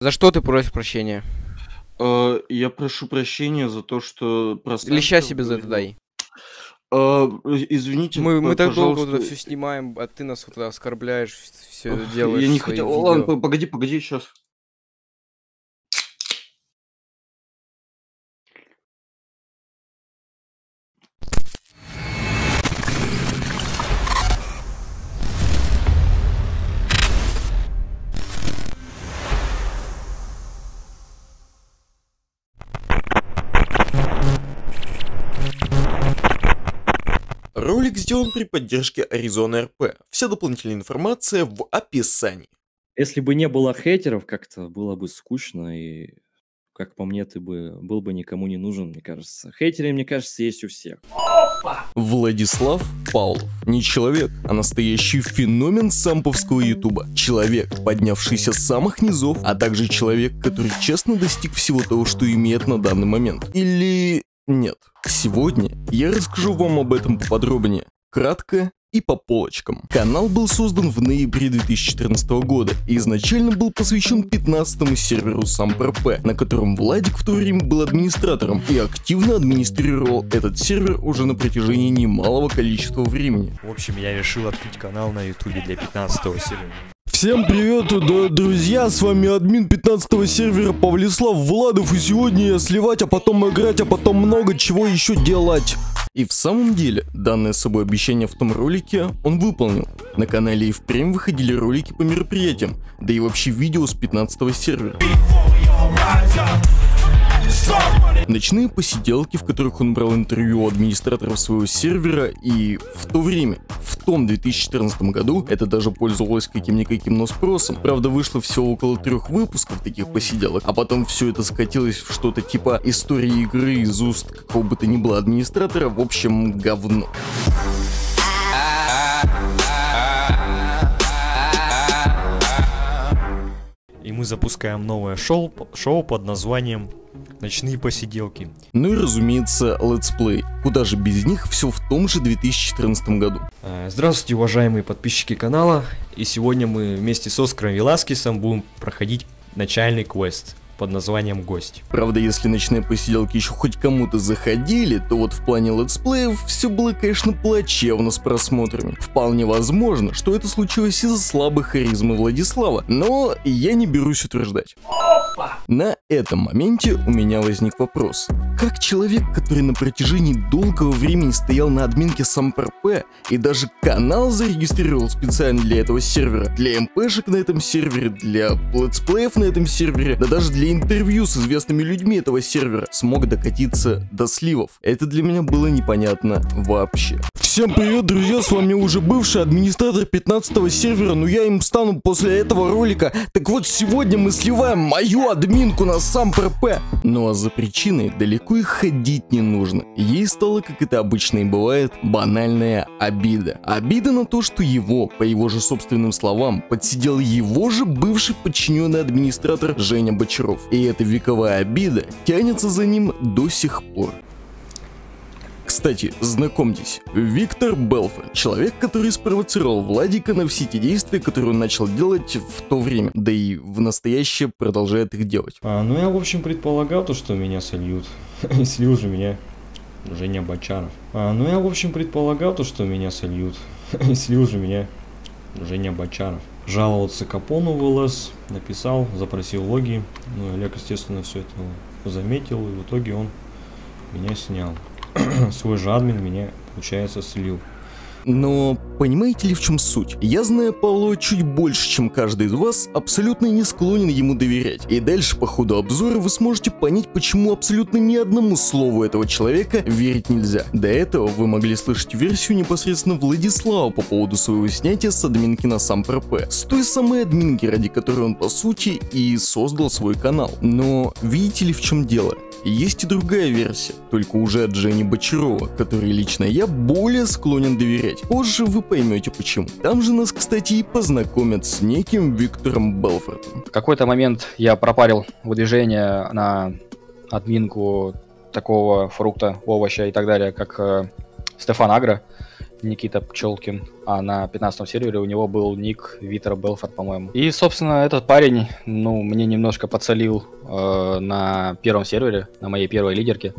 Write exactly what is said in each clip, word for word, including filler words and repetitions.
За что ты просишь прощения? Э, я прошу прощения за то, что пространство Леща себе за это говорил. дай. Э, извините, Мы, мы п так долго вот это пожалуйста. все снимаем, а ты нас вот оскорбляешь, все это Ох, я делаешь не свои хотел. видео. Ладно, п погоди, погоди, сейчас. Ролик сделан при поддержке Arizona эр пи. Вся дополнительная информация в описании. Если бы не было хейтеров, как-то было бы скучно, и, как по мне, ты бы был бы никому не нужен, мне кажется. Хейтеры, мне кажется, есть у всех. Владислав Павлов. Не человек, а настоящий феномен самповского ютуба. Человек, поднявшийся с самых низов, а также человек, который честно достиг всего того, что имеет на данный момент. Или... нет. Сегодня я расскажу вам об этом поподробнее, кратко и по полочкам. Канал был создан в ноябре две тысячи четырнадцатого года и изначально был посвящен пятнадцатому серверу самп эр пи, на котором Владик в то время был администратором и активно администрировал этот сервер уже на протяжении немалого количества времени. В общем, я решил открыть канал на ютубе для пятнадцатого сервера. Всем привет, да, друзья, с вами админ пятнадцатого сервера Павлислав Владов, и сегодня я сливать, а потом играть, а потом много чего еще делать. И в самом деле, данное собой обещание в том ролике он выполнил. На канале и впрямь выходили ролики по мероприятиям, да и вообще видео с пятнадцатого сервера. Ночные посиделки, в которых он брал интервью у администраторов своего сервера, и в то время, в том две тысячи четырнадцатом году, это даже пользовалось каким-никаким, но спросом. Правда, вышло всего около трех выпусков таких посиделок, а потом все это скатилось в что-то типа истории игры из уст какого бы то ни было администратора, в общем, говно. И мы запускаем новое шоу, шоу под названием «Ночные посиделки». Ну и разумеется, летсплей. Куда же без них, все в том же две тысячи четырнадцатом году. Здравствуйте, уважаемые подписчики канала. И сегодня мы вместе с Оскаром Веласкесом будем проходить начальный квест под названием «Гость». Правда, если ночные посиделки еще хоть кому-то заходили, то вот в плане летсплеев все было, конечно, плачевно с просмотрами. Вполне возможно, что это случилось из-за слабой харизмы Владислава, но я не берусь утверждать. На этом моменте у меня возник вопрос. Как человек, который на протяжении долгого времени стоял на админке самп эр пи и даже канал зарегистрировал специально для этого сервера, для эмпэшек на этом сервере, для летсплеев на этом сервере, да даже для интервью с известными людьми этого сервера, смог докатиться до сливов? Это для меня было непонятно вообще. Всем привет, друзья, с вами уже бывший администратор пятнадцатого сервера, но я им стану после этого ролика. Так вот, сегодня мы сливаем мою админку на самп эр пи. Ну а за причиной далеко и ходить не нужно. Ей стало, как это обычно и бывает, банальная обида. Обида на то, что его, по его же собственным словам, подсидел его же бывший подчиненный администратор Женя Бочаров. И эта вековая обида тянется за ним до сих пор. Кстати, знакомьтесь, Виктор Белфорд, человек, который спровоцировал Владика на все те действия, которые он начал делать в то время, да и в настоящее продолжает их делать. А, ну я, в общем, предполагал то, что меня сольют. И слил же меня Женя Бочаров. А, ну я, в общем, предполагал то, что меня сольют. И слил же меня Женя Бочаров. Жаловаться Капону в ЛС, написал, запросил логи. Ну, Олег, естественно, все это заметил, и в итоге он меня снял. Свой же админ меня, получается, слил. Но понимаете ли, в чем суть? Я, зная Павлова чуть больше, чем каждый из вас, абсолютно не склонен ему доверять. И дальше по ходу обзора вы сможете понять, почему абсолютно ни одному слову этого человека верить нельзя. До этого вы могли слышать версию непосредственно Владислава по поводу своего снятия с админки на самп эр пи. С той самой админки, ради которой он по сути и создал свой канал. Но видите ли, в чем дело? Есть и другая версия, только уже от Жени Бочарова, которой лично я более склонен доверять. Позже вы поймете почему. Там же нас, кстати, и познакомят с неким Виктором Белфордом. В какой-то момент я пропарил выдвижение на админку такого фрукта, овоща и так далее, как э, Стефан Агро. Никита Пчелкин, а на пятнадцатом сервере у него был ник Витер Белфорд, по-моему. И, собственно, этот парень, ну, мне немножко подсолил э, на первом сервере, на моей первой лидерке.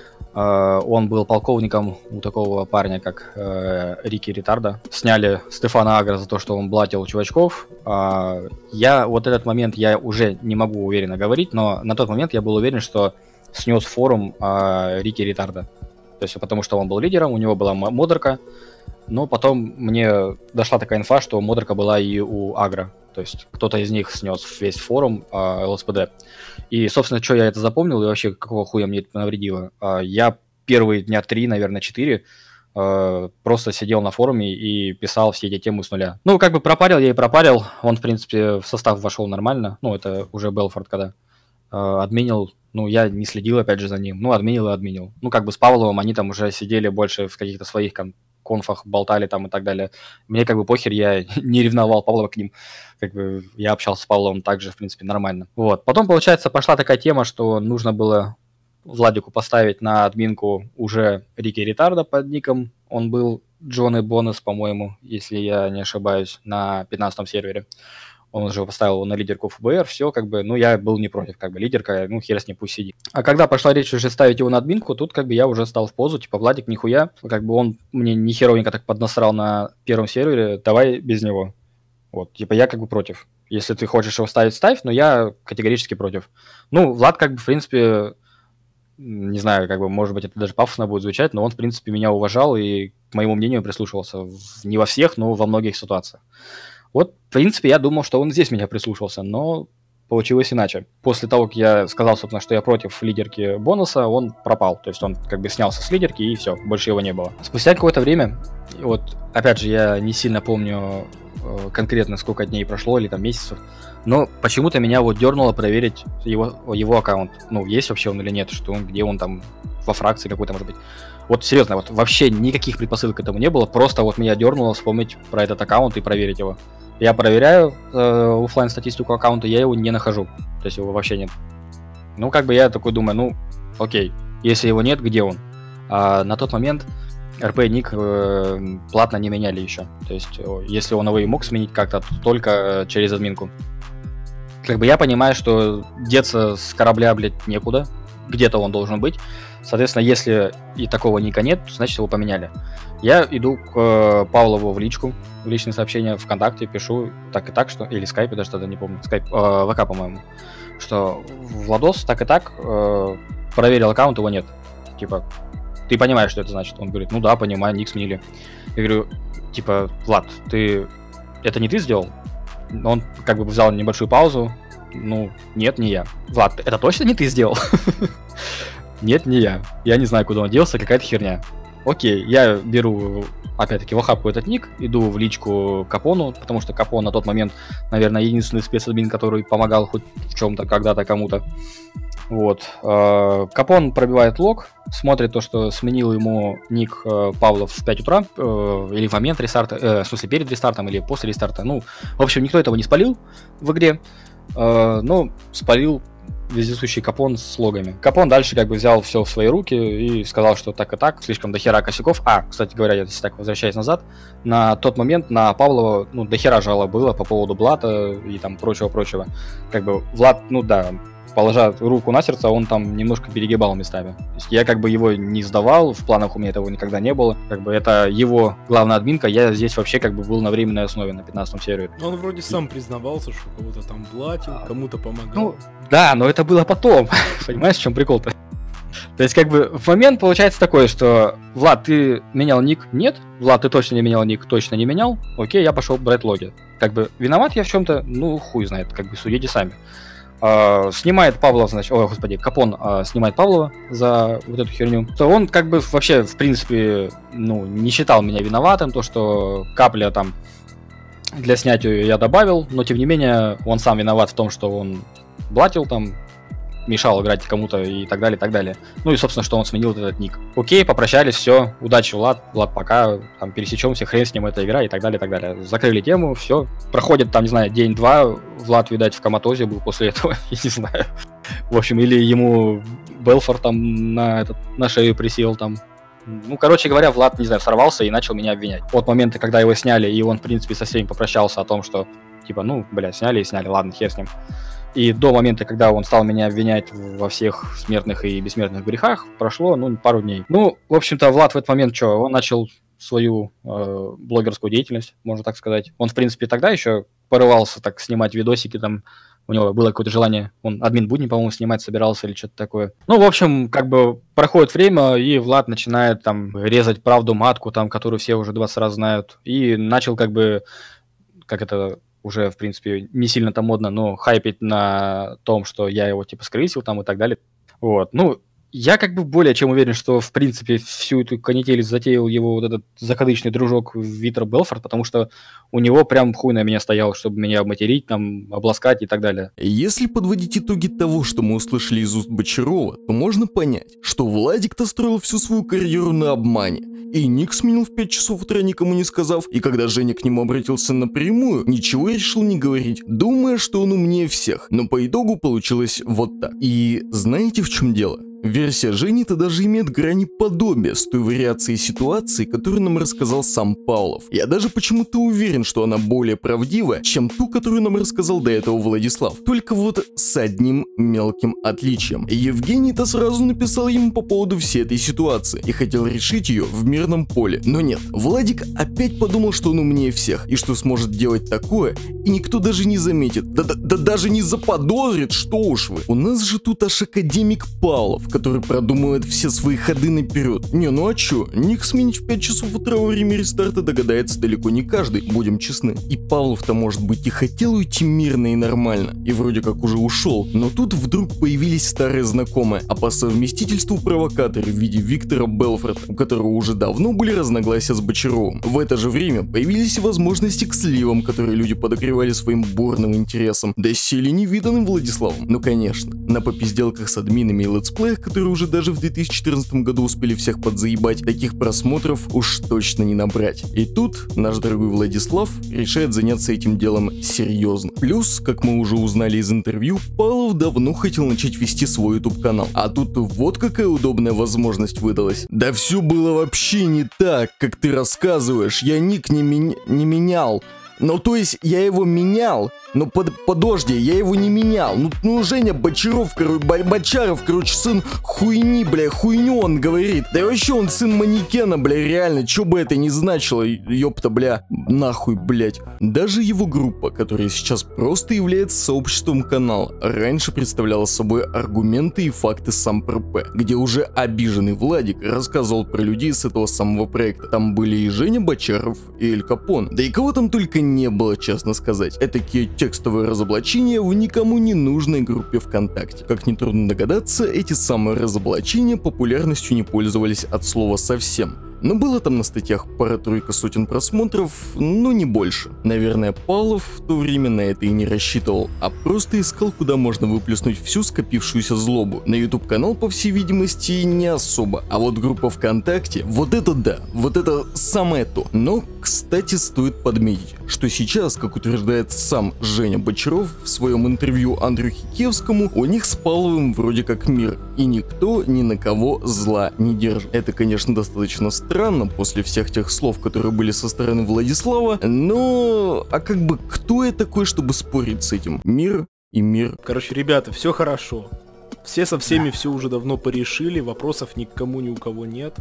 Э, он был полковником у такого парня, как э, Рики Ретарда. Сняли Стефана Агра за то, что он блатил чувачков. Э, я вот этот момент я уже не могу уверенно говорить, но на тот момент я был уверен, что снес форум э, Рики Ретарда. То есть потому что он был лидером, у него была модерка. Но потом мне дошла такая инфа, что модерка была и у Агро. То есть кто-то из них снес весь форум э, эл эс пэ дэ. И, собственно, что я это запомнил и вообще какого хуя мне это навредило. Э, я первые дня три, наверное, четыре э, просто сидел на форуме и писал все эти темы с нуля. Ну, как бы пропарил я и пропарил. Он, в принципе, в состав вошел нормально. Ну, это уже Белфорд когда. Э, админил. Ну, я не следил, опять же, за ним. Ну, админил и админил. Ну, как бы с Павловым они там уже сидели больше в каких-то своих кон- конфах, болтали там и так далее. Мне как бы похер, я не ревновал Павлова к ним. Как бы я общался с Павловым также, в принципе, нормально. Вот. Потом, получается, пошла такая тема, что нужно было Владику поставить на админку уже Рики Ретарда под ником. Он был Джон и Бонус, по-моему, если я не ошибаюсь, на пятнадцатом сервере. Он уже поставил его на лидерку эф бэ эр, все, как бы, ну, я был не против, как бы, лидерка, ну, хер с ней, пусть сидит. А когда пошла речь уже ставить его на админку, тут, как бы, я уже стал в позу, типа, Владик, нихуя, как бы, он мне не херовенько так поднасрал на первом сервере, давай без него. Вот, типа, я, как бы, против. Если ты хочешь его ставить, ставь, но я категорически против. Ну, Влад, как бы, в принципе, не знаю, как бы, может быть, это даже пафосно будет звучать, но он, в принципе, меня уважал и к моему мнению прислушивался. Не во всех, но во многих ситуациях. Вот, в принципе, я думал, что он здесь меня прислушался, но получилось иначе. После того, как я сказал, собственно, что я против лидерки Бонуса, он пропал. То есть он как бы снялся с лидерки, и все, больше его не было. Спустя какое-то время, вот, опять же, я не сильно помню э, конкретно, сколько дней прошло, или там месяцев, но почему-то меня вот дернуло проверить его, его аккаунт. Ну, есть вообще он или нет, что он, где он там, во фракции какой-то, может быть. Вот серьезно, вот вообще никаких предпосылок к этому не было, просто вот меня дернуло вспомнить про этот аккаунт и проверить его. Я проверяю э, офлайн статистику аккаунта, я его не нахожу, то есть его вообще нет. Ну, как бы я такой думаю, ну, окей, если его нет, где он? А на тот момент эр пи-ник э, платно не меняли еще, то есть если он его и мог сменить как-то, то только через админку. Как бы я понимаю, что деться с корабля, блядь, некуда, где-то он должен быть. Соответственно, если и такого ника нет, то значит его поменяли. Я иду к э, Павлову в личку, в личные сообщения ВКонтакте, пишу так и так, что... Или скайпе, даже тогда не помню. Скайп, э, ВК, по-моему. Что Владос так и так э, проверил аккаунт, его нет. Типа, ты понимаешь, что это значит? Он говорит, ну да, понимаю, ник сменили. Я говорю, типа, Влад, ты... Это не ты сделал? Он как бы взял небольшую паузу. Ну, нет, не я. Влад, это точно не ты сделал? Нет, не я. Я не знаю, куда он делся, какая-то херня. Окей, я беру, опять-таки, в охапку этот ник, иду в личку Капону, потому что Капон на тот момент, наверное, единственный спецадмин, который помогал хоть в чем-то, когда-то кому-то. Вот. Капон пробивает лог, смотрит то, что сменил ему ник Павлов в пять утра, или в момент рестарта, в смысле, перед рестартом, или после рестарта. Ну, в общем, никто этого не спалил в игре, но спалил вездесущий Капон с логами. Капон дальше как бы взял все в свои руки и сказал, что так и так, слишком дохера косяков. А, кстати говоря, если так возвращаясь назад, на тот момент на Павлова, ну, дохера жалоб было по поводу блата и там прочего-прочего. Как бы Влад, ну да, положа руку на сердце, он там немножко перегибал местами. То есть я как бы его не сдавал, в планах у меня этого никогда не было. Как бы это его главная админка, я здесь вообще как бы был на временной основе на пятнадцатом сервере. Он вроде сам признавался, что кого-то там платил, кому-то помогал. Ну, да, но это было потом. Понимаешь, в чем прикол-то? То есть как бы в момент получается такое, что Влад, ты менял ник? Нет. Влад, ты точно не менял ник? Точно не менял. Окей, я пошел брать логи. Как бы виноват я в чем-то? Ну, хуй знает, как бы судите сами. Uh, снимает Павлова, значит, ой, господи, Капон uh, снимает Павлова за вот эту херню, то он как бы вообще, в принципе, ну, не считал меня виноватым, то, что капля там для снятия я добавил, но тем не менее он сам виноват в том, что он блатил там, мешал играть кому-то и так далее, и так далее. Ну и, собственно, что он сменил этот ник. Окей, попрощались, все, удачи, Влад, Влад, пока, там, пересечемся, хрен с ним, эта игра и так далее, и так далее. Закрыли тему, все. Проходит там, не знаю, день-два, Влад, видать, в коматозе был после этого, я не знаю. В общем, или ему Белфорд там на, этот, на шею присел там, Ну, короче говоря, Влад, не знаю, сорвался и начал меня обвинять. От момента, когда его сняли, и он, в принципе, со всеми попрощался о том, что, типа, ну, блядь, сняли и сняли, ладно, хер с ним. И до момента, когда он стал меня обвинять во всех смертных и бессмертных грехах, прошло, ну, пару дней. Ну, в общем-то, Влад в этот момент что, он начал свою э, блогерскую деятельность, можно так сказать. Он, в принципе, тогда еще порывался так снимать видосики, там, у него было какое-то желание, он админ будни, по-моему, снимать собирался или что-то такое. Ну, в общем, как бы проходит время, и Влад начинает там резать правду матку, там, которую все уже двадцать раз знают, и начал как бы, как это уже, в принципе, не сильно-то модно, но хайпить на том, что я его, типа, скрысил там и так далее. Вот, ну, я как бы более чем уверен, что, в принципе, всю эту канитель затеял его вот этот закадычный дружок Витер Белфорд, потому что у него прям хуй на меня стоял, чтобы меня обматерить, там, обласкать и так далее. Если подводить итоги того, что мы услышали из уст Бочарова, то можно понять, что Владик-то строил всю свою карьеру на обмане. И ник сменил в пять часов утра, никому не сказав, и когда Женя к нему обратился напрямую, ничего решил не говорить, думая, что он умнее всех. Но по итогу получилось вот так. И знаете, в чем дело? Версия Жени-то даже имеет грани подобия с той вариацией ситуации, которую нам рассказал сам Павлов. Я даже почему-то уверен, что она более правдивая, чем ту, которую нам рассказал до этого Владислав. Только вот с одним мелким отличием. Евгений-то сразу написал ему по поводу всей этой ситуации и хотел решить ее в мирном поле. Но нет, Владик опять подумал, что он умнее всех и что сможет делать такое, и никто даже не заметит, да, да, да даже не заподозрит, что уж вы. У нас же тут аж академик Павлов, который продумывает все свои ходы наперед. Не, ну а чё? Ник сменить в пять часов утра во время рестарта догадается далеко не каждый, будем честны. И Павлов-то, может быть, и хотел уйти мирно и нормально, и вроде как уже ушел, но тут вдруг появились старые знакомые, а по совместительству провокаторы в виде Виктора Белфорда, у которого уже давно были разногласия с Бочаровым. В это же время появились возможности к сливам, которые люди подогревали своим бурным интересом, доселе невиданным Владиславом. Ну конечно, на попизделках с админами и летсплеях, которые уже даже в две тысячи четырнадцатом году успели всех подзаебать, таких просмотров уж точно не набрать. И тут наш дорогой Владислав решает заняться этим делом серьезно. Плюс, как мы уже узнали из интервью, Павлов давно хотел начать вести свой YouTube канал. А тут вот какая удобная возможность выдалась. Да все было вообще не так, как ты рассказываешь. Я ник не, ми- не менял. Ну то есть я его менял, но под, подожди, я его не менял. Ну, ну Женя Бочаров, короче, Бочаров, короче, сын хуйни, бля, хуйню он говорит. Да и вообще он сын манекена, бля, реально, чё бы это ни значило, ёпта, бля, нахуй, блять. Даже его группа, которая сейчас просто является сообществом канала, раньше представляла собой аргументы и факты сам ПРП, где уже обиженный Владик рассказывал про людей с этого самого проекта. Там были и Женя Бочаров, и Эль Капон, да и кого там только не было, честно сказать. Этакие текстовые разоблачения в никому не нужной группе ВКонтакте. Как нетрудно догадаться, эти самые разоблачения популярностью не пользовались от слова совсем. Но было там на статьях пара-тройка сотен просмотров, но не больше. Наверное, Павлов в то время на это и не рассчитывал, а просто искал, куда можно выплеснуть всю скопившуюся злобу. На YouTube канал, по всей видимости, не особо. А вот группа ВКонтакте, вот это да, вот это самое то. Но, кстати, стоит подметить, что сейчас, как утверждает сам Женя Бочаров в своем интервью Андрюхе Кевскому, у них с Павловым вроде как мир, и никто ни на кого зла не держит. Это, конечно, достаточно странно. Странно после всех тех слов, которые были со стороны Владислава, но а как бы кто я такой, чтобы спорить с этим? Мир и мир. Короче, ребята, все хорошо. Все со всеми все уже давно порешили, вопросов никому ни у кого нет.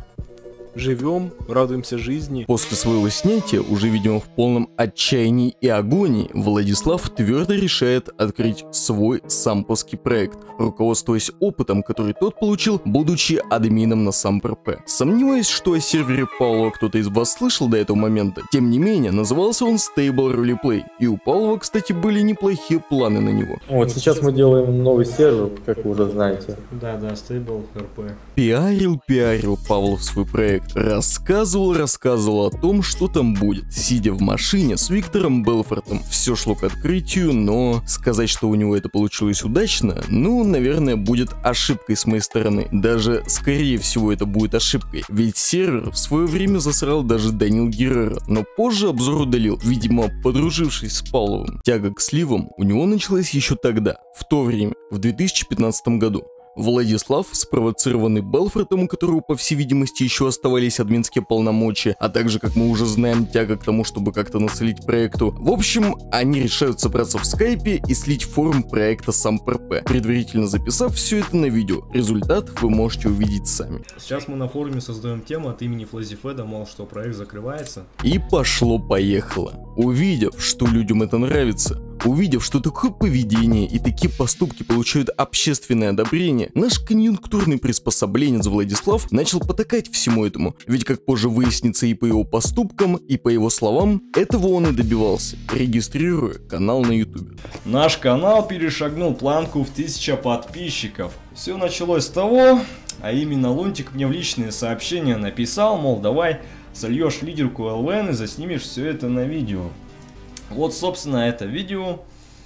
Живем, радуемся жизни. После своего снятия, уже видимо в полном отчаянии и агонии, Владислав твердо решает открыть свой самповский проект, руководствуясь опытом, который тот получил, будучи админом на сампрп. Сомневаюсь, что о сервере Павлова кто-то из вас слышал до этого момента. Тем не менее, назывался он Stable Roleplay, и у Павлова, кстати, были неплохие планы на него. Вот сейчас мы делаем новый сервер, как вы уже знаете. Да, да, Stable эр пи. Пиарил, пиарил Павлов свой проект. Рассказывал, рассказывал о том, что там будет, сидя в машине с Виктором Белфортом. Все шло к открытию, но сказать, что у него это получилось удачно, ну, наверное, будет ошибкой с моей стороны. Даже, скорее всего, это будет ошибкой. Ведь сервер в свое время засрал даже Данил Геррера, но позже обзор удалил, видимо, подружившись с Павловым. Тяга к сливам у него началась еще тогда, в то время, в две тысячи пятнадцатом году. Владислав, спровоцированный Белфортом, у которого, по всей видимости, еще оставались админские полномочия, а также, как мы уже знаем, тяга к тому, чтобы как-то насолить проекту. В общем, они решают собраться в скайпе и слить форум проекта SampRP, предварительно записав все это на видео. Результат вы можете увидеть сами. Сейчас мы на форуме создаем тему от имени FlazyFeda, мол, что проект закрывается. И пошло-поехало. Увидев, что людям это нравится, увидев, что такое поведение и такие поступки получают общественное одобрение, наш конъюнктурный приспособленец Владислав начал потакать всему этому, ведь как позже выяснится и по его поступкам, и по его словам, этого он и добивался, регистрируя канал на ютубе. Наш канал перешагнул планку в тысячу подписчиков. Все началось с того, а именно Лунтик мне в личные сообщения написал, мол, давай сольешь лидерку эл ви эн и заснимешь все это на видео. Вот, собственно, это видео.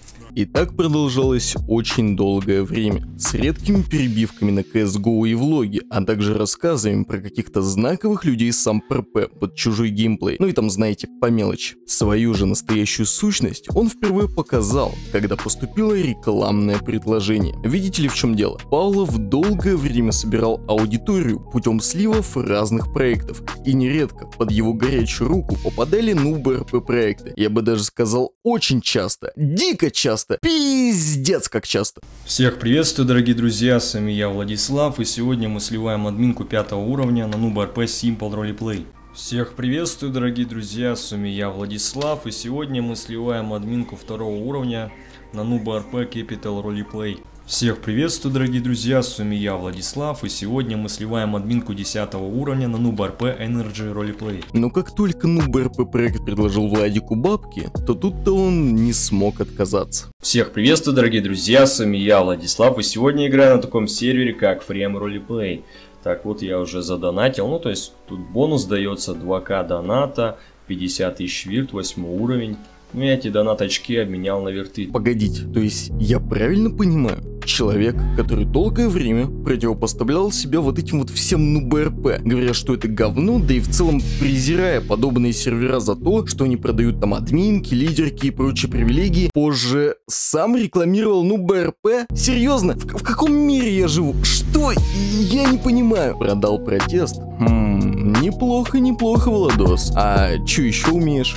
И так продолжалось очень долгое время, с редкими перебивками на си эс го и влоги, а также рассказами про каких-то знаковых людей с SampRP под чужой геймплей, ну и там, знаете, по мелочи. Свою же настоящую сущность он впервые показал, когда поступило рекламное предложение. Видите ли, в чем дело? Павлов долгое время собирал аудиторию путем сливов разных проектов, и нередко под его горячую руку попадали нуб-эр пи проекты. Я бы даже сказал, очень часто, дико часто. Пиздец как часто. Всех приветствую, дорогие друзья, с вами я, Владислав, и сегодня мы сливаем админку пятого уровня на нуб-эр пи Simple Roleplay. Всех приветствую, дорогие друзья, с вами я, Владислав, и сегодня мы сливаем админку второго уровня на нуб-эр пи Capital Roleplay. Всех приветствую, дорогие друзья, с вами я, Владислав, и сегодня мы сливаем админку десятого уровня на нуб-эр пи Energy Roleplay. Но как только нуб-эр пи проект предложил Владику бабки, то тут-то он не смог отказаться. Всех приветствую, дорогие друзья, с вами я, Владислав, и сегодня играю на таком сервере, как Frame Roleplay. Так вот, я уже задонатил, ну то есть тут бонус дается два ка доната, пятьдесят тысяч вирт, восьмой уровень. Ну, я эти донат-очки обменял на верты. Погодите, то есть я правильно понимаю? Человек, который долгое время противопоставлял себя вот этим вот всем нуб-эр пи, говоря, что это говно, да и в целом презирая подобные сервера за то, что они продают там админки, лидерки и прочие привилегии, позже сам рекламировал нуб-эр пи? Серьезно? В, в каком мире я живу? Что? Я не понимаю. Продал протест? Хм, неплохо, неплохо, Владос. А чё еще умеешь?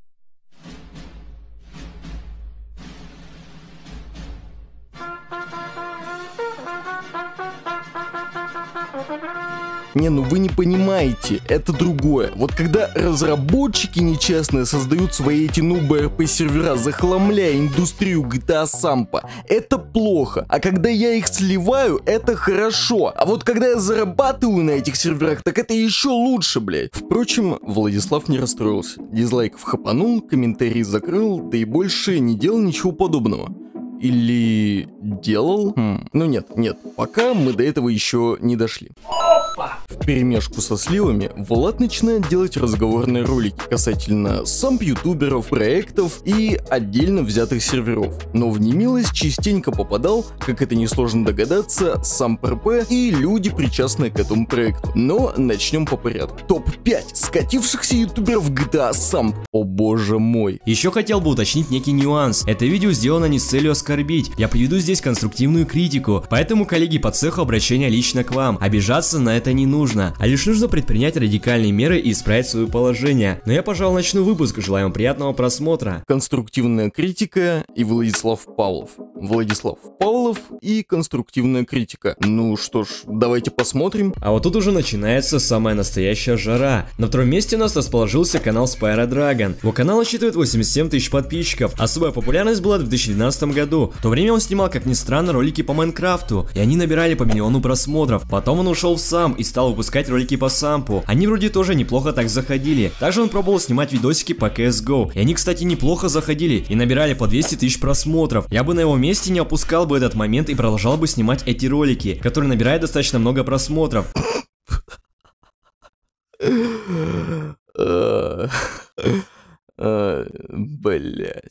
Не, ну вы не понимаете, это другое. Вот когда разработчики нечестные создают свои эти нуб-эр пи сервера, захламляя индустрию джи ти эй Сампа, это плохо. А когда я их сливаю, это хорошо. А вот когда я зарабатываю на этих серверах, так это еще лучше, блядь. Впрочем, Владислав не расстроился. Дизлайков хапанул, комментарий закрыл, да и больше не делал ничего подобного. Или делал? Хм. Ну нет, нет, пока мы до этого еще не дошли. Вперемешку со сливами Влад начинает делать разговорные ролики касательно самп-ютуберов, проектов и отдельно взятых серверов. Но в немилость частенько попадал, как это несложно догадаться, SampRP и люди, причастные к этому проекту. Но начнем по порядку. топ пять скатившихся ютуберов джи ти эй Samp. О боже мой. Еще хотел бы уточнить некий нюанс. Это видео сделано не с целью оскорбить. Я приведу здесь конструктивную критику. Поэтому, коллеги по цеху, обращение лично к вам. Обижаться на это не нужно, а лишь нужно предпринять радикальные меры и исправить свое положение. Но я, пожалуй, начну выпуск. Желаю вам приятного просмотра. Конструктивная критика и Владислав Павлов. Владислав Павлов и конструктивная критика. Ну что ж, давайте посмотрим. А вот тут уже начинается самая настоящая жара. На втором месте у нас расположился канал Spyro Dragon. Его канал насчитывает восемьдесят семь тысяч подписчиков. Особая популярность была в две тысячи двенадцатом году. В то время он снимал, как ни странно, ролики по Майнкрафту, и они набирали по миллиону просмотров. Потом он ушел в сам и стал выпускать ролики по сампу. Они вроде тоже неплохо так заходили. Также он пробовал снимать видосики по си эс го. И они, кстати, неплохо заходили и набирали по двести тысяч просмотров. Я бы на его месте не опускал бы этот момент и продолжал бы снимать эти ролики, которые набирают достаточно много просмотров. Блять. Не,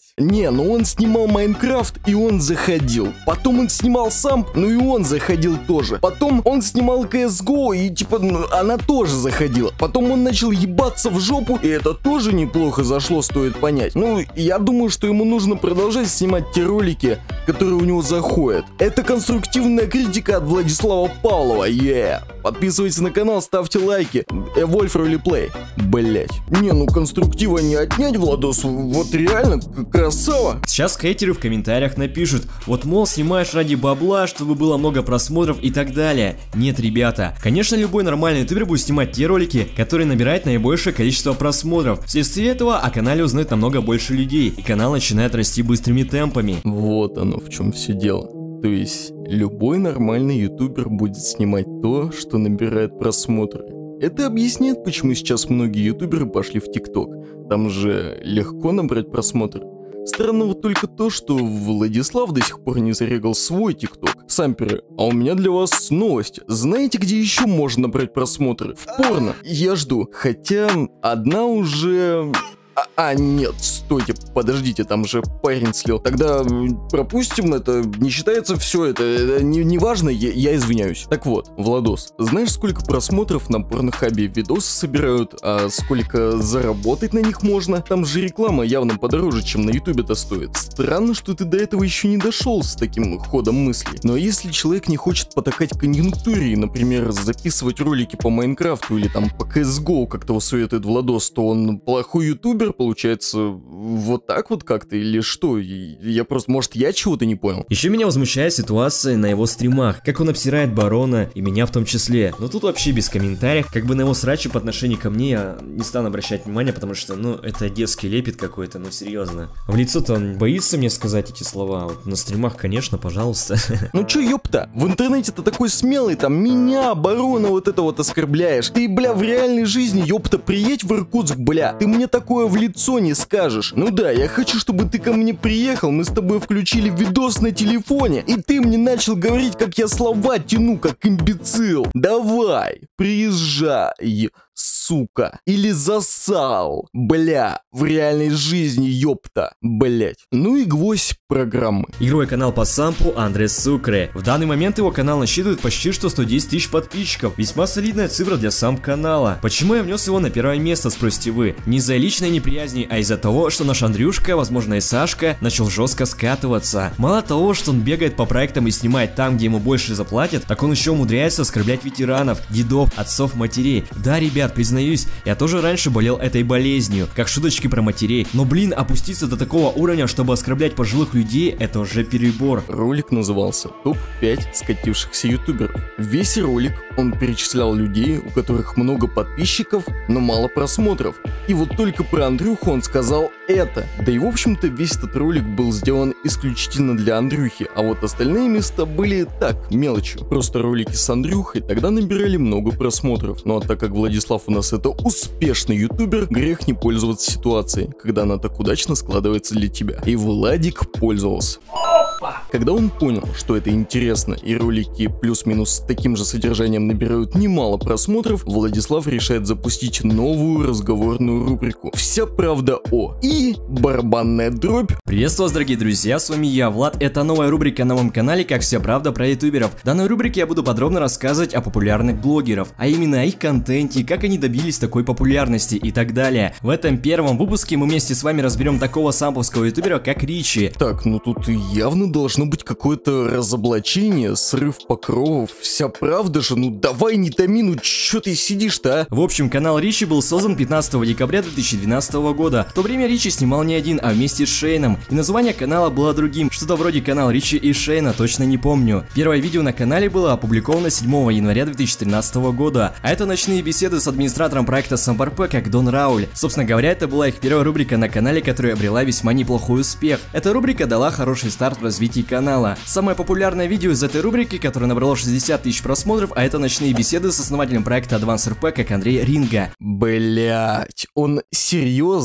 Не, ну он снимал Майнкрафт, и он заходил. Потом он снимал сам, ну и он заходил тоже. Потом он снимал си эс го, и типа ну, она тоже заходила. Потом он начал ебаться в жопу, и это тоже неплохо зашло, стоит понять. Ну, я думаю, что ему нужно продолжать снимать те ролики, которые у него заходят. Это конструктивная критика от Владислава Павлова, yeah. Подписывайтесь на канал, ставьте лайки. Evolve Roleplay. Блять. Не, ну конструктива не отнять, Владос. Вот реально, красава. Сейчас хейтеры в комментариях напишут, вот мол, снимаешь ради бабла, чтобы было много просмотров и так далее. Нет, ребята. Конечно, любой нормальный ютубер будет снимать те ролики, которые набирают наибольшее количество просмотров. Вследствие этого о канале узнает намного больше людей, и канал начинает расти быстрыми темпами. Вот оно в чем все дело. То есть, любой нормальный ютубер будет снимать то, что набирает просмотры. Это объясняет, почему сейчас многие ютуберы пошли в ТикТок. Там же легко набрать просмотры. Странно вот только то, что Владислав до сих пор не зарегал свой ТикТок. Самперы, а у меня для вас новость. Знаете, где еще можно набрать просмотры? В порно. Я жду. Хотя одна уже... А, а, нет, стойте, подождите, там же парень слил. Тогда пропустим это, не считается все это, это не, не важно, я, я извиняюсь. Так вот, Владос, знаешь, сколько просмотров на Порнхабе видосы собирают, а сколько заработать на них можно? Там же реклама явно подороже, чем на ютубе-то стоит. Странно, что ты до этого еще не дошел с таким ходом мыслей. Но если человек не хочет потакать конъюнктуре и, например, записывать ролики по Майнкрафту или там по си эс го, как того советует Владос, то он плохой ютубер, получается, вот так вот как-то, или что? Я просто, может, я чего-то не понял? Еще меня возмущает ситуация на его стримах, как он обсирает барона, и меня в том числе. Но тут вообще без комментариев, как бы на его срачи по отношению ко мне я не стану обращать внимания, потому что, ну, это детский лепет какой-то, ну, серьезно. В лицо-то он боится мне сказать эти слова, вот на стримах, конечно, пожалуйста. Ну чё, ёпта, в интернете-то такой смелый, там, меня, барона, вот это вот оскорбляешь. Ты, бля, в реальной жизни, ёпта, приедь в Иркутск, бля, ты мне такое в лицо не скажешь. Ну да, я хочу, чтобы ты ко мне приехал, мы с тобой включили видос на телефоне, и ты мне начал говорить, как я слова тяну, как имбецил. Давай, приезжай, сука. Или засал. Бля, в реальной жизни, ёпта. Блять. Ну и гвоздь программы. Игровой канал по сампу Андрес Сукре. В данный момент его канал насчитывает почти что сто десять тысяч подписчиков. Весьма солидная цифра для самп канала. Почему я внес его на первое место, спросите вы? Не из-за личной неприязни, а из-за того, что наш Андрюшка, возможно и Сашка, начал жестко скатываться. Мало того, что он бегает по проектам и снимает там, где ему больше заплатят, так он еще умудряется оскорблять ветеранов, дедов, отцов, матерей. Да, ребят, признаюсь, я тоже раньше болел этой болезнью, как шуточки про матерей, но блин, опуститься до такого уровня, чтобы оскорблять пожилых людей, это уже перебор. Ролик назывался топ пять скатившихся ютуберов. Весь ролик он перечислял людей, у которых много подписчиков, но мало просмотров. И вот только про Андрюху он сказал это. Да и в общем-то весь этот ролик был сделан исключительно для Андрюхи, а вот остальные места были так, мелочью. Просто ролики с Андрюхой тогда набирали много просмотров. Ну а так как Владислав у нас это успешный ютубер, грех не пользоваться ситуацией, когда она так удачно складывается для тебя. И Владик пользовался. Когда он понял, что это интересно и ролики плюс-минус с таким же содержанием набирают немало просмотров, Владислав решает запустить новую разговорную рубрику «Вся правда о» и «Барабанная дробь». Приветствую вас, дорогие друзья, с вами я, Влад. Это новая рубрика на моем канале «Как вся правда про ютуберов». В данной рубрике я буду подробно рассказывать о популярных блогеров, а именно о их контенте, как они добились такой популярности и так далее. В этом первом выпуске мы вместе с вами разберем такого самповского ютубера, как Ричи. Так, ну тут явно должно быть какое-то разоблачение, срыв покровов, вся правда же, ну давай не томи, ну чё ты сидишь-то, а? В общем, канал Ричи был создан пятнадцатого декабря две тысячи двенадцатого года. В то время Ричи снимал не один, а вместе с Шейном, и название канала было другим, что-то вроде канал Ричи и Шейна, точно не помню. Первое видео на канале было опубликовано седьмого января две тысячи тринадцатого года, а это ночные беседы с администратором проекта SampRP, как Дон Рауль. Собственно говоря, это была их первая рубрика на канале, которая обрела весьма неплохой успех. Эта рубрика дала хороший старт в развитии канала. Самое популярное видео из этой рубрики, которое набрало шестьдесят тысяч просмотров, а это ночные беседы с основателем проекта AdvanceRP, как Андрей Ринга. Блять, он серьезно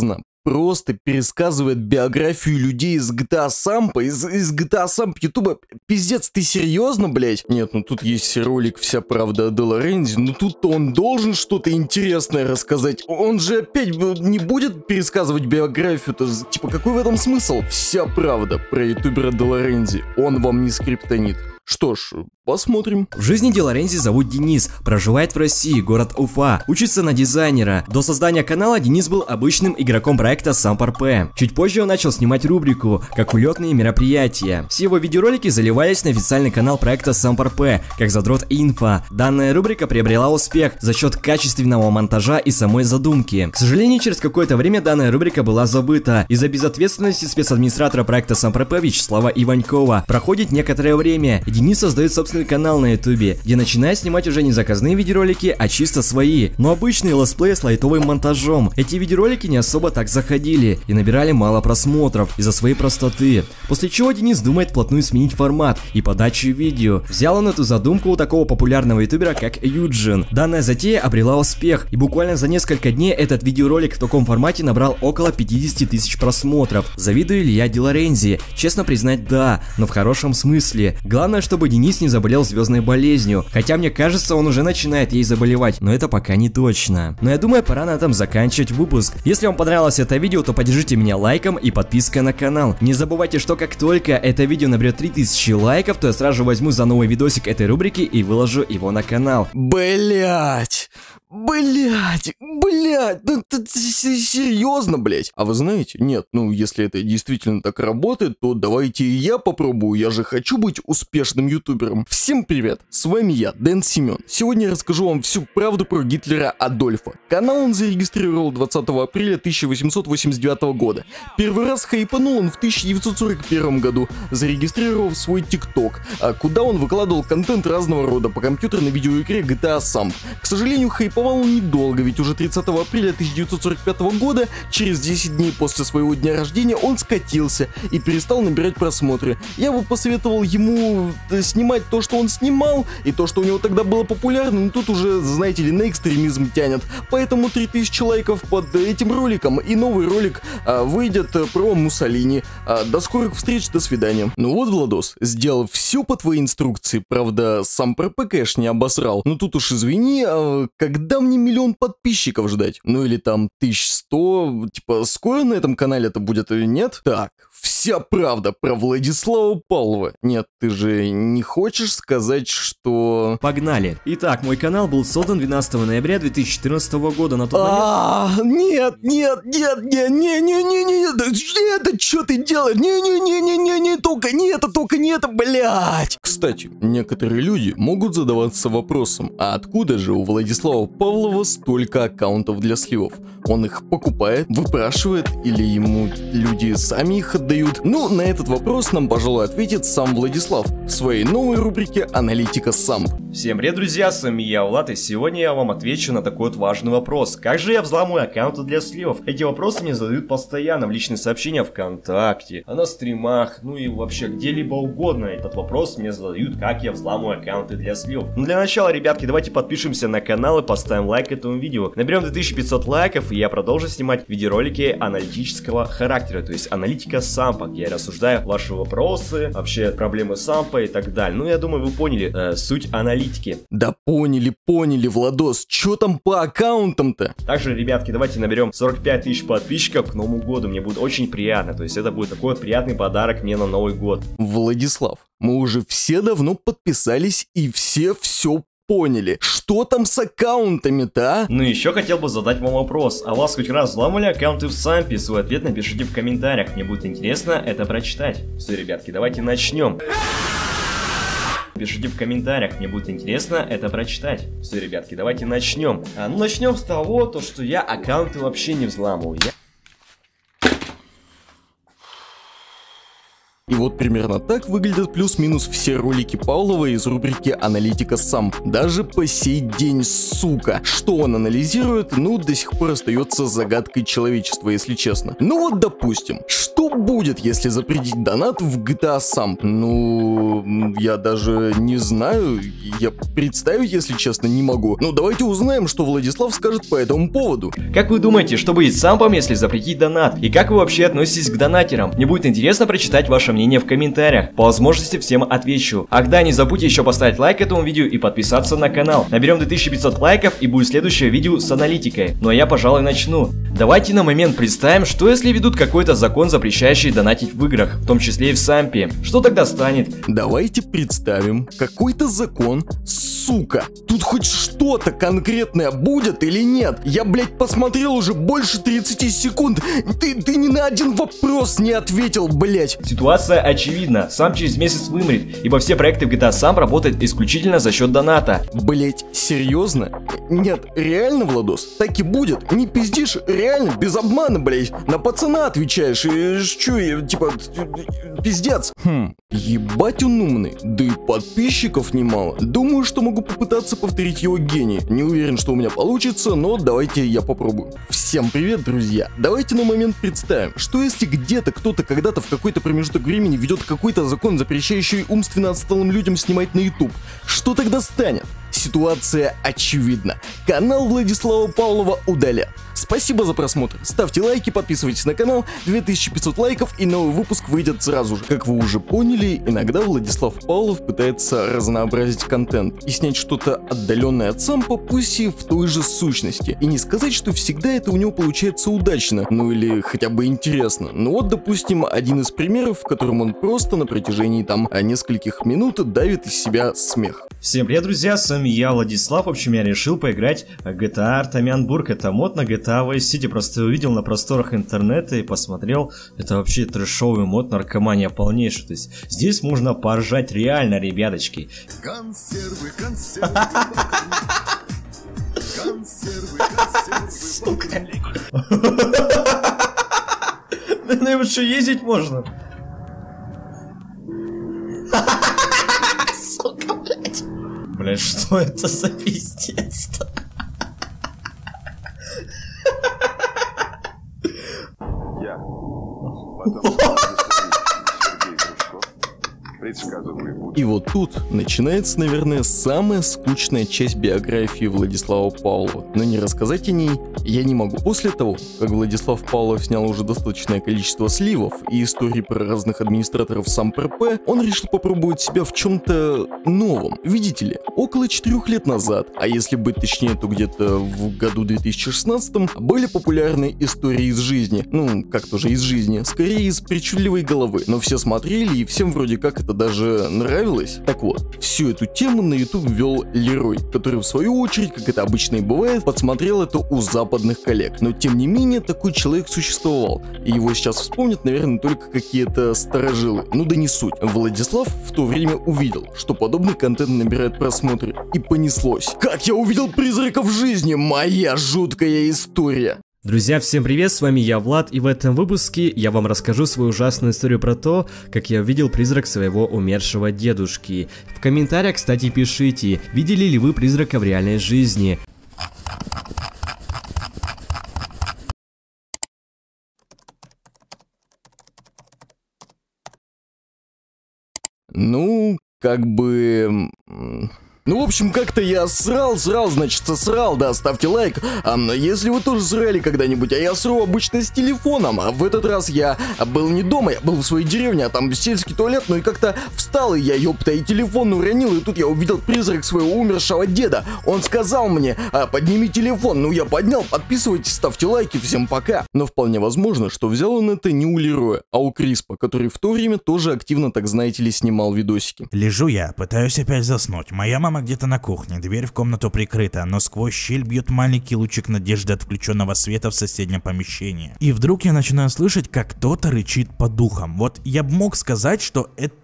просто пересказывает биографию людей из джи ти эй Сампа, из, из джи ти эй Самп Ютуба. Пиздец, ты серьезно, блядь? Нет, ну тут есть ролик «Вся правда о Де Лорензи», ну тут он должен что-то интересное рассказать. Он же опять не будет пересказывать биографию-то, типа какой в этом смысл? Вся правда про ютубера Де Лорензи, он вам не скриптонит. Что ж, посмотрим. В жизни Де Лорензи зовут Денис, проживает в России, город Уфа, учится на дизайнера. До создания канала Денис был обычным игроком проекта SampRP. Чуть позже он начал снимать рубрику «Как улетные мероприятия». Все его видеоролики заливались на официальный канал проекта SampRP, как Задрот Инфо. Данная рубрика приобрела успех за счет качественного монтажа и самой задумки. К сожалению, через какое-то время данная рубрика была забыта. Из-за безответственности спецадминистратора проекта SampRP Вячеслава Иванькова. Проходит некоторое время, Денис создает собственный канал на ютубе, где начинает снимать уже не заказные видеоролики, а чисто свои, но обычные летсплеи с лайтовым монтажом. Эти видеоролики не особо так заходили и набирали мало просмотров из-за своей простоты. После чего Денис думает вплотную сменить формат и подачу видео. Взял он эту задумку у такого популярного ютубера, как Юджин. Данная затея обрела успех, и буквально за несколько дней этот видеоролик в таком формате набрал около пятидесяти тысяч просмотров. Завидую ли я Де Лорензи? Честно признать, да, но в хорошем смысле. Главное, чтобы Денис не заболел звездной болезнью, хотя мне кажется, он уже начинает ей заболевать, но это пока не точно. Но я думаю, пора на этом заканчивать выпуск. Если вам понравилось это видео, то поддержите меня лайком и подпиской на канал. Не забывайте, что как только это видео наберет три тысячи лайков, то я сразу же возьму за новый видосик этой рубрики и выложу его на канал. Блять! Блять, блять, ну ты, ты серьезно, блять? А вы знаете, нет, ну если это действительно так работает, то давайте и я попробую, я же хочу быть успешным ютубером. Всем привет, с вами я, Дэн Семен. Сегодня я расскажу вам всю правду про Гитлера Адольфа. Канал он зарегистрировал двадцатого апреля тысяча восемьсот восемьдесят девятого года. Первый раз хайпанул он в тысяча девятьсот сорок первом году, зарегистрировав свой ТикТок, куда он выкладывал контент разного рода по компьютерной видеоигре джи ти эй Samp. К сожалению, хайпанул он недолго, ведь уже тридцатого апреля тысяча девятьсот сорок пятого года, через десять дней после своего дня рождения, он скатился и перестал набирать просмотры. Я бы посоветовал ему снимать то, что он снимал, и то, что у него тогда было популярно, но тут уже, знаете ли, на экстремизм тянет. Поэтому три тысячи лайков под этим роликом, и новый ролик а, выйдет про Муссолини. А, до скорых встреч, до свидания. Ну вот, Владос, сделал все по твоей инструкции, правда, SampRP, конечно, не обосрал, но тут уж извини, а, когда мне миллион подписчиков ждать? Ну или там тысяча сто, типа скоро на этом канале это будет или нет? Так, вся правда про Владислава Павлова. Нет, ты же не хочешь сказать, что... Погнали. Итак, мой канал был создан двенадцатого ноября две тысячи четырнадцатого года. На тот момент... Нет, нет, нет, нет, не, не, не, не, да это что ты делаешь? Не, не, не, не, не, не, только не это, только не это, блять. Кстати, некоторые люди могут задаваться вопросом, а откуда же у Владислава Павлова столько аккаунтов для сливов? Он их покупает, выпрашивает или ему люди сами их отдают? Ну, на этот вопрос нам, пожалуй, ответит сам Владислав в своей новой рубрике «Аналитика Самп». Всем привет, друзья, с вами я, Влад, и сегодня я вам отвечу на такой вот важный вопрос. Как же я взламываю аккаунты для сливов? Эти вопросы мне задают постоянно в личные сообщения ВКонтакте, на стримах, ну и вообще где-либо угодно. Этот вопрос мне задают, как я взламываю аккаунты для сливов. Ну для начала, ребятки, давайте подпишемся на канал и поставим лайк этому видео. Наберем две тысячи пятьсот лайков, и я продолжу снимать видеоролики аналитического характера, то есть аналитика Сампа, где я рассуждаю ваши вопросы, вообще проблемы Сампа и так далее. Ну я думаю, вы поняли э, суть аналитики. Да поняли, поняли, Владос, чё там по аккаунтам-то? Также, ребятки, давайте наберем сорок пять тысяч подписчиков к Новому году, мне будет очень приятно, то есть это будет такой вот приятный подарок мне на Новый год. Владислав, мы уже все давно подписались и все все поняли. Что там с аккаунтами-то, а? Ну еще хотел бы задать вам вопрос. А вас хоть раз взламывали аккаунты в Сампе? Свой ответ напишите в комментариях. Мне будет интересно это прочитать. Все, ребятки, давайте начнем. Пишите в комментариях, мне будет интересно это прочитать. Все, ребятки, давайте начнем. А, ну начнем с того, то, что я аккаунты вообще не взламываю. Я... И вот примерно так выглядят плюс-минус все ролики Павлова из рубрики «Аналитика Самп». Даже по сей день, сука. Что он анализирует, ну, до сих пор остается загадкой человечества, если честно. Ну вот, допустим, что Что будет, если запретить донат в джи ти эй сам? Ну, я даже не знаю, я представить, если честно, не могу. Ну, давайте узнаем, что Владислав скажет по этому поводу. Как вы думаете, что будет с сампом, если запретить донат? И как вы вообще относитесь к донатерам? Мне будет интересно прочитать ваше мнение в комментариях. По возможности всем отвечу. Ах да, не забудьте еще поставить лайк этому видео и подписаться на канал. Наберем две тысячи пятьсот лайков и будет следующее видео с аналитикой. Ну а я, пожалуй, начну. Давайте на момент представим, что если ведут какой-то закон, запрещающий донатить в играх, в том числе и в сампе. Что тогда станет? Давайте представим, какой-то закон, сука. Тут хоть что-то конкретное будет или нет? Я, блядь, посмотрел уже больше тридцати секунд. Ты, ты ни на один вопрос не ответил, блядь. Ситуация очевидна. Сам через месяц вымрет, ибо все проекты в джи ти эй сам работают исключительно за счет доната. Блять, серьезно? Нет, реально, Владос? Так и будет? Не пиздишь? Реально, без обмана, блять. На пацана отвечаешь, и чё, типа, пиздец. Хм, ебать он умный. Да и подписчиков немало. Думаю, что могу попытаться повторить его гений. Не уверен, что у меня получится, но давайте я попробую. Всем привет, друзья. Давайте на момент представим, что если где-то кто-то когда-то в какой-то промежуток времени ведет какой-то закон, запрещающий умственно отсталым людям снимать на YouTube, что тогда станет? Ситуация очевидна. Канал Владислава Павлова удалят. Спасибо за просмотр. Ставьте лайки, подписывайтесь на канал. две тысячи пятьсот лайков и новый выпуск выйдет сразу же. Как вы уже поняли, иногда Владислав Павлов пытается разнообразить контент и снять что-то отдаленное от сампа, пусть и в той же сущности. И не сказать, что всегда это у него получается удачно, ну или хотя бы интересно. Ну вот, допустим, один из примеров, в котором он просто на протяжении там нескольких минут давит из себя смех. Всем привет, друзья, с вами я, Владислав. В общем, я решил поиграть в джи ти эй Артамианбург. Это мод на джи ти эй Vice City. Просто увидел на просторах интернета и посмотрел. Это вообще трэшовый мод, наркомания полнейшая. То есть здесь можно поржать реально, ребяточки. Консервы, консервы. Консервы, консервы. На нем что, ездить можно? Сука, блядь. Блядь, что это за пиздец-то? Я. Потом Сергей Крючков. Предсказуемый путь. И вот тут начинается, наверное, самая скучная часть биографии Владислава Павлова. Но не рассказать о ней я не могу. После того, как Владислав Павлов снял уже достаточное количество сливов и историй про разных администраторов сам РП, он решил попробовать себя в чем-то новом. Видите ли, около четырех лет назад, а если быть точнее, то где-то в году две тысячи шестнадцатом, были популярны истории из жизни. Ну, как тоже из жизни, скорее из причудливой головы. Но все смотрели и всем вроде как это даже нравилось. Так вот, всю эту тему на YouTube вел Лерой, который в свою очередь, как это обычно и бывает, подсмотрел это у западных коллег. Но тем не менее, такой человек существовал. И его сейчас вспомнят, наверное, только какие-то старожилы. Ну да не суть. Владислав в то время увидел, что подобный контент набирает просмотры. И понеслось. Как я увидел призраков в жизни? Моя жуткая история. Друзья, всем привет, с вами я, Влад, и в этом выпуске я вам расскажу свою ужасную историю про то, как я увидел призрак своего умершего дедушки. В комментариях, кстати, пишите, видели ли вы призрака в реальной жизни. Ну, как бы... Ну, в общем, как-то я срал, срал, значит, срал, да, ставьте лайк. А если вы тоже срали когда-нибудь, а я сру обычно с телефоном, а в этот раз я был не дома, я был в своей деревне, а там сельский туалет, ну и как-то встал, и я, ёпта, и телефон уронил, и тут я увидел призрак своего умершего деда. Он сказал мне, а, подними телефон, ну я поднял, подписывайтесь, ставьте лайки, всем пока. Но вполне возможно, что взял он это не у Лероя, а у Криспа, который в то время тоже активно, так знаете ли, снимал видосики. Лежу я, пытаюсь опять заснуть, моя мама где-то на кухне, дверь в комнату прикрыта, но сквозь щель бьет маленький лучик надежды от включенного света в соседнем помещении. И вдруг я начинаю слышать, как кто-то рычит по духам. Вот я бы мог сказать, что это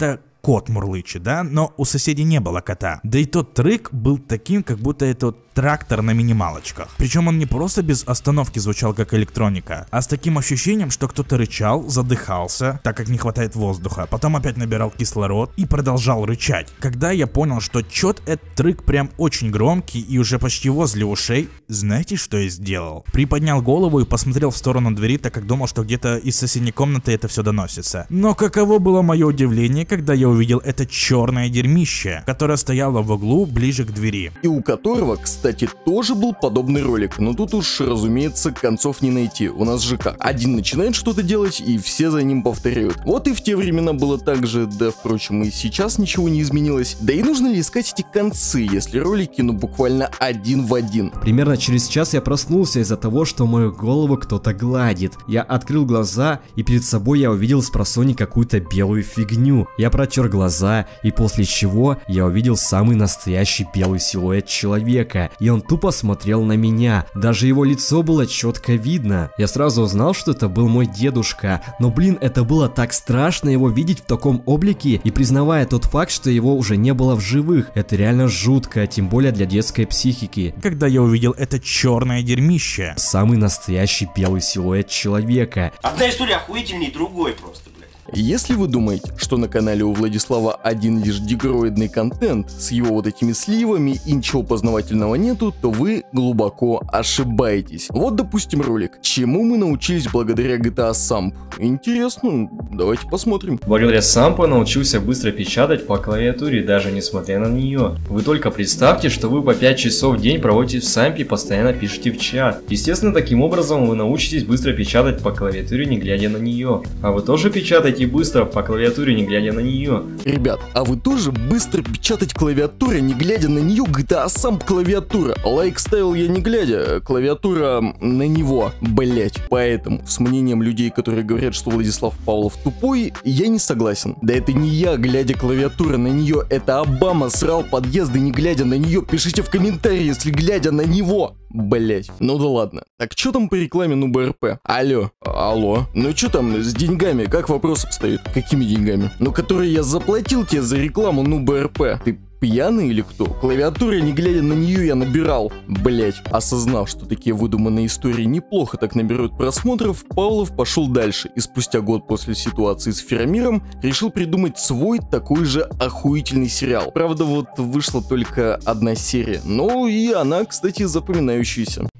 кот мурлычет, да, но у соседей не было кота. Да и тот трек был таким, как будто это вот трактор на минималочках. Причем он не просто без остановки звучал как электроника, а с таким ощущением, что кто-то рычал, задыхался, так как не хватает воздуха, потом опять набирал кислород и продолжал рычать. Когда я понял, что чет этот трек прям очень громкий и уже почти возле ушей, знаете, что я сделал? Приподнял голову и посмотрел в сторону двери, так как думал, что где-то из соседней комнаты это все доносится. Но каково было мое удивление, когда я увидел это черное дерьмище, которое стояло в углу ближе к двери. И у которого, кстати, тоже был подобный ролик, но тут уж, разумеется, концов не найти. У нас же как? Один начинает что-то делать, и все за ним повторяют. Вот и в те времена было так же, да, впрочем, и сейчас ничего не изменилось. Да и нужно ли искать эти концы, если ролики, ну, буквально один в один? Примерно через час я проснулся из-за того, что мою голову кто-то гладит. Я открыл глаза, и перед собой я увидел с просони какую-то белую фигню. Я протер глаза, и после чего я увидел самый настоящий белый силуэт человека. И он тупо смотрел на меня. Даже его лицо было четко видно. Я сразу узнал, что это был мой дедушка. Но блин, это было так страшно его видеть в таком облике, и признавая тот факт, что его уже не было в живых. Это реально жутко, тем более для детской психики. Когда я увидел это черное дерьмище. Самый настоящий белый силуэт человека. Одна история охуительней другой просто. Если вы думаете, что на канале у Владислава один лишь дегроидный контент с его вот этими сливами и ничего познавательного нету, то вы глубоко ошибаетесь. Вот, допустим, ролик «Чему мы научились благодаря джи ти эй Samp». Интересно, давайте посмотрим. Благодаря Сампу я научился быстро печатать по клавиатуре, даже несмотря на нее. Вы только представьте, что вы по пять часов в день проводите в Сампе и постоянно пишете в чат. Естественно, таким образом вы научитесь быстро печатать по клавиатуре, не глядя на нее. А вы тоже печатаете и быстро по клавиатуре, не глядя на нее. Ребят, а вы тоже быстро печатать клавиатурой, не глядя на нее? джи ти эй Samp клавиатура. Лайк ставил я не глядя, клавиатура на него, блять. Поэтому с мнением людей, которые говорят, что Владислав Павлов тупой, я не согласен. Да это не я, глядя клавиатура на нее, это Обама срал подъезды, не глядя на нее. Пишите в комментарии, если глядя на него. Блять, ну да ладно. Так что там по рекламе НУБРП? Алло, алло. Ну что там с деньгами? Как вопрос обстоит? Какими деньгами? Ну, которые я заплатил тебе за рекламу НУБРП. Ты пьяный или кто? Клавиатура, не глядя на нее, я набирал. Блять, осознав, что такие выдуманные истории неплохо так наберут просмотров, Павлов пошел дальше и спустя год после ситуации с Феромиром решил придумать свой такой же охуительный сериал. Правда, вот вышла только одна серия, но и она, кстати, запоминающаяся.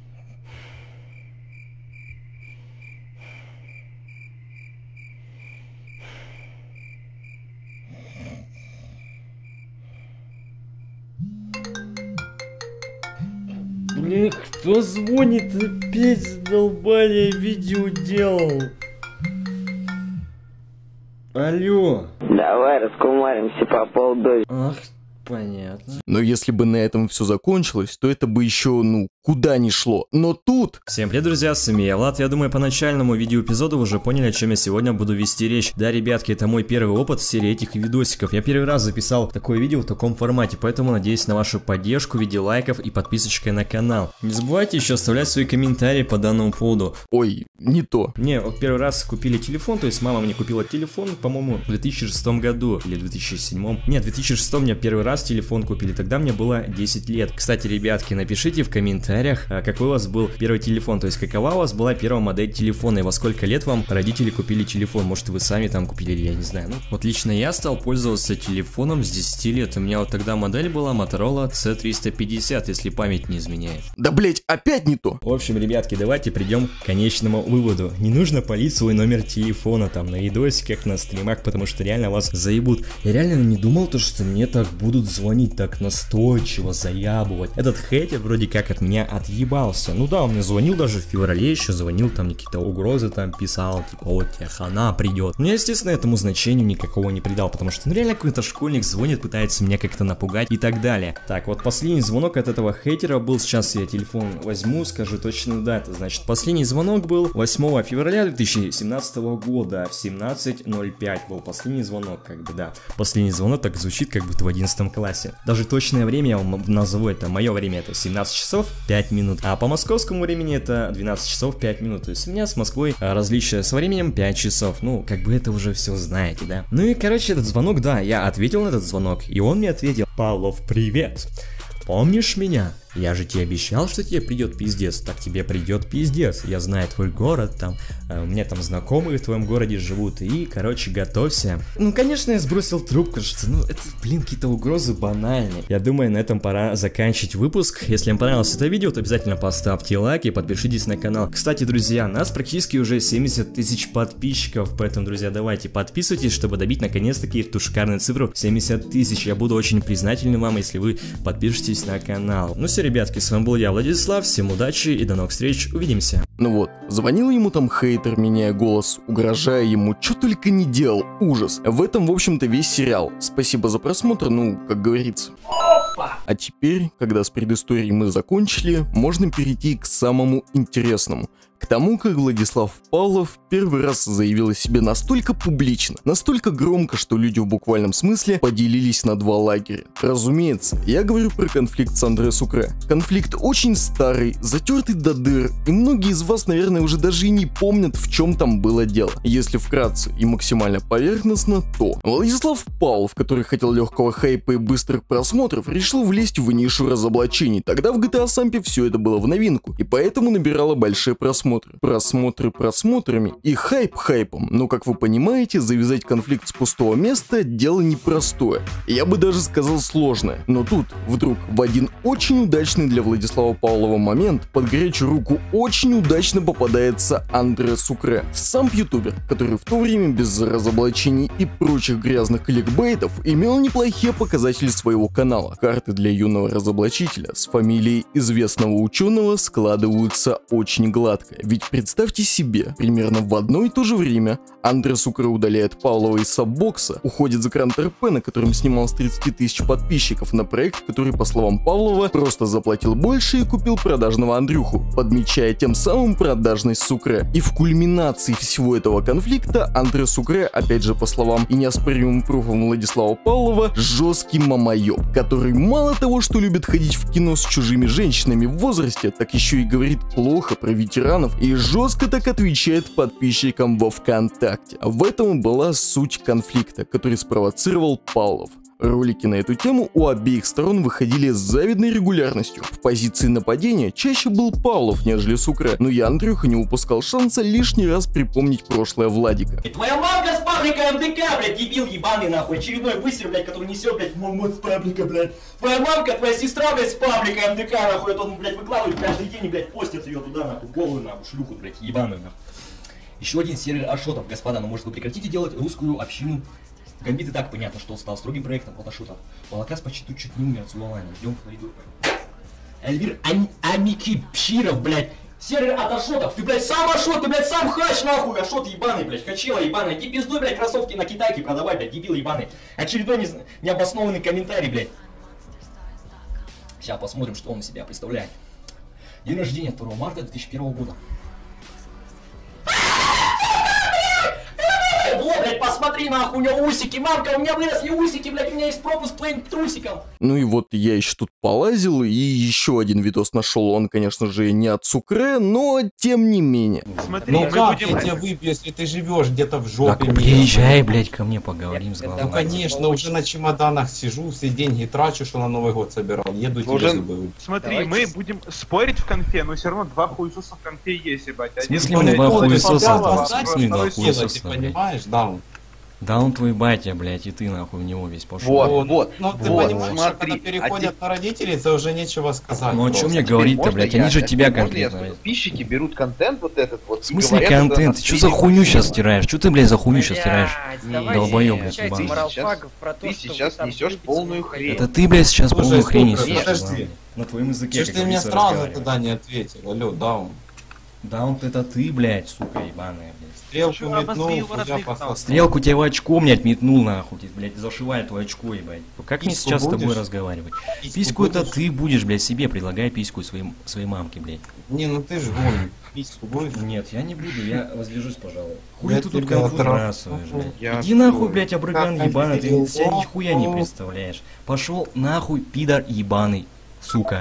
Блин, кто звонит? Опять задолбали, видео делал. Алло. Давай раскумаримся по полдозы. Ах, понятно. Но если бы на этом все закончилось, то это бы еще, ну, куда ни шло. Но тут... Всем привет, друзья, с вами я, Влад. Я думаю, по начальному видеоэпизоду вы уже поняли, о чем я сегодня буду вести речь. Да, ребятки, это мой первый опыт в серии этих видосиков. Я первый раз записал такое видео в таком формате, поэтому надеюсь на вашу поддержку в виде лайков и подписочкой на канал. Не забывайте еще оставлять свои комментарии по данному поводу. Ой, не то. Не, вот первый раз купили телефон, то есть мама мне купила телефон, по-моему, в две тысячи шестом году или в две тысячи седьмом. Нет, в две тысячи шестом мне первый раз телефон купили, тогда мне было десять лет. Кстати, ребятки, напишите в комментариях, какой у вас был первый телефон, то есть какова у вас была первая модель телефона и во сколько лет вам родители купили телефон, может вы сами там купили, я не знаю. Ну, вот лично я стал пользоваться телефоном с десяти лет, у меня вот тогда модель была Motorola си триста пятьдесят, если память не изменяет. Да блять, опять не то. В общем, ребятки, давайте придем к конечному выводу. Не нужно палить свой номер телефона там на видосиках, на стримах, потому что реально вас заебут. Я реально не думал то, что мне так будут звонить так настойчиво, заябывать. Этот хейтер вроде как от меня отъебался. Ну да, он мне звонил даже в феврале, еще звонил, там какие-то угрозы там писал, типа вот тебе хана придет. Но я, естественно, этому значению никакого не придал, потому что ну, реально какой-то школьник звонит, пытается меня как-то напугать и так далее. Так, вот последний звонок от этого хейтера был, сейчас я телефон возьму, скажу точно дату. Значит, последний звонок был восьмого февраля две тысячи семнадцатого года в семнадцать ноль пять был последний звонок, как бы, да. Последний звонок так звучит, как будто в одиннадцатом классе. Даже точное время я вам назову, это мое время, это семнадцать часов пять минут. А по московскому времени это двенадцать часов пять минут. То есть у меня с Москвой а, различие со временем пять часов. Ну, как бы это уже все знаете, да? Ну и, короче, этот звонок, да, я ответил на этот звонок, и он мне ответил: Павлов, привет. Помнишь меня? Я же тебе обещал, что тебе придет пиздец. Так тебе придет пиздец. Я знаю твой город, там, э, у меня там знакомые в твоем городе живут. И, короче, готовься. Ну, конечно, я сбросил трубку, что, ну, это, блин, какие-то угрозы банальные. Я думаю, на этом пора заканчивать выпуск. Если вам понравилось это видео, то обязательно поставьте лайк и подпишитесь на канал. Кстати, друзья, нас практически уже семьдесят тысяч подписчиков. Поэтому, друзья, давайте подписывайтесь, чтобы добить наконец-таки эту шикарную цифру семьдесят тысяч. Я буду очень признателен вам, если вы подпишетесь на канал. Ну все, ребятки, с вами был я, Владислав, всем удачи и до новых встреч, увидимся. Ну вот, звонил ему там хейтер, меняя голос, угрожая ему, что только не делал, ужас. В этом, в общем-то, весь сериал. Спасибо за просмотр, ну, как говорится. А теперь, когда с предысторией мы закончили, можно перейти к самому интересному. К тому, как Владислав Павлов первый раз заявил о себе настолько публично, настолько громко, что люди в буквальном смысле поделились на два лагеря. Разумеется, я говорю про конфликт с Андре Сукре. Конфликт очень старый, затертый до дыр, и многие из вас, наверное, уже даже и не помнят, в чем там было дело. Если вкратце и максимально поверхностно, то Владислав Павлов, который хотел легкого хайпа и быстрых просмотров, решил влезть в нишу разоблачений. Тогда в джи ти эй Сампе все это было в новинку, и поэтому набирало большие просмотры. Просмотры просмотрами и хайп хайпом, но, как вы понимаете, завязать конфликт с пустого места – дело непростое. Я бы даже сказал сложное. Но тут, вдруг, в один очень удачный для Владислава Павлова момент, под горячую руку очень удачно попадается Андре Сукре. Сам ютубер, который в то время без разоблачений и прочих грязных кликбейтов имел неплохие показатели своего канала. Карты для юного разоблачителя с фамилией известного ученого складываются очень гладко. Ведь представьте себе, примерно в одно и то же время Андре Сукре удаляет Павлова из саббокса, уходит за Гранд эр пи, на котором снимал с тридцати тысяч подписчиков, на проект, который, по словам Павлова, просто заплатил больше и купил продажного Андрюху, подмечая тем самым продажность Сукре. И в кульминации всего этого конфликта Андре Сукре, опять же по словам и неоспоримым пруфом Владислава Павлова, жесткий мамоеб, который мало того, что любит ходить в кино с чужими женщинами в возрасте, так еще и говорит плохо про ветеранов и жестко так отвечает подписчикам во ВКонтакте. В этом была суть конфликта, который спровоцировал Павлов. Ролики на эту тему у обеих сторон выходили с завидной регулярностью. В позиции нападения чаще был Павлов, нежели Сукре, но и Андрюха не упускал шанса лишний раз припомнить прошлое Владика. И твоя мамка с паблика эм дэ ка, блядь, дебил ебаный нахуй, очередной высер, блядь, который несет, блядь, мод с паблика, блядь. Твоя мамка, твоя сестра, блядь, с паблика эм дэ ка, нахуй, это он, блядь, выкладывает каждый день и, блядь, постит ее туда, нахуй, голую, нахуй, шлюху, блядь, ебаную, нахуй. Еще один сервер Ашотов, господа, ну может вы прекратите делать русскую общину? Гамбит и так понятно, что он стал строгим проектом от Ашотов. Волокас почти тут чуть не умер от Сулалайна. Ждем в коридор. Эльвир Ам Амики Пширов, блядь. Сервер от Ашотов. Ты, блядь, сам Ашот, ты, блядь, сам хач, нахуй. Ашот ебаный, блядь, качела ебаная. Иди пиздуй, блядь, кроссовки на китайке продавай, блядь, дебил ебаный. Очередной не... необоснованный комментарий, блядь. Сейчас посмотрим, что он из себя представляет. День рождения второго марта две тысячи первого года. Вот, блядь, посмотри, нахуй, у него усики, мамка, у меня выросли усики, блядь, у меня есть пропуск к твоим трусикам. Ну и вот я еще тут полазил и еще один видос нашел, он, конечно же, не от Сукре, но тем не менее. Смотри, ну как будем... я тебя выпью, если ты живешь где-то в жопе? Так приезжай, блядь, ко мне поговорим с глазами. Ну конечно, уже на чемоданах сижу, все деньги трачу, что на Новый год собирал, еду тебе уже... зубы выпью. Смотри, давайте мы будем спорить в конфе, но все равно два хуесоса в конфе есть, ебать. В смысле мы два хуесоса? В смысле два хуесоса, понимаешь, даун? Да он твой батя, блядь, и ты нахуй в него весь пошел. Вот, вот. Ну ты вот, понимаешь, смотри, когда переходят а на родителей, это уже нечего сказать. Ну о чем мне говорить-то, блядь, они же тебя конкретно. Подписчики берут контент вот этот вот. В смысле контент? Ты что за хуйню сейчас стираешь? Что ты, блядь, за хуйню сейчас стираешь? Долбоёб, блядь, ебаный. Ты сейчас несешь полную хрень. Это ты, блядь, сейчас полную хрень несешь. Подожди. На твоем языке. Что ж ты мне сразу тогда не ответил? Алло, даун. Даун это ты, блядь, сука ебаная, блядь. Стрелку метнул, я послал. Стрелку тебе в очко, блядь, метнул нахуй, блядь, зашивает твое очко, ебать. Как мне сейчас с тобой разговаривать? Письку это ты будешь, блядь, себе предлагай письку своим, своей мамке, блядь. Не, ну ты же гонишь. Письку будешь? Нет, я не буду, я воздержусь, пожалуй. Хуй ты тут конфуз бросаешь, блядь. Иди нахуй, блядь, абрыган ебаный, ты себя нихуя не представляешь. Пошел нахуй, пидор ебаный, сука.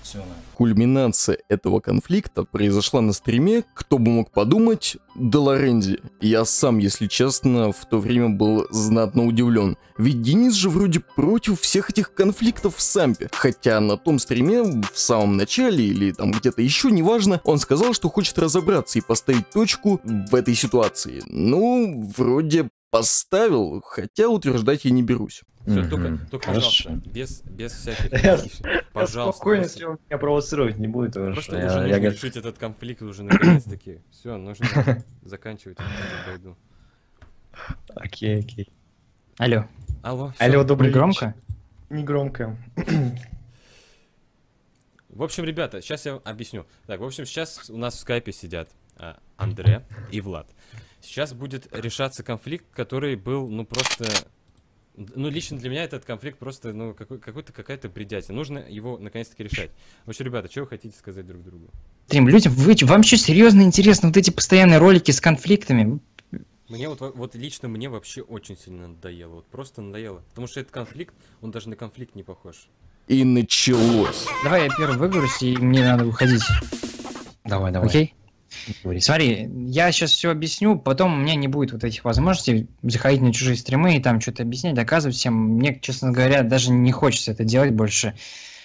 Все, на. Кульминация этого конфликта произошла на стриме, кто бы мог подумать, Долоренди. Я сам, если честно, в то время был знатно удивлен. Ведь Денис же вроде против всех этих конфликтов в сампе. Хотя на том стриме, в самом начале или там где-то еще, неважно, он сказал, что хочет разобраться и поставить точку в этой ситуации. Ну, вроде поставил, хотя утверждать я не берусь. Все, mm-hmm. только, только пожалуйста, без, без всяких... Пожалуйста. Спокойно, если он меня провоцировать не будет. Просто уже нужно решить этот конфликт уже наконец-таки. Все, нужно заканчивать эту. Окей, окей. Алло. Алло. Алло, добрый вечер. Громко? Не громко. В общем, ребята, сейчас я объясню. Так, в общем, сейчас у нас в скайпе сидят а, Андре и Влад. Сейчас будет решаться конфликт, который был, ну, просто... Ну, лично для меня этот конфликт просто, ну, какой- какой-то какая-то бредятина. Нужно его наконец-таки решать. В общем, ребята, что вы хотите сказать друг другу? Трим, людям, вы, вам что, серьезно интересно вот эти постоянные ролики с конфликтами? Мне вот, вот лично мне вообще очень сильно надоело. Вот просто надоело. Потому что этот конфликт, он даже на конфликт не похож. И началось. Давай я первый выгружусь, и мне надо выходить. Давай, давай. Окей? Смотри, я сейчас все объясню, потом у меня не будет вот этих возможностей заходить на чужие стримы и там что-то объяснять, доказывать всем. Мне, честно говоря, даже не хочется это делать больше.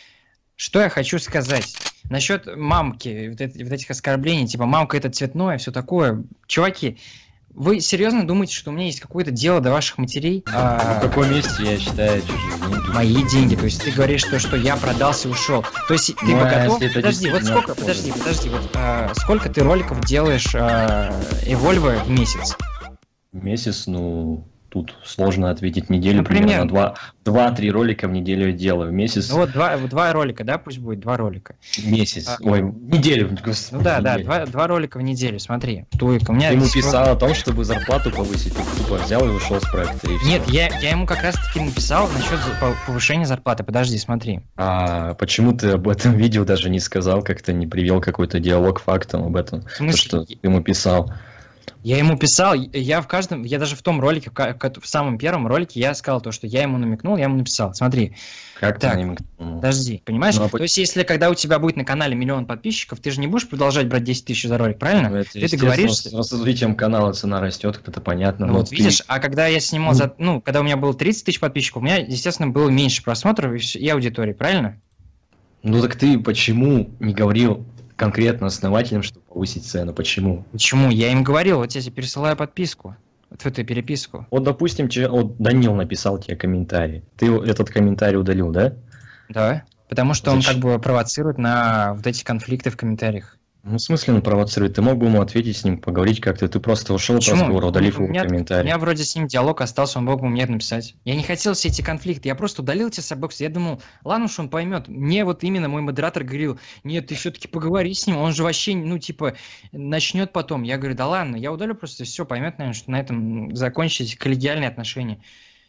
Что я хочу сказать? Насчет мамки, вот, это, вот этих оскорблений, типа мамка это цветное, все такое. Чуваки, вы серьезно думаете, что у меня есть какое-то дело до ваших матерей? А... В каком месте, я считаю, чужие деньги? Мои деньги. То есть ты говоришь, что, что я продался и ушел. То есть ты Ну, бы а готов... если это Подожди, вот действительно сколько, подожди, подожди, вот а, сколько ты роликов делаешь а, Evolve в месяц? В месяц, ну, тут сложно ответить неделю, Ну, примерно. примерно два- два-три ролика в неделю я делаю. В месяц, Ну вот два, вот два ролика, да, пусть будет два ролика. месяц, А. ой, неделю. господи, Ну да, да, неделю. два, два ролика в неделю, смотри. Туик, у меня Ты ему до сих пор- писал о том, чтобы зарплату повысить, ты тупо взял и ушел с проекта, и всё. Нет, я, я ему как раз таки написал насчет за- по- повышения зарплаты. Подожди, смотри. А почему ты об этом видео даже не сказал, как-то не привел какой-то диалог фактом об этом? В смысле? То, что ты ему писал. Я ему писал, я в каждом, я даже в том ролике, в ка- в самом первом ролике, я сказал то, что я ему намекнул, я ему написал. Смотри. Как Так, ты намекнул? Подожди, понимаешь? Ну, а То по- есть, если когда у тебя будет на канале миллион подписчиков, ты же не будешь продолжать брать десять тысяч за ролик, правильно? Ну, это, ты естественно, договоришься? с развитием канала цена растет, это понятно. Ну но вот ты- видишь, а когда я снимал за, ну, когда у меня было тридцать тысяч подписчиков, у меня, естественно, было меньше просмотров и, вс- и аудитории, правильно? Ну так ты почему не говорил конкретно основателям, чтобы повысить цену? Почему? Почему? Я им говорил, вот я тебе пересылаю подписку, вот эту переписку. Вот, допустим, тебе, вот Данил написал тебе комментарий. Ты этот комментарий удалил, да? Да, потому что он Зачем? как бы провоцирует на вот эти конфликты в комментариях. Ну, в смысле он провоцирует? Ты мог бы ему ответить с ним, поговорить как-то. Ты просто ушел от Почему? разговора, удалив у, его меня, у комментарий. меня вроде с ним диалог остался, он мог бы мне написать. Я не хотел все эти конфликты, я просто удалил эти саббоксы. Я думал, ладно уж он поймет. Мне вот именно мой модератор говорил, нет, ты все-таки поговори с ним, он же вообще, ну, типа, начнет потом. Я говорю, да ладно, я удалю просто, все, поймет, наверное, что на этом закончить коллегиальные отношения.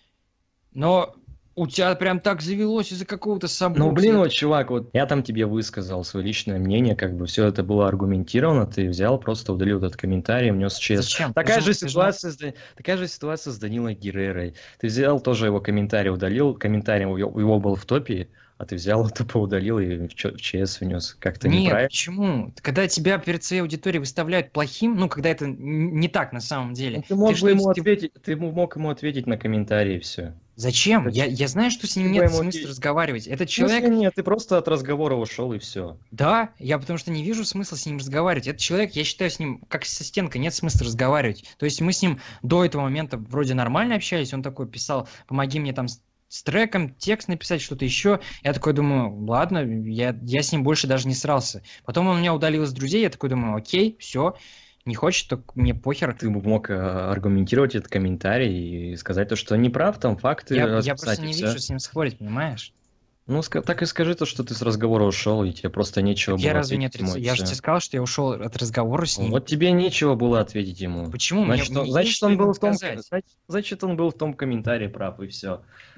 Но у тебя прям так завелось из-за какого-то саббокса. Ну, блин, вот, чувак, вот я там тебе высказал свое личное мнение, как бы все это было аргументировано, ты взял, просто удалил этот комментарий, внес чест. Зачем? Такая Ты же, же- ты же- ситуация, с Да- такая же ситуация с Данилой Геррерой. Ты взял тоже его комментарий, удалил, комментарий у его у его был в топе, а ты взял это, поудалил и в Ч- в ЧС внес. Как-то Нет, неправильно. почему? Когда тебя перед своей аудиторией выставляют плохим, ну, когда это н- не так на самом деле. Ну, Ты мог что, бы ему ты- ответить, ты ему- мог ему ответить на комментарии, и все. Зачем? Я, я знаю, что с ним Ты нет бы ему смысла ответил. разговаривать. Этот Человек... человек... Нет, ты просто от разговора ушел и все. Да, я потому что не вижу смысла с ним разговаривать. Этот человек, я считаю, с ним как со стенкой, нет смысла разговаривать. То есть мы с ним до этого момента вроде нормально общались, он такой писал, помоги мне там с, с треком, текст написать, что-то еще. Я такой думаю, ладно, я, я с ним больше даже не срался. Потом он меня удалил из друзей, я такой думаю, окей, все, не хочет, так мне похер. Ты бы мог э, аргументировать этот комментарий и сказать то, что не прав, там факты Я, я расписать, просто и не всё. вижу с ним спорить, понимаешь? Ну, ска- так и скажи то, что ты с разговора ушел, и тебе просто нечего Я было разве не ответить ему, отрицаю? и Я же всё. тебе сказал, что я ушел от разговора с ним. Вот тебе нечего было ответить ему. Почему? Значит, Мне- он, мне значит, есть он что был ему в том, сказать. значит, значит, он был в том комментарии прав, и все.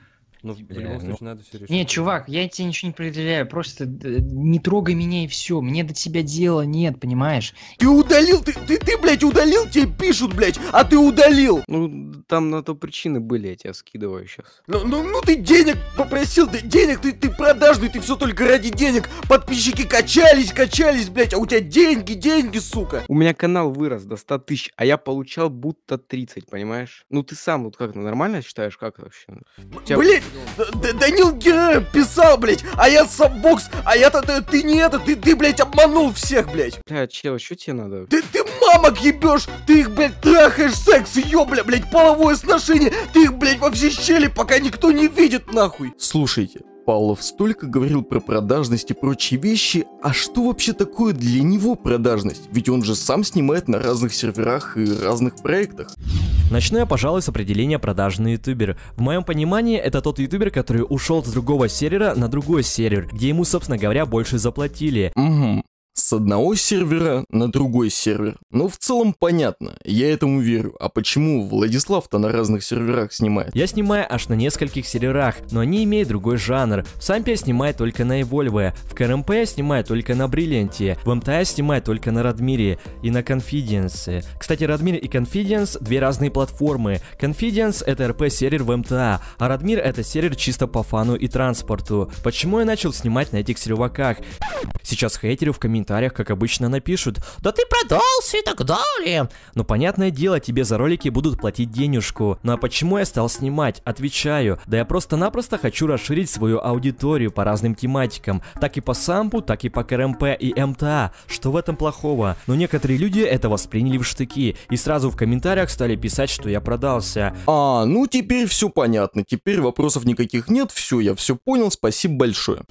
Ну, в любом случае, надо все решить. Не, чувак, я тебе ничего не предъявляю, просто э, не трогай меня и все. Мне до тебя дела нет, понимаешь? Ты удалил, ты, ты, ты, блядь, удалил, тебе пишут, блядь, а ты удалил. Ну, там на то причины были, я тебя скидываю сейчас. Ну, ну, ну ты денег попросил, ты денег, ты, ты продажный, ты все только ради денег. Подписчики качались, качались, блядь, а у тебя деньги, деньги, сука. У меня канал вырос до ста тысяч, а я получал будто тридцать, понимаешь? Ну ты сам вот как, нормально считаешь, как вообще? Тебя... Блядь, Данил Героев писал, блядь, а я саббокс, а я-то, ты, ты не это, ты, ты, блядь, обманул всех, блядь. Бля, чел, что тебе надо? Ты, ты мамок ебешь, ты их, блядь, трахаешь, секс, ёбля, блядь, половое сношение, ты их, блядь, во все щели, пока никто не видит, нахуй. Слушайте, Павлов столько говорил про продажность и прочие вещи, а что вообще такое для него продажность? Ведь он же сам снимает на разных серверах и разных проектах. Начну я, пожалуй, с определения продажный ютубер. В моем понимании, это тот ютубер, который ушел с другого сервера на другой сервер, где ему, собственно говоря, больше заплатили. Угу. С одного сервера на другой сервер. Ну, в целом понятно, я этому верю. А почему Владислав-то на разных серверах снимает? Я снимаю аж на нескольких серверах, но они имеют другой жанр. В Сампе я снимаю только на Evolve, в КРМП я снимаю только на Brilliant, в МТА я снимаю только на Радмире и на Confidence. Кстати, Радмир и Confidence две разные платформы. Confidence это РП-сервер в МТА, а Радмир это сервер чисто по фану и транспорту. Почему я начал снимать на этих серваках? Сейчас хейтеры в комментариях как обычно напишут: да ты продался и так далее. Ну понятное дело, тебе за ролики будут платить денежку. Ну а почему я стал снимать? Отвечаю, да я просто-напросто хочу расширить свою аудиторию по разным тематикам. Так и по Сампу, так и по КРМП и МТА. Что в этом плохого? Но некоторые люди это восприняли в штыки и сразу в комментариях стали писать, что я продался. А, ну теперь все понятно. Теперь вопросов никаких нет. Все, я все понял, спасибо большое.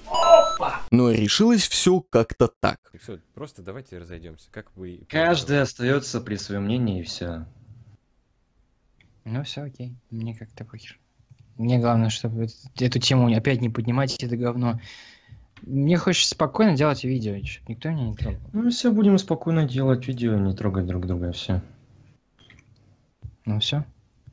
Но решилось все как-то так. Все, просто давайте разойдемся. Как вы... Каждый остается при своем мнении и все. Ну все, окей. Мне как-то похер. Мне главное, чтобы эту тему опять не поднимать, это говно. Мне хочется спокойно делать видео, чтобы никто меня не трогал. Ну все, будем спокойно делать видео, не трогать друг друга, все. Ну все.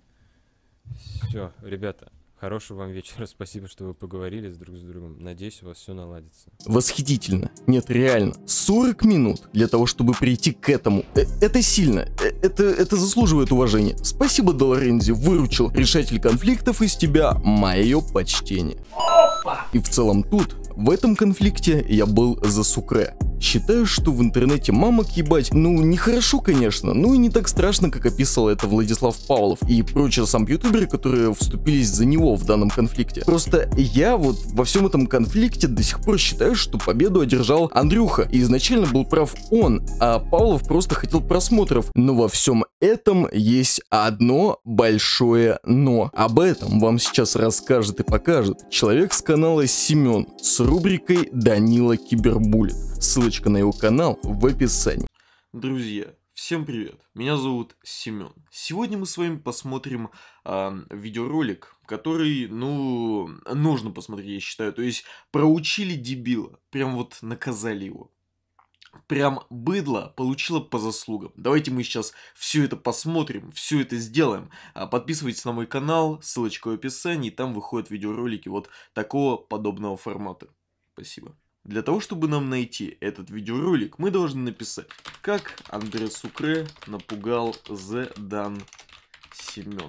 Все, ребята. Хорошего вам вечера, спасибо, что вы поговорили с друг с другом. Надеюсь, у вас все наладится. Восхитительно. Нет, реально. сорок минут для того, чтобы прийти к этому. Э это сильно. Э это, это заслуживает уважения. Спасибо, Долорензи, выручил. Решатель конфликтов из тебя. Мое почтение. И в целом тут, в этом конфликте, я был за Сукре. Считаю, что в интернете мамок ебать, ну, нехорошо, конечно, но и не так страшно, как описывал это Владислав Павлов и прочие сам ютуберы, которые вступились за него в данном конфликте. Просто я вот во всем этом конфликте до сих пор считаю, что победу одержал Андрюха, и изначально был прав он, а Павлов просто хотел просмотров. Но во всем этом есть одно большое но. Об этом вам сейчас расскажет и покажет человек с канала Семен с рубрикой Данила Кибербуллет. Ссылочка на его канал в описании. Друзья, всем привет, меня зовут Семен. Сегодня мы с вами посмотрим э, видеоролик, который, ну, нужно посмотреть, я считаю. То есть, проучили дебила, прям вот наказали его. Прям быдло получило по заслугам. Давайте мы сейчас все это посмотрим, все это сделаем. Подписывайтесь на мой канал, ссылочка в описании, там выходят видеоролики вот такого подобного формата. Спасибо. Для того, чтобы нам найти этот видеоролик, мы должны написать, как Андре Сукре напугал The Dan Семена.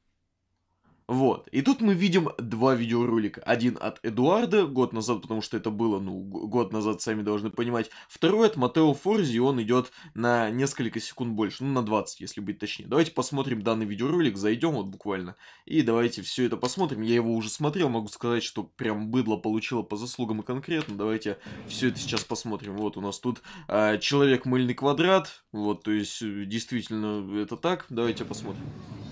Вот, и тут мы видим два видеоролика. Один от Эдуарда, год назад, потому что это было, ну, год назад, сами должны понимать. Второй от Матео Форзи, он идет на несколько секунд больше, ну, на двадцать, если быть точнее. Давайте посмотрим данный видеоролик, зайдем вот буквально, и давайте все это посмотрим. Я его уже смотрел, могу сказать, что прям быдло получило по заслугам и конкретно. Давайте все это сейчас посмотрим. Вот у нас тут а, человек мыльный квадрат, вот, то есть, действительно, это так. Давайте посмотрим.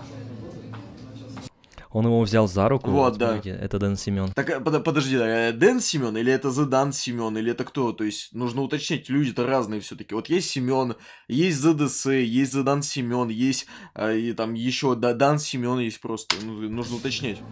Он его взял за руку. Вот, да. Смотрите, это Дэн Семен. Так, под, подожди, Дэн Семен или это The Dan Семен, или это кто? То есть, нужно уточнить, люди-то разные все-таки. Вот есть Семен, есть зэ дэ эс, есть The Dan Семен, есть а, и там еще да, Dan Семен есть просто. Ну, нужно уточнять.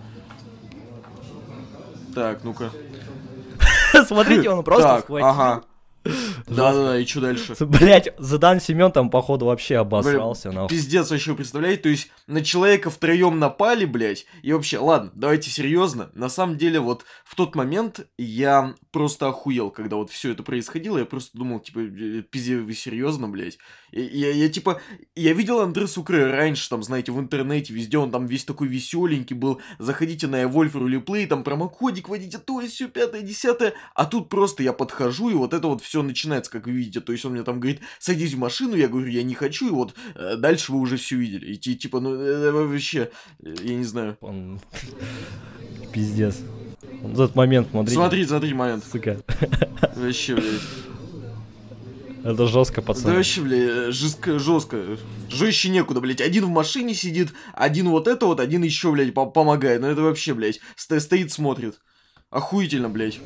Так, ну-ка. Смотрите, он просто так, схватил. Ага. Да-да-да, и что дальше? Блять, Задан Семен там, походу, вообще обосрался. Бля, пиздец вообще, представляете? То есть на человека втроем напали, блять. И вообще, ладно, давайте серьезно. На самом деле, вот в тот момент я просто охуел, когда вот все это происходило. Я просто думал, типа, пиздец, вы серьезно, блять? Я, я, я типа, я видел Андре Сукре раньше, там, знаете, в интернете, везде он там весь такой веселенький был. Заходите на Evolve Roleplay, там промокодик вводите, то есть все пятое, десятое. А тут просто я подхожу, и вот это вот все начинается, как вы видите. То есть он мне там говорит, садись в машину, я говорю, я не хочу, и вот э, дальше вы уже все видели. И типа, ну, э, вообще, э, я не знаю. Он... Пиздец. В этот момент, смотри. Смотри, смотри, момент. Сука. Вообще, блядь. Это жестко, пацаны. Да вообще, блядь, жестко, жестко. Жестче некуда, блядь. Один в машине сидит, один вот это вот, один еще, блядь, помогает. Ну это вообще, блядь, сто стоит, смотрит. Охуительно, блядь.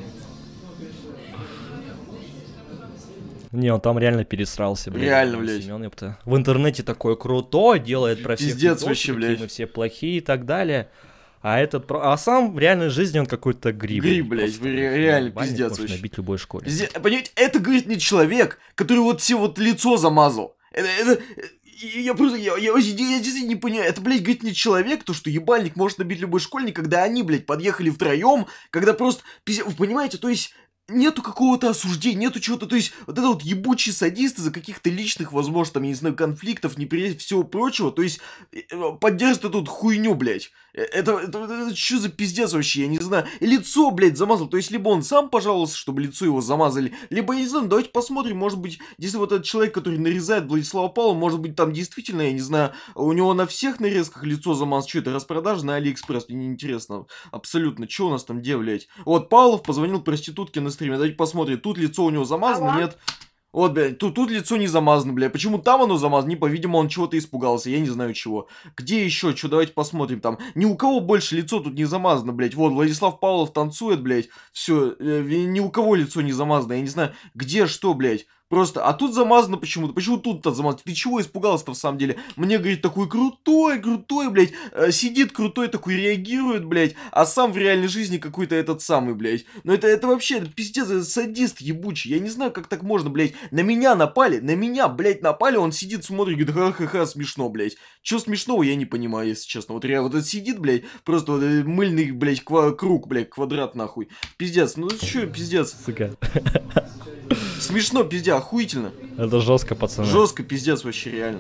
Не, он там реально пересрался, блядь. Реально, блядь. Семён, в интернете такое круто, делает про всех пиздец видосы, вообще, блядь. мы все плохие и так далее. А этот, а сам в реальной жизни он какой-то гриб. Гриб, блядь, просто, реально ебальник пиздец может вообще. набить любой школе. Пиздец, понимаете, это, говорит, не человек, который вот все вот лицо замазал. Это, это, я просто, я, я, я, я действительно не понимаю, это, блядь, говорит, не человек, то, что ебальник может набить любой школьник, когда они, блядь, подъехали втроем, когда просто, пиздец, вы понимаете, то есть... Нету какого-то осуждения, нету чего-то, то есть, вот это вот ебучие садисты за каких-то личных, возможно, там, я не знаю, конфликтов, неприятий, всего прочего, то есть, поддержит эту вот хуйню, блядь. Это, это, это, это что за пиздец вообще, я не знаю. И лицо, блядь, замазал, то есть, либо он сам пожаловался, чтобы лицо его замазали, либо, я не знаю, давайте посмотрим, может быть, если вот этот человек, который нарезает Владислава Павлова, может быть, там действительно, я не знаю, у него на всех нарезках лицо замазано, что это, распродажа на Алиэкспресс, мне неинтересно, абсолютно, что у нас там, где, блядь. Вот, Павлов позвонил проститутке на стриме, давайте посмотрим, тут лицо у него замазано, ага. Нет? Вот, блядь, тут, тут лицо не замазано, блядь. Почему там оно замазано? Не, по-видимому, он чего-то испугался, я не знаю чего. Где еще? Что, давайте посмотрим там. Ни у кого больше лицо тут не замазано, блядь. Вот, Владислав Павлов танцует, блядь. Все, э, ни у кого лицо не замазано, я не знаю, где что, блядь. Просто, а тут замазано почему-то. Почему тут-то замазано? Ты чего испугался-то в самом деле? Мне, говорит, такой крутой, крутой, блядь. Э, сидит крутой, такой реагирует, блядь. А сам в реальной жизни какой-то этот самый, блядь. Но это, это вообще, это пиздец, это садист ебучий. Я не знаю, как так можно, блядь. На меня напали, на меня, блядь, напали. Он сидит, смотрит, говорит, ха-ха-ха, смешно, блядь. Чё смешного, я не понимаю, если честно. Вот реально, вот это сидит, блядь, просто вот, э, мыльный, блядь, ква- круг, блядь, квадрат, нахуй. Пиздец, ну чё, пиздец. Сука. Смешно, пиздец, охуительно. Это жестко, пацаны. Жестко, пиздец, вообще, реально.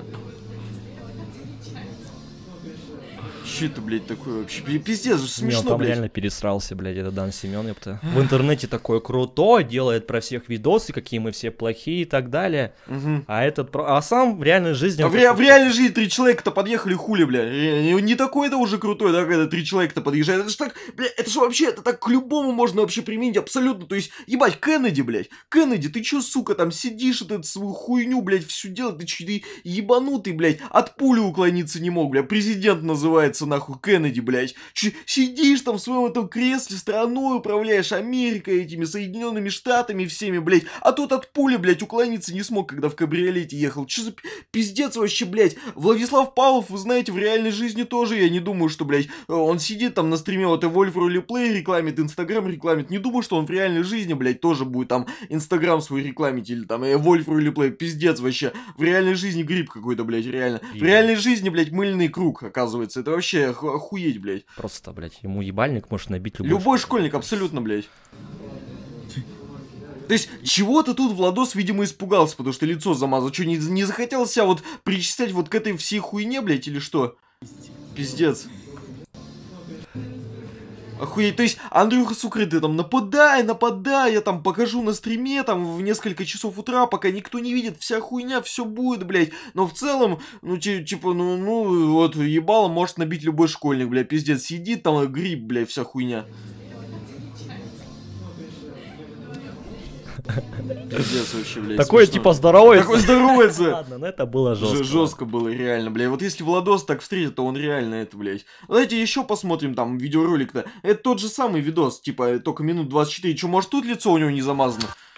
Что это, блядь, такое вообще? Пиздец, же смешно, Не, он там блядь. реально пересрался, блядь, это Дан Семен, ёпта. В интернете такое круто, делает про всех видосы, какие мы все плохие и так далее. Угу. А этот, а сам в реальной жизни... А в, ре- в реальной жизни три человека-то подъехали, хули, бля. Не, не такой-то уже крутой, да, когда три человека-то подъезжают. Это ж так, бля, это ж вообще, это так к любому можно вообще применить абсолютно. То есть, ебать, Кеннеди, блядь. Кеннеди, ты чё, сука, там сидишь, вот эту свою хуйню, блядь, всю делать, ты чё, ты ебанутый, блядь. От пули уклониться не мог, бля. Президент называется, нахуй, Кеннеди, блядь. Чё, сидишь там в своем этом кресле, страной управляешь, Америкой, этими Соединенными Штатами всеми, блядь. А тут от пули, блядь, уклониться не смог, когда в кабриолете ехал. Чё за пиздец вообще, блядь. Владислав Павлов, вы знаете, в реальной жизни тоже, я не думаю, что, блядь, он сидит там на стриме, вот и Evolve Roleplay рекламит, Инстаграм рекламит. Не думаю, что он в реальной жизни, блядь, тоже будет там Инстаграм свой рекламить или там Evolve Roleplay. Пиздец вообще. В реальной жизни гриб какой-то, блядь, реально. В реальной жизни, блядь, мыльный круг, оказывается. Это вообще охуеть, блядь. Просто, блядь, ему ебальник может набить любой. Любой школьник, абсолютно, блядь. То есть, чего-то тут Владос, видимо, испугался, потому что лицо замазал. Что, не, не захотел себя вот причислять вот к этой всей хуйне, блядь, или что? Пиздец. Охуеть, то есть, Андрюха, сука, ты там нападай, нападай, я там покажу на стриме, там, в несколько часов утра, пока никто не видит, вся хуйня, все будет, блядь. Но в целом, ну, типа, ну, ну, вот, ебало может набить любой школьник, блядь, пиздец, сидит там, гриб, блядь, вся хуйня. Пиздец вообще, блядь. Такой смешно. типа здоровается. Такой здоровается. Ладно, ну это было жестко. Жестко было, реально, блядь. Вот если Владос так встретит, то он реально это, блядь. Давайте еще посмотрим там видеоролик-то. Это тот же самый видос, типа, только минут двадцать четыре. Че, может тут лицо у него не замазано?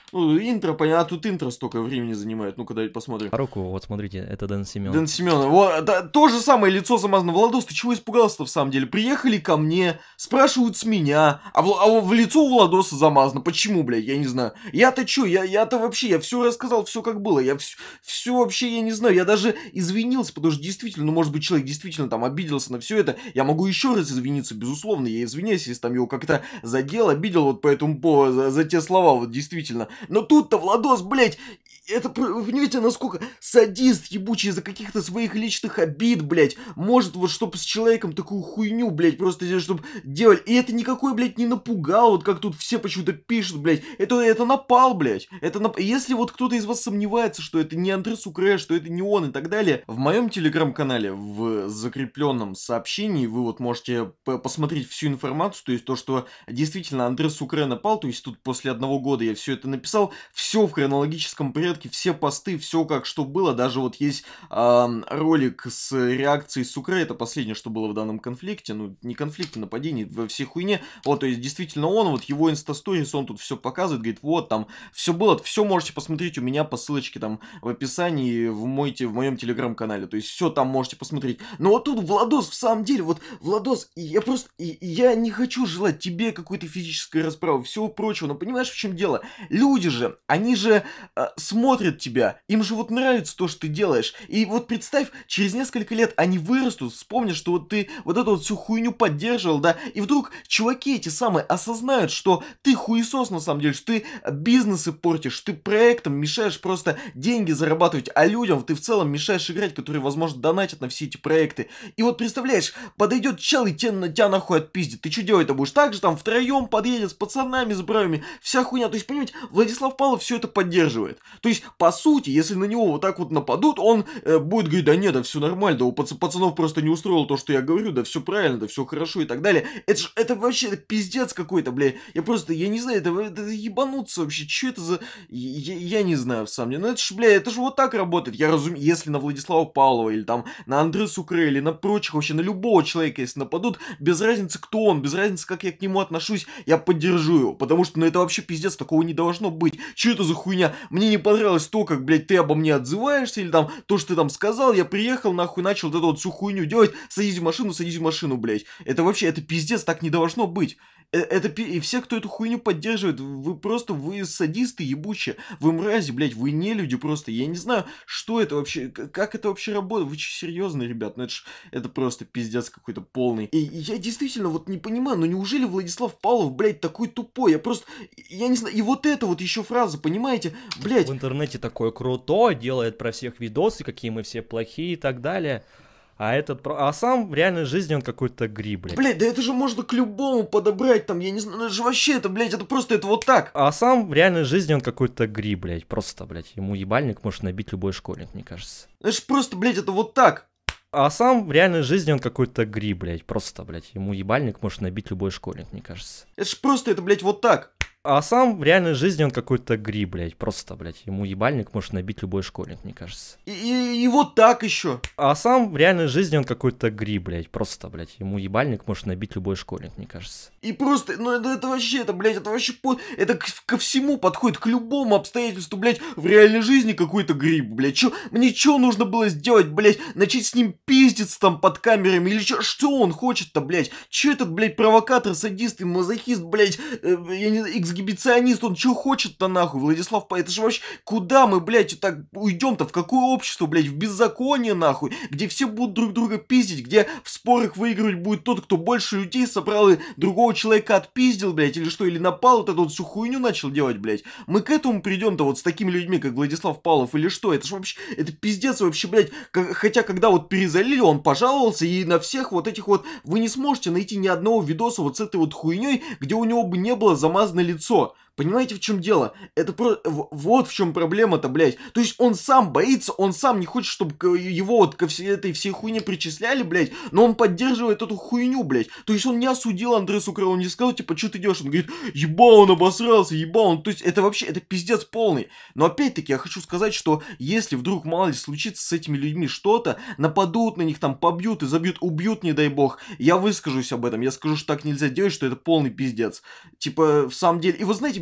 Ну, интро, понятно, а тут интро столько времени занимает. Ну-ка, давайте посмотрим. Руку, вот смотрите, это Дэн Семен. Дэн Семенов. Вот, да, то же самое лицо замазано. Владос, ты чего испугался-то в самом деле? Приехали ко мне, спрашивают с меня, а в, а в лицо у Владоса замазано. Почему, блядь, я не знаю. Я-то чё, я, я-то вообще, я все рассказал, все как было. Я все, все вообще, я не знаю. Я даже извинился, потому что действительно, ну, может быть, человек действительно там обиделся на все это. Я могу еще раз извиниться, безусловно. Я извиняюсь, если там его как-то задел, обидел вот по этому поводу, за, за те слова, вот действительно. Но тут-то Владос, блядь, это, вы понимаете, насколько садист ебучий из-за каких-то своих личных обид, блядь, может вот, чтобы с человеком такую хуйню, блядь, просто, чтобы делали. И это никакой, блядь, не напугал, вот как тут все почему-то пишут, блядь. Это, это напал, блядь. Это нап... Если вот кто-то из вас сомневается, что это не Андре Сукре, что это не он и так далее, в моем телеграм-канале, в закрепленном сообщении, вы вот можете посмотреть всю информацию, то есть то, что действительно Андре Сукре напал, то есть тут после одного года я все это написал, все в хронологическом порядке, все посты, все как что было, даже вот есть э, ролик с реакцией Сукре, это последнее, что было в данном конфликте, ну, не конфликте, нападении, во всей хуйне, вот, то есть, действительно он, вот, его инстасторис, он тут все показывает, говорит, вот, там, все было, все можете посмотреть у меня по ссылочке, там, в описании, в, мой, в моем телеграм-канале, то есть, все там можете посмотреть, но вот тут Владос, в самом деле, вот, Владос, я просто, я не хочу желать тебе какой-то физической расправы, всего прочего, но понимаешь, в чем дело? Люди же, они же э, смотрят смотрят тебя, им же вот нравится то, что ты делаешь. И вот представь, через несколько лет они вырастут, вспомнят, что вот ты вот эту вот всю хуйню поддерживал, да, и вдруг чуваки эти самые осознают, что ты хуесос на самом деле, что ты бизнесы портишь, что ты проектам мешаешь просто деньги зарабатывать, а людям ты в целом мешаешь играть, которые, возможно, донатят на все эти проекты. И вот представляешь, подойдет чел и тебя, тебя нахуй отпиздит. Ты что делать-то будешь? Так же там втроем подъедет с пацанами, с бравыми, вся хуйня. То есть, понимаете, Владислав Павлов все это поддерживает. То есть, по сути, если на него вот так вот нападут, он э, будет говорить, да нет, да все нормально, да у пац пацанов просто не устроило то, что я говорю, да все правильно, да все хорошо и так далее. Это же, это вообще это пиздец какой-то, бля. Я просто, я не знаю, это, это ебануться вообще, что это за... Я, я не знаю, в самом деле. Ну это ж, бля, это же вот так работает. Я разумею, если на Владислава Павлова или там на Андре Сукре или на прочих, вообще на любого человека, если нападут, без разницы, кто он, без разницы, как я к нему отношусь, я поддержу его. Потому что, ну это вообще пиздец, такого не должно быть. Что это за хуйня? Мне не понравилось то, как, блядь, ты обо мне отзываешься, или там, то, что ты там сказал, я приехал, нахуй, начал вот эту вот всю хуйню делать, садись в машину, садись в машину, блядь. Это вообще, это пиздец, так не должно быть. Это, и все, кто эту хуйню поддерживает, вы просто, вы садисты ебучие, вы мрази, блядь, вы не люди просто, я не знаю, что это вообще, как это вообще работает, вы что, серьезно, ребят, ну это ж, это просто пиздец какой-то полный. И я действительно вот не понимаю, ну неужели Владислав Павлов, блядь, такой тупой, я просто, я не знаю, и вот это вот еще фраза, понимаете, блядь. В интернете такой крутой, делает про всех видосы, какие мы все плохие и так далее. А этот, а сам в реальной жизни он какой-то гриб, блядь. Блядь, да это же можно к любому подобрать, там, я не знаю, ну это же вообще, это, блядь, это просто, это вот так. А сам в реальной жизни он какой-то гриб, блядь, просто, блядь, ему ебальник может набить любой школьник, мне кажется. Это же просто, блядь, это вот так. А сам в реальной жизни он какой-то гриб, блядь, просто, блядь, ему ебальник может набить любой школьник, мне кажется. Это же просто, это, блядь, вот так. А сам в реальной жизни он какой-то гриб, блядь, просто, блядь, ему ебальник может набить любой школьник, мне кажется. И, и, и вот так еще. А сам в реальной жизни он какой-то гриб, блядь, просто, блядь, ему ебальник может набить любой школьник, мне кажется. И просто, ну это, это вообще, это, блядь, это вообще, по... это к, ко всему подходит, к любому обстоятельству, блядь, в реальной жизни какой-то гриб, блядь. Чё, мне что нужно было сделать, блядь, начать с ним пиздиться там под камерами, или что, что он хочет-то, блядь? Чё этот, блядь, провокатор, садист и мазохист, блядь, э, я не знаю, эксгибиционист, он что хочет-то нахуй, Владислав Павлов, это же вообще, куда мы, блядь, так уйдем-то, в какое общество, блядь, в беззаконие, нахуй, где все будут друг друга пиздить, где в спорах выигрывать будет тот, кто больше людей собрал и другого человека отпиздил, блядь, или что, или напал, вот эту вот всю хуйню начал делать, блядь. Мы к этому придем-то вот с такими людьми, как Владислав Павлов, или что, это же вообще, это пиздец вообще, блядь, как, хотя когда вот перезалили, он пожаловался, и на всех вот этих вот, вы не сможете найти ни одного видоса вот с этой вот хуйней, где у него бы не было замазано лицо. Понимаете, в чем дело? Это про... Вот в чем проблема-то, блядь. То есть он сам боится, он сам не хочет, чтобы его вот ко всей этой всей хуйне причисляли, блядь, но он поддерживает эту хуйню, блядь. То есть он не осудил Андре Сукре, он не сказал, типа, что ты делаешь? Он говорит, еба, он обосрался, еба, он... То есть это вообще, это пиздец полный. Но опять-таки я хочу сказать, что если вдруг, мало ли, случится с этими людьми что-то, нападут на них, там, побьют и забьют, убьют, не дай бог, я выскажусь об этом, я скажу, что так нельзя делать, что это полный пиздец. Типа, в самом деле... И вы знаете,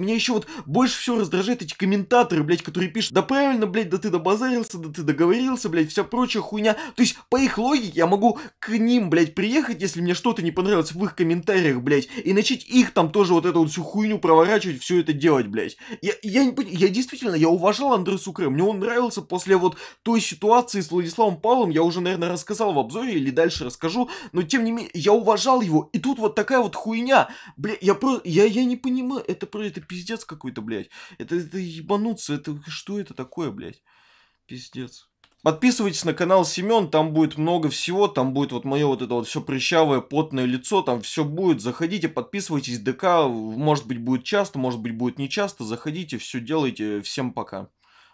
меня еще вот больше всего раздражает эти комментаторы, блядь, которые пишут: да правильно, блядь, да ты добазарился, да ты договорился, блядь, вся прочая хуйня. То есть, по их логике, я могу к ним, блядь, приехать, если мне что-то не понравилось в их комментариях, блядь, и начать их там тоже вот эту вот всю хуйню проворачивать, все это делать, блядь. Я, я не понимаю, я действительно, я уважал Андре Сукре, мне он нравился после вот той ситуации с Владиславом Павловым, я уже, наверное, рассказал в обзоре или дальше расскажу, но тем не менее, я уважал его, и тут вот такая вот хуйня, блядь, я просто, я, я не понимаю, это, это пиздец какой-то, блядь, это, это ебануться, это, что это такое, блядь, пиздец. Подписывайтесь на канал Семен, там будет много всего, там будет вот мое вот это вот все прыщавое, потное лицо, там все будет, заходите, подписывайтесь, ДК, может быть будет часто, может быть будет не часто, заходите, все делайте, всем пока,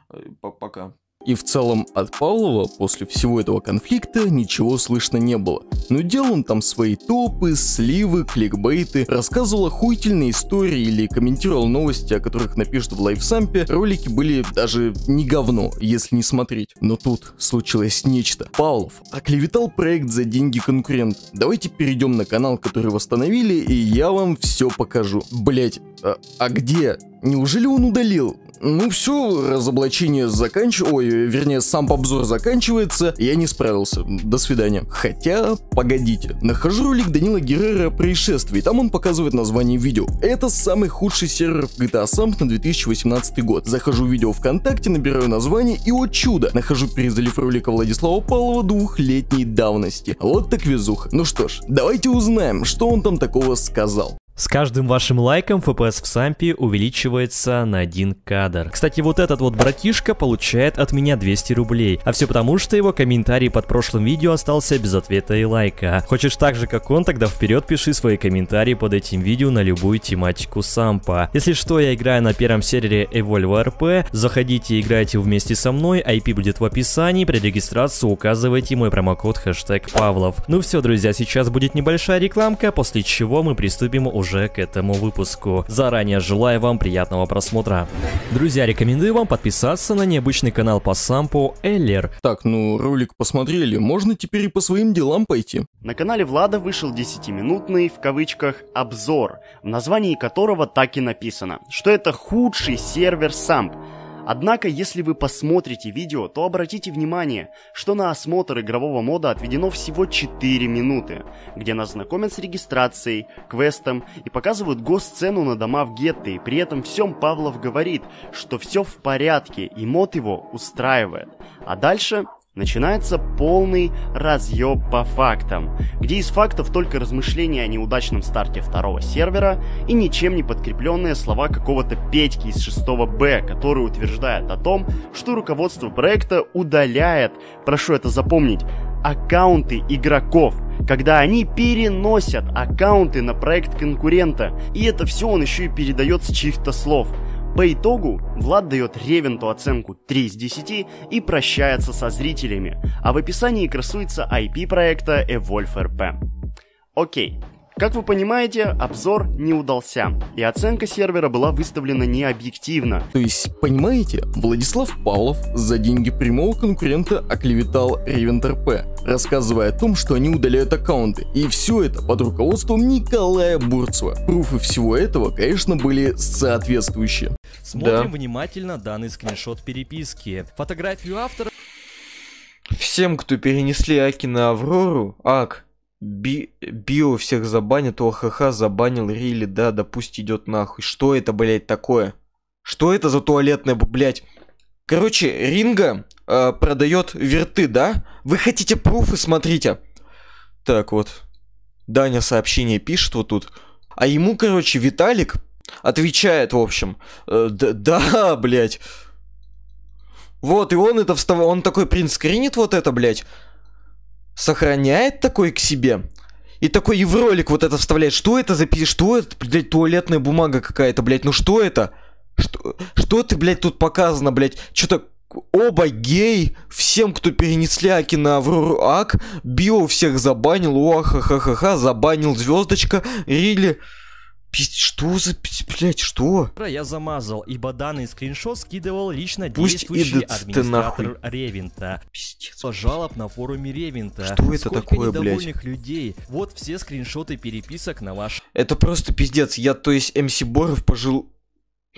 пока. И в целом от Павлова после всего этого конфликта ничего слышно не было. Но делал он там свои топы, сливы, кликбейты, рассказывал охуительные истории или комментировал новости, о которых напишут в лайфсампе. Ролики были даже не говно, если не смотреть. Но тут случилось нечто. Павлов оклеветал проект за деньги конкурента. Давайте перейдем на канал, который восстановили, и я вам все покажу. Блять, а, а где? Неужели он удалил? Ну все, разоблачение заканчивается, ой, вернее, сам обзор заканчивается, я не справился, до свидания. Хотя, погодите, нахожу ролик Данила Геррера о происшествии, там он показывает название видео. Это самый худший сервер в джи ти эй Samp на две тысячи восемнадцатый год. Захожу в видео ВКонтакте, набираю название и, о чудо, нахожу перезалив ролика Владислава Павлова двухлетней давности. Вот так везуха. Ну что ж, давайте узнаем, что он там такого сказал. С каждым вашим лайком эф пи эс в Сампе увеличивается на один кадр. Кстати, вот этот вот братишка получает от меня двести рублей. А все потому, что его комментарий под прошлым видео остался без ответа и лайка. Хочешь так же, как он, тогда вперед пиши свои комментарии под этим видео на любую тематику Сампа. Если что, я играю на первом сервере Evolve ар пи. Заходите и играйте вместе со мной, ай пи будет в описании. При регистрации указывайте мой промокод хэштег Павлов. Ну все, друзья, сейчас будет небольшая рекламка, после чего мы приступим уже к этому выпуску. Заранее желаю вам приятного просмотра. Друзья, рекомендую вам подписаться на необычный канал по Сампу Эллер. Так, ну ролик посмотрели, можно теперь и по своим делам пойти. На канале Влада вышел десятиминутный, в кавычках, обзор, в названии которого так и написано, что это худший сервер Самп. Однако, если вы посмотрите видео, то обратите внимание, что на осмотр игрового мода отведено всего четыре минуты, где нас знакомят с регистрацией, квестом и показывают госцену на дома в гетто, и при этом всем Павлов говорит, что все в порядке и мод его устраивает. А дальше начинается полный разъеб по фактам, где из фактов только размышления о неудачном старте второго сервера и ничем не подкрепленные слова какого-то Петьки из шестого Б, который утверждает о том, что руководство проекта удаляет, прошу это запомнить, аккаунты игроков, когда они переносят аккаунты на проект конкурента, и это все он еще и передает с чьих-то слов. По итогу Влад дает Ревенту оценку три из десяти и прощается со зрителями, а в описании красуется ай пи проекта Evolve ар пи. Окей. Как вы понимаете, обзор не удался, и оценка сервера была выставлена необъективно. То есть, понимаете, Владислав Павлов за деньги прямого конкурента оклеветал Revent ар пи, рассказывая о том, что они удаляют аккаунты. И все это под руководством Николая Бурцева. Пруфы всего этого, конечно, были соответствующие. Смотрим да. внимательно данный скриншот переписки. Фотографию автора... Всем, кто перенесли Аки на Аврору, Ак, Би био всех забанят, ОХХ забанил, Рили, да, да пусть идет нахуй. Что это, блять, такое? Что это за туалетная, блять? Короче, Ринга э, продает верты, да? Вы хотите пруфы, смотрите. Так вот, Даня сообщение пишет вот тут. А ему, короче, Виталик отвечает, в общем. Э, да, да, блять. Вот, и он это вставляет, он такой принтскринит вот это, блять. Сохраняет такой к себе. И такой и в ролик вот это вставляет. Что это за пи... Что это, блядь, туалетная бумага какая-то, блядь? Ну что это? Что, что ты, блядь, тут показано, блядь? Что-то оба гей. Всем, кто перенесли Аки на Аврору Ак. Био всех забанил. Уахахахаха. Забанил звездочка. Рили... Пиздец, что за... Блять, что? Я замазал, ибо данный скриншот скидывал лично Пусть действующий администратор Ревента. Пиздец. Жалоб на форуме Ревента. Что это Сколько такое, недовольных блядь? людей. Вот все скриншоты переписок на ваш... Это просто пиздец. Я, то есть, эм си Боров пожил...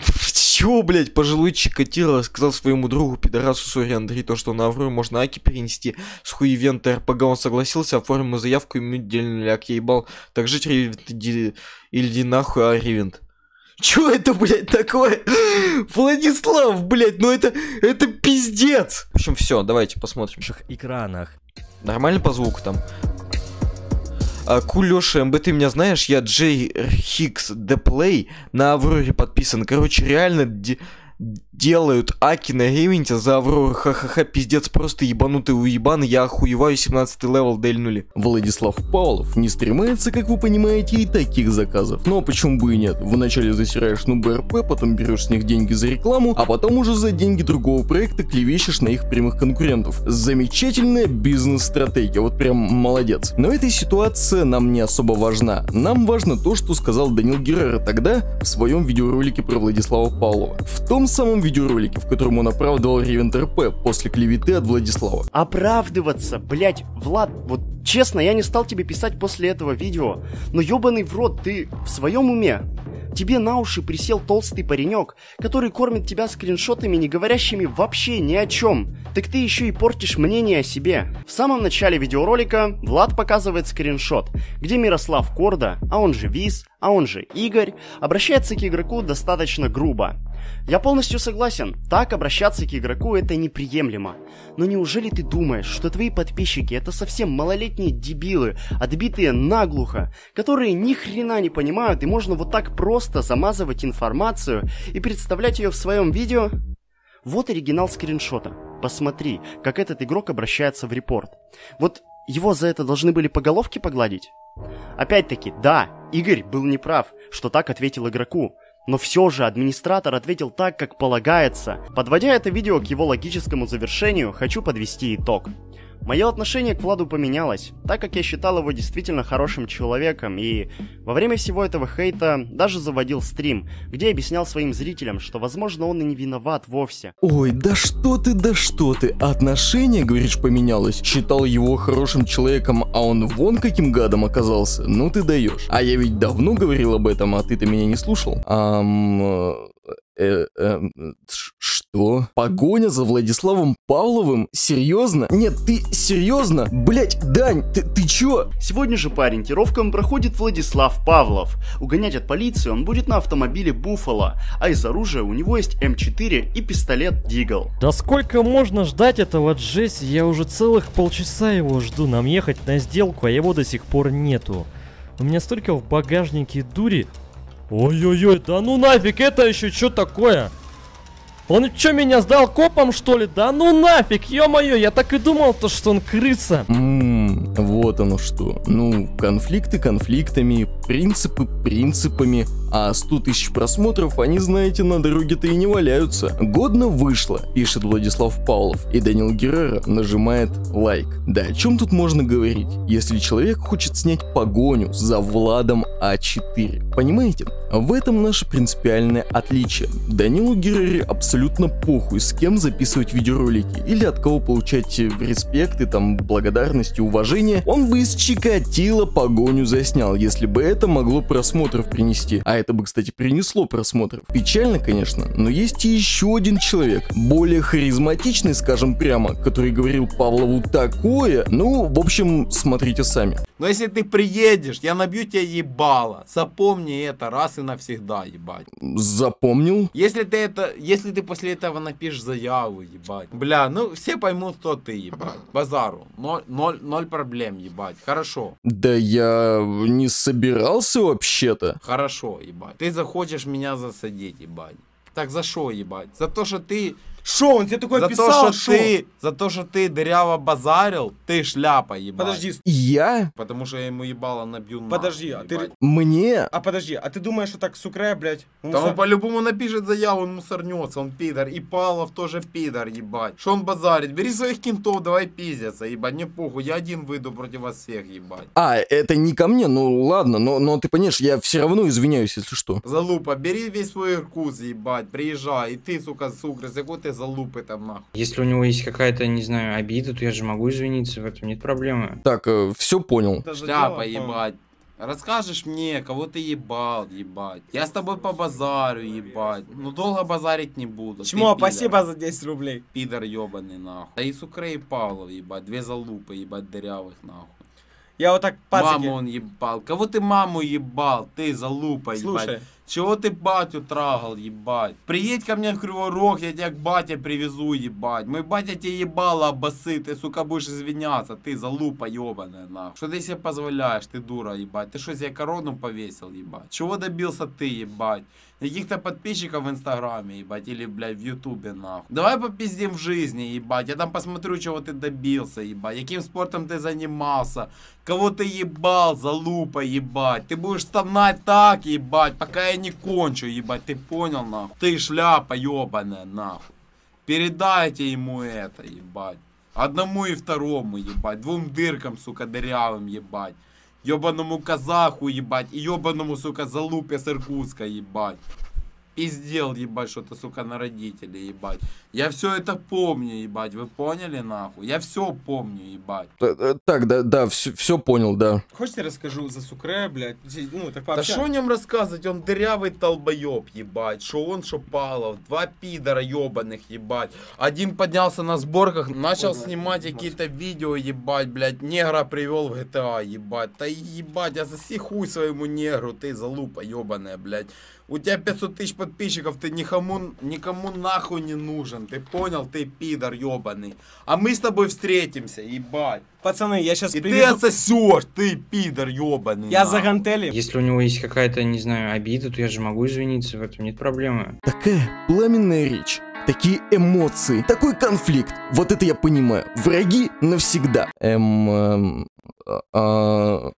Чего, блядь, пожилой Чикатило сказал своему другу пидорасу сори Андрей, то, что на Аврору можно Аки перенести с хуевента РПГ, он согласился, оформил заявку, ему дельный ляк, я ебал. Так жить, Ревент, иди, иди нахуй, а Ревент. Чё это, блядь, такое? Владислав, блядь, ну это, это пиздец. В общем, все, давайте посмотрим. В экранах. Нормально по звуку там? А, Кулёша, МБ, ты меня знаешь? Я Джей Хикс Деплей на Авроре подписан. Короче, реально де делают Аки на Ревенте за Аврору. Ха-ха-ха, пиздец, просто ебанутый уебан. Я охуеваю, семнадцатый левел дельнули. Владислав Павлов не стремается, как вы понимаете, и таких заказов. Но почему бы и нет? Вначале засираешь ну БРП, потом берешь с них деньги за рекламу, а потом уже за деньги другого проекта клевещешь на их прямых конкурентов. Замечательная бизнес-стратегия, вот прям молодец. Но эта ситуация нам не особо важна. Нам важно то, что сказал Данил Геррера тогда в своем видеоролике про Владислава Павлова. В том самом видеоролике, в котором он оправдывал Ревент РП после клеветы от Владислава. Оправдываться, блять, Влад, вот честно, я не стал тебе писать после этого видео, но ёбаный в рот, ты в своем уме? Тебе на уши присел толстый паренек, который кормит тебя скриншотами, не говорящими вообще ни о чем. Так ты еще и портишь мнение о себе. В самом начале видеоролика Влад показывает скриншот, где Мирослав Корда, а он же Виз, а он же Игорь, обращается к игроку достаточно грубо. Я полностью согласен, так обращаться к игроку это неприемлемо. Но неужели ты думаешь, что твои подписчики это совсем малолетние дебилы, отбитые наглухо, которые ни хрена не понимают и можно вот так просто замазывать информацию и представлять ее в своем видео? Вот оригинал скриншота. Посмотри, как этот игрок обращается в репорт. Вот его за это должны были по головке погладить? Опять-таки, да, Игорь был неправ, что так ответил игроку. Но все же администратор ответил так, как полагается. Подводя это видео к его логическому завершению, хочу подвести итог. Мое отношение к Владу поменялось, так как я считал его действительно хорошим человеком, и во время всего этого хейта даже заводил стрим, где объяснял своим зрителям, что возможно он и не виноват вовсе. Ой, да что ты, да что ты, отношение, говоришь, поменялось? Считал его хорошим человеком, а он вон каким гадом оказался? Ну ты даешь. А я ведь давно говорил об этом, а ты-то меня не слушал. Ам... Э, э, что? Погоня за Владиславом Павловым? Серьезно? Нет, ты серьезно? Блять, Дань, ты, ты чё? Сегодня же по ориентировкам проходит Владислав Павлов. Угонять от полиции он будет на автомобиле Буффало, а из оружия у него есть эм четыре и пистолет Дигл. Да сколько можно ждать этого Джесси? Я уже целых полчаса его жду. Нам ехать на сделку, а его до сих пор нету. У меня столько в багажнике дури. Ой-ой-ой, да ну нафиг, это еще что такое? Он что, меня сдал копом, что ли? Да ну нафиг, ё-моё, я так и думал, то, что он крыса. Ммм, вот оно что. Ну, конфликты конфликтами, принципы принципами, а сто тысяч просмотров, они, знаете, на дороге-то и не валяются. Годно вышло, пишет Владислав Павлов, и Данил Геррера нажимает лайк. Да о чем тут можно говорить, если человек хочет снять погоню за Владом А четыре? Понимаете? В этом наше принципиальное отличие. Данилу Геррере абсолютно похуй, с кем записывать видеоролики, или от кого получать респект и там благодарность и уважение. Он бы из Чикатило погоню заснял, если бы это могло просмотров принести. А это бы, кстати, принесло просмотров. Печально, конечно, но есть и еще один человек, более харизматичный, скажем прямо, который говорил Павлову такое. Ну, в общем, смотрите сами. Но если ты приедешь, я набью тебе ебало. Запомни это раз и навсегда, ебать. Запомнил? Если ты это, если ты после этого напишешь заяву, ебать. Бля, ну все поймут, кто ты, ебать. Базару. Ноль, ноль, ноль проблем, ебать. Хорошо. Да я не собирался вообще-то. Хорошо, ебать. Ты захочешь меня засадить, ебать. Так за что, ебать? За то, что ты... Шо, он тебе такое за писал, то, что шо? ты, за то, что ты дыряво базарил, ты шляпа, ебать. Подожди. Я? Потому что я ему ебало набью. Подожди, нахуй, а ты... ебать. Мне? А подожди, а ты думаешь, что так с Украя, блядь? Да он по-любому напишет заяву, он мусорнется, он пидор. И Павлов тоже пидор, ебать. Что он базарит? Бери своих кентов, давай пиздиться, ебать. Мне похуй, я один выйду против вас всех, ебать. А, это не ко мне, ну ладно, но, но ты понимаешь, я все равно извиняюсь, если что. Залупа, бери весь свой Иркутск, ебать, приезжай. И ты, сука, сука, за какой ты залупы там, нахуй. Если у него есть какая-то, не знаю, обида, то я же могу извиниться, в этом нет проблемы. Так, э, все понял. Шляпа, ебать. Расскажешь мне, кого ты ебал, ебать. Я с тобой побазарю, ебать. Ну долго базарить не буду. Чмо, спасибо за десять рублей. Пидор ебаный, нахуй. Да и Сукрей Павлов, ебать. Две залупы, ебать, дырявых, нахуй. Я вот так пацаки... Маму он ебал. Кого ты маму ебал? Ты залупа, ебать. Слушай. Чего ты батю трагал, ебать? Приедь ко мне в Кривой Рог, я тебя к бате привезу, ебать. Мой батя тебе ебало обосы, ты, сука, будешь извиняться. Ты залупа ебаная, нахуй. Что ты себе позволяешь, ты дура, ебать? Ты что, себе корону повесил, ебать? Чего добился ты, ебать? Каких-то подписчиков в Инстаграме, ебать, или, блядь, в Ютубе, нахуй. Давай попиздим в жизни, ебать. Я там посмотрю, чего ты добился, ебать. Каким спортом ты занимался. Кого ты ебал, залупа, ебать. Ты будешь стонать так, ебать, пока я не кончу, ебать. Ты понял, нахуй? Ты шляпа ебаная, нахуй. Передайте ему это, ебать. Одному и второму, ебать. Двум дыркам, сука, дырявым, ебать. Ёбаному казаху, ебать, и ёбаному, сука, залупе с Иркутска, ебать. Пиздел, ебать, что-то, сука, на родителей, ебать. Я все это помню, ебать, вы поняли, нахуй? Я все помню, ебать. Так, да, да, все, все понял, да. Хочешь, я расскажу за Сукре, блядь? Ну, так Да пообщаемся. что о нем рассказывать? Он дырявый толбоеб, ебать. Шо он, шо Павлов. Два пидора ебаных, ебать. Один поднялся на сборках, начал снимать какие-то видео, ебать, блядь. Негра привел в джи ти эй, ебать. Да ебать, я заси хуй своему негру, ты залупа ебаная, блядь. У тебя пятьсот тысяч подписчиков, ты никому, никому нахуй не нужен. Ты понял? Ты пидор ебаный. А мы с тобой встретимся, ебать. Пацаны, я сейчас И приведу... ты отсосешь, ты пидор ебаный. Я нахуй. за гантели. Если у него есть какая-то, не знаю, обида, то я же могу извиниться, в этом нет проблемы. Такая пламенная речь, такие эмоции, такой конфликт. Вот это я понимаю. Враги навсегда. Эм... эм а...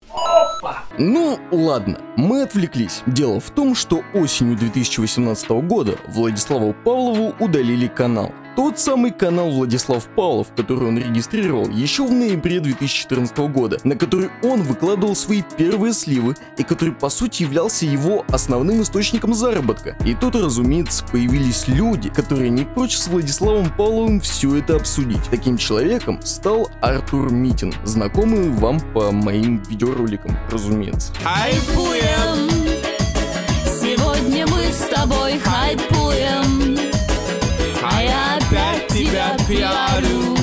Ну, ладно, мы отвлеклись. Дело в том, что осенью две тысячи восемнадцатого года Владиславу Павлову удалили канал. Тот самый канал Владислав Павлов, который он регистрировал еще в ноябре две тысячи четырнадцатого года, на который он выкладывал свои первые сливы и который по сути являлся его основным источником заработка. И тут, разумеется, появились люди, которые не прочь с Владиславом Павловым все это обсудить. Таким человеком стал Артур Митин, знакомый вам по моим видеороликам, разумеется. Хайпуем, сегодня мы с тобой хайпуем, а я опять тебя пиарю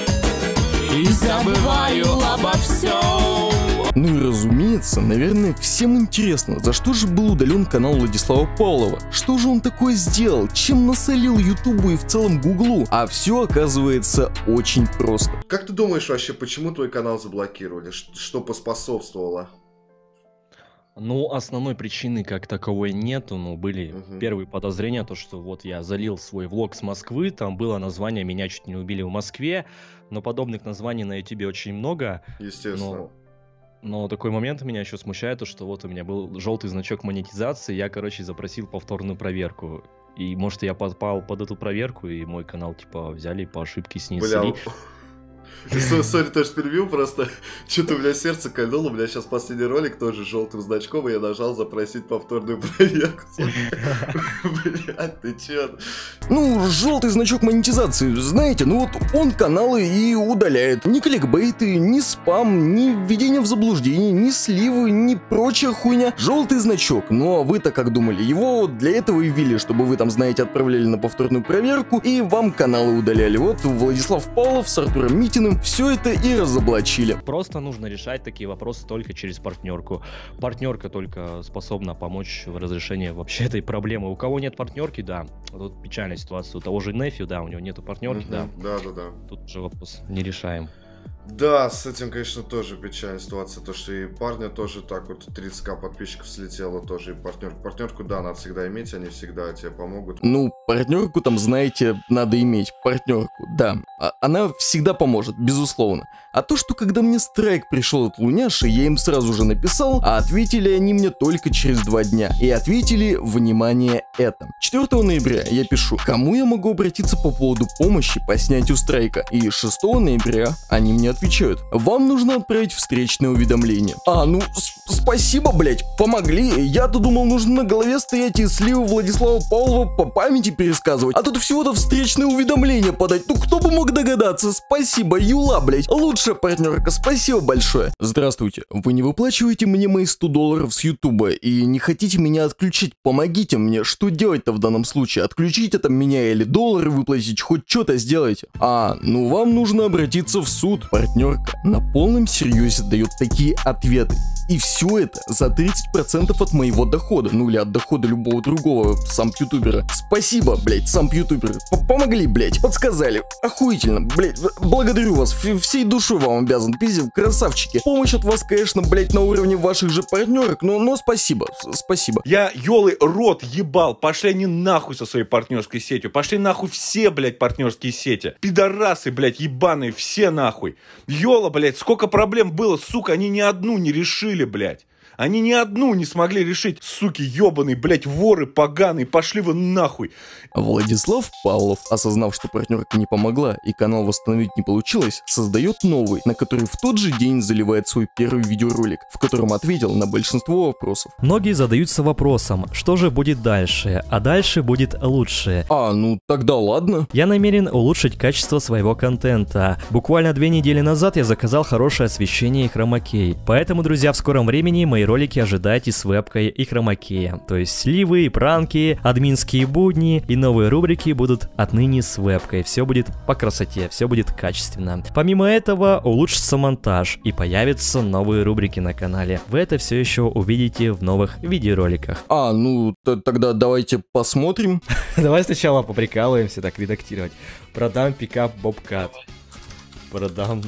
и забываю обо всем. Ну и разумеется, наверное, всем интересно, за что же был удален канал Владислава Павлова? Что же он такое сделал? Чем насолил Ютубу и в целом Гуглу? А все оказывается очень просто. Как ты думаешь вообще, почему твой канал заблокировали? Ш- Что поспособствовало? Ну, основной причины как таковой нету, но были Мгм. первые подозрения, то что вот я залил свой влог с Москвы, там было название «Меня чуть не убили в Москве», но подобных названий на ютубе очень много. Естественно. Но, но такой момент меня еще смущает, то что вот у меня был желтый значок монетизации, я, короче, запросил повторную проверку. И может я попал под эту проверку, и мой канал типа взяли и по ошибке снесли. Бля, Со- Сори, тоже перебил, просто что-то у меня сердце кольнуло, у меня сейчас последний ролик тоже с желтым значком, и я нажал запросить повторную проверку. Блядь, ты чё? Ну, желтый значок монетизации, знаете, ну вот он каналы и удаляет. Ни кликбейты, ни спам, ни введение в заблуждение, ни сливы, ни прочая хуйня. Желтый значок, ну а вы-то как думали? Его для этого и ввели, чтобы вы там, знаете, отправляли на повторную проверку и вам каналы удаляли. Вот Владислав Павлов с Артуром Митиным все это и разоблачили. Просто нужно решать такие вопросы только через партнерку. Партнерка только способна помочь в разрешении вообще этой проблемы. У кого нет партнерки, да, тут печальная ситуация. У того же Нефью, да, у него нету партнерки, да. Да, да, да. Тут же вопрос не решаем. Да, с этим, конечно, тоже печальная ситуация, то что и парня тоже так вот тридцать тысяч подписчиков слетело, тоже и партнер. Партнерку, да, надо всегда иметь, они всегда тебе помогут. Ну, партнерку там, знаете, надо иметь. Партнерку, да. А- она всегда поможет, безусловно. А то, что когда мне страйк пришел от Луняши, я им сразу же написал, а ответили они мне только через два дня. И ответили, внимание, это. четвёртого ноября я пишу, кому я могу обратиться по поводу помощи по снятию страйка. И шестого ноября они мне отвечают, вам нужно отправить встречное уведомление. А, ну, с- спасибо, блять, помогли. Я-то думал, нужно на голове стоять и сливы Владислава Павлова по памяти пересказывать. А тут всего-то встречное уведомление подать. Ну кто бы мог догадаться? Спасибо, Юла, блять. Лучшая партнерка, спасибо большое. Здравствуйте. Вы не выплачиваете мне мои сто долларов с Ютуба и не хотите меня отключить? Помогите мне. Что делать-то в данном случае? Отключить это меня или доллары выплатить? Хоть что-то сделайте. А, ну вам нужно обратиться в суд. Партнерка на полном серьезе дает такие ответы. И все это за тридцать процентов от моего дохода. Ну или от дохода любого другого самп-ютубера. Спасибо, блять, самп-ютуберы. Помогли, блять, подсказали. Охуительно, блять. Благодарю вас. Всей душой вам обязан. Пиздец, красавчики. Помощь от вас, конечно, блять, на уровне ваших же партнерок. Но, но спасибо. Спасибо. Я ёлый рот ебал. Пошли они нахуй со своей партнерской сетью. Пошли нахуй все, блять, партнерские сети. Пидорасы, блять, ебаные. Все нахуй. Ёла, блять, сколько проблем было, сука. Они ни одну не решили, блять. Они ни одну не смогли решить, суки ебаные, блять, воры поганые, пошли вы нахуй. Владислав Павлов, осознав, что партнерка не помогла и канал восстановить не получилось, создает новый, на который в тот же день заливает свой первый видеоролик, в котором ответил на большинство вопросов. Многие задаются вопросом, что же будет дальше, а дальше будет лучше. А, ну тогда ладно. Я намерен улучшить качество своего контента. Буквально две недели назад я заказал хорошее освещение и хромакей, поэтому, друзья, в скором времени мои ролики ожидайте с вебкой и хромакея. То есть сливы, пранки, админские будни и новые рубрики будут отныне с вебкой. Все будет по красоте, все будет качественно. Помимо этого улучшится монтаж и появятся новые рубрики на канале. Вы это все еще увидите в новых видеороликах. А, ну тогда давайте посмотрим. Давай сначала поприкалываемся, так редактировать. Продам пикап Бобкат. Продам...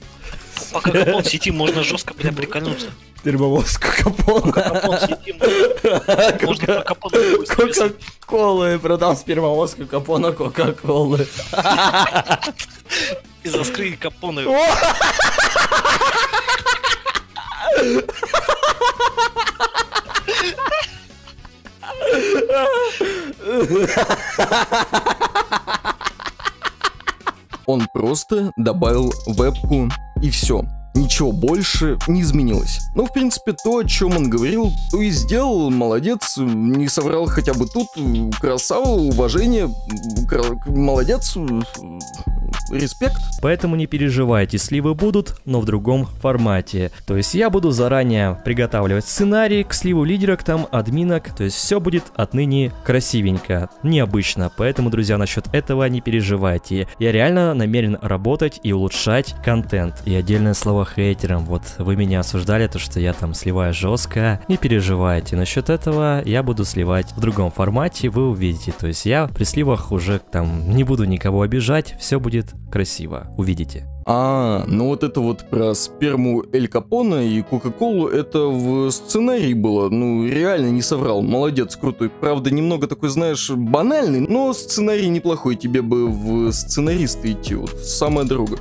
Пока капон сети, можно жестко, бля, прикольнуться. Термовозку капона. Капон сети, можно про капон. Кока-колы, продам спермовозку капона Кока-колы. Из раскрыли капоны. Он просто добавил вебку и все. Ничего больше не изменилось. Но, в принципе, то, о чем он говорил, то и сделал. Молодец, не соврал хотя бы тут. Красава, уважение, молодец, респект. Поэтому не переживайте, сливы будут, но в другом формате. То есть я буду заранее приготавливать сценарий к сливу лидерок, там, админок. То есть все будет отныне красивенько, необычно. Поэтому, друзья, насчет этого не переживайте. Я реально намерен работать и улучшать контент. И отдельное слово хейтерам. Вот вы меня осуждали, то что я там сливаю жестко. Не переживайте. Насчет этого я буду сливать в другом формате, вы увидите. То есть я при сливах уже там не буду никого обижать. Все будет красиво. Увидите. А, ну вот это вот про сперму Эль Капона и Кока-Колу, это в сценарии было, ну реально не соврал, молодец, крутой. Правда, немного такой, знаешь, банальный, но сценарий неплохой, тебе бы в сценаристы идти, вот, самая дорога.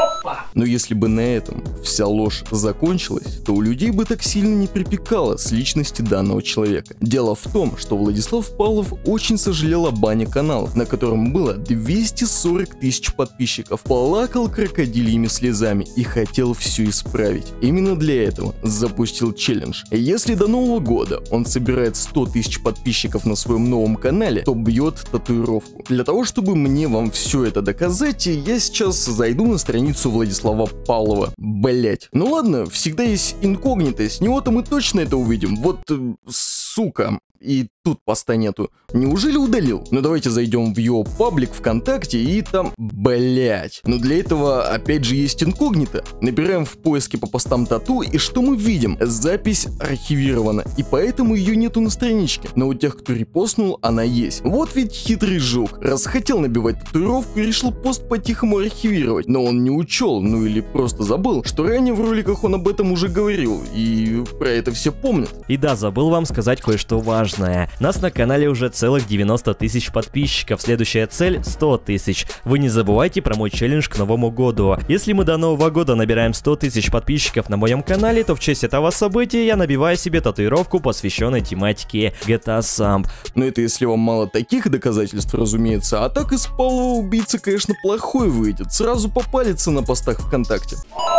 Но если бы на этом вся ложь закончилась, то у людей бы так сильно не припекало с личности данного человека. Дело в том, что Владислав Павлов очень сожалел о бане канала, на котором было двести сорок тысяч подписчиков, плакал крокодильями слезами и хотел все исправить. Именно для этого запустил челлендж. Если до Нового года он собирает сто тысяч подписчиков на своем новом канале, то бьет татуировку. Для того, чтобы мне вам все это доказать, я сейчас зайду на страницу Владислава Павлова. Блять. Ну ладно, всегда есть инкогнито, с него-то мы точно это увидим. Вот, э, сука. И тут поста нету. Неужели удалил? Ну давайте зайдем в его паблик ВКонтакте и там... Блять. Но для этого опять же есть инкогнито. Набираем в поиске по постам тату, и что мы видим? Запись архивирована, и поэтому ее нету на страничке. Но у тех, кто репостнул, она есть. Вот ведь хитрый жук. Раз хотел набивать татуировку, решил пост по-тихому архивировать. Но он не учел, ну или просто забыл, что ранее в роликах он об этом уже говорил, и про это все помнят. И да, забыл вам сказать кое-что важное. Нас на канале уже целых девяносто тысяч подписчиков. Следующая цель сто тысяч. Вы не забывайте про мой челлендж к Новому году. Если мы до Нового года набираем сто тысяч подписчиков на моем канале, то в честь этого события я набиваю себе татуировку, посвященной тематике джи ти эй Samp. Но это если вам мало таких доказательств, разумеется. А так из Павлова убийца, конечно, плохой выйдет. Сразу попалится на постах ВКонтакте.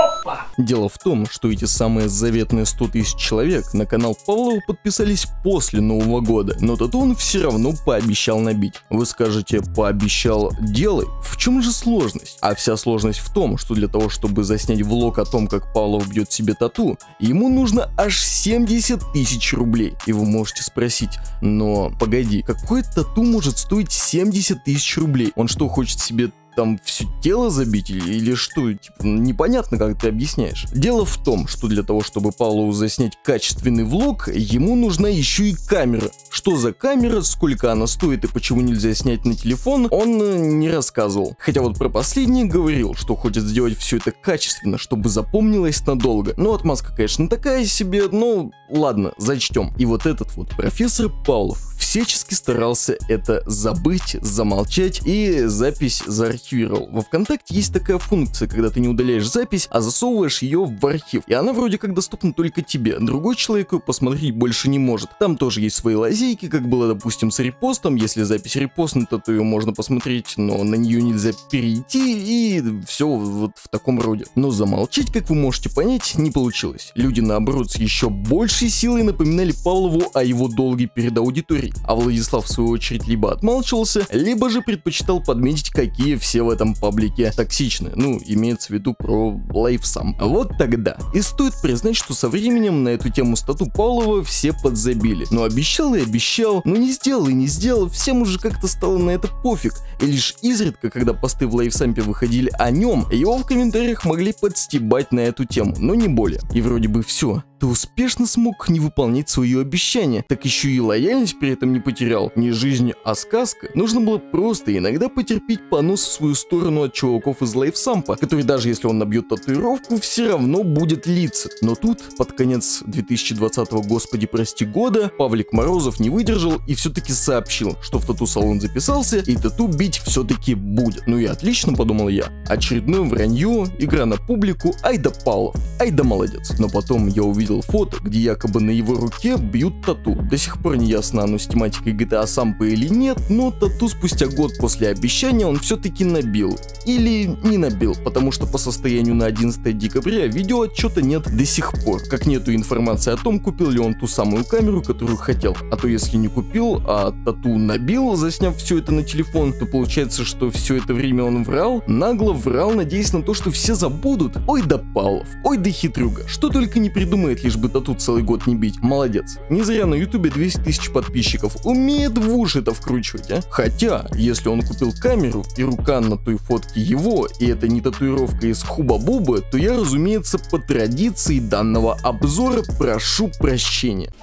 Дело в том, что эти самые заветные сто тысяч человек на канал Павлова подписались после Нового года, но тату он все равно пообещал набить. Вы скажете, пообещал, делай. В чем же сложность? А вся сложность в том, что для того, чтобы заснять влог о том, как Павлов бьет себе тату, ему нужно аж семьдесят тысяч рублей. И вы можете спросить, но погоди, какое тату может стоить семьдесят тысяч рублей? Он что, хочет себе там все тело забить или, или что? Типа, непонятно, как ты объясняешь. Дело в том, что для того, чтобы Павлову заснять качественный влог, ему нужна еще и камера. Что за камера, сколько она стоит и почему нельзя снять на телефон, он э, не рассказывал. Хотя вот про последнее говорил, что хочет сделать все это качественно, чтобы запомнилось надолго. Ну, отмазка, конечно, такая себе, но ладно, зачтем. И вот этот вот профессор Павлов всячески старался это забыть, замолчать, и запись заархивировал. Во ВКонтакте есть такая функция, когда ты не удаляешь запись, а засовываешь ее в архив. И она вроде как доступна только тебе. Другой человек ее посмотреть больше не может. Там тоже есть свои лазейки, как было, допустим, с репостом. Если запись репостнута, то ее можно посмотреть, но на нее нельзя перейти, и все вот в таком роде. Но замолчать, как вы можете понять, не получилось. Люди, наоборот, с еще большей силой напоминали Павлову о его долге перед аудиторией. А Владислав, в свою очередь, либо отмалчивался, либо же предпочитал подметить, какие все в этом паблике токсичны. Ну, имеется в виду про лайфсам. Вот тогда. И стоит признать, что со временем на эту тему стату Павлова все подзабили. Но обещал и обещал, но не сделал и не сделал, всем уже как-то стало на это пофиг. И лишь изредка, когда посты в лайфсампе выходили о нем, его в комментариях могли подстебать на эту тему, но не более. И вроде бы все. Ты успешно смог не выполнять свое обещание, так еще и лояльность при этом не потерял. Не жизнь, а сказка. Нужно было просто иногда потерпеть понос в свою сторону от чуваков из лайфсампа, который даже если он набьет татуировку, все равно будет литься. Но тут, под конец две тысячи двадцатого, господи прости, года, Павлик Морозов не выдержал и все-таки сообщил, что в тату-салон записался и тату бить все-таки будет. Ну и отлично, подумал я. Очередное вранье, игра на публику, ай да Павлов, ай да молодец. Но потом я увидел фото, где якобы на его руке бьют тату. До сих пор не ясно, оно с тематикой джи ти эй Сампа или нет, но тату спустя год после обещания он все-таки набил. Или не набил, потому что по состоянию на одиннадцатое декабря видеоотчета нет до сих пор. Как нету информации о том, купил ли он ту самую камеру, которую хотел. А то если не купил, а тату набил, засняв все это на телефон, то получается, что все это время он врал, нагло врал, надеясь на то, что все забудут. Ой да Павлов, ой да хитрюга, что только не придумает, лишь бы тату целый год не бить. Молодец. Не зря на ютубе двести тысяч подписчиков. Умеет в уши это вкручивать, а? Хотя, если он купил камеру, и рука на той фотке его, и это не татуировка из Хуба-Буба, то я, разумеется, по традиции данного обзора прошу прощения.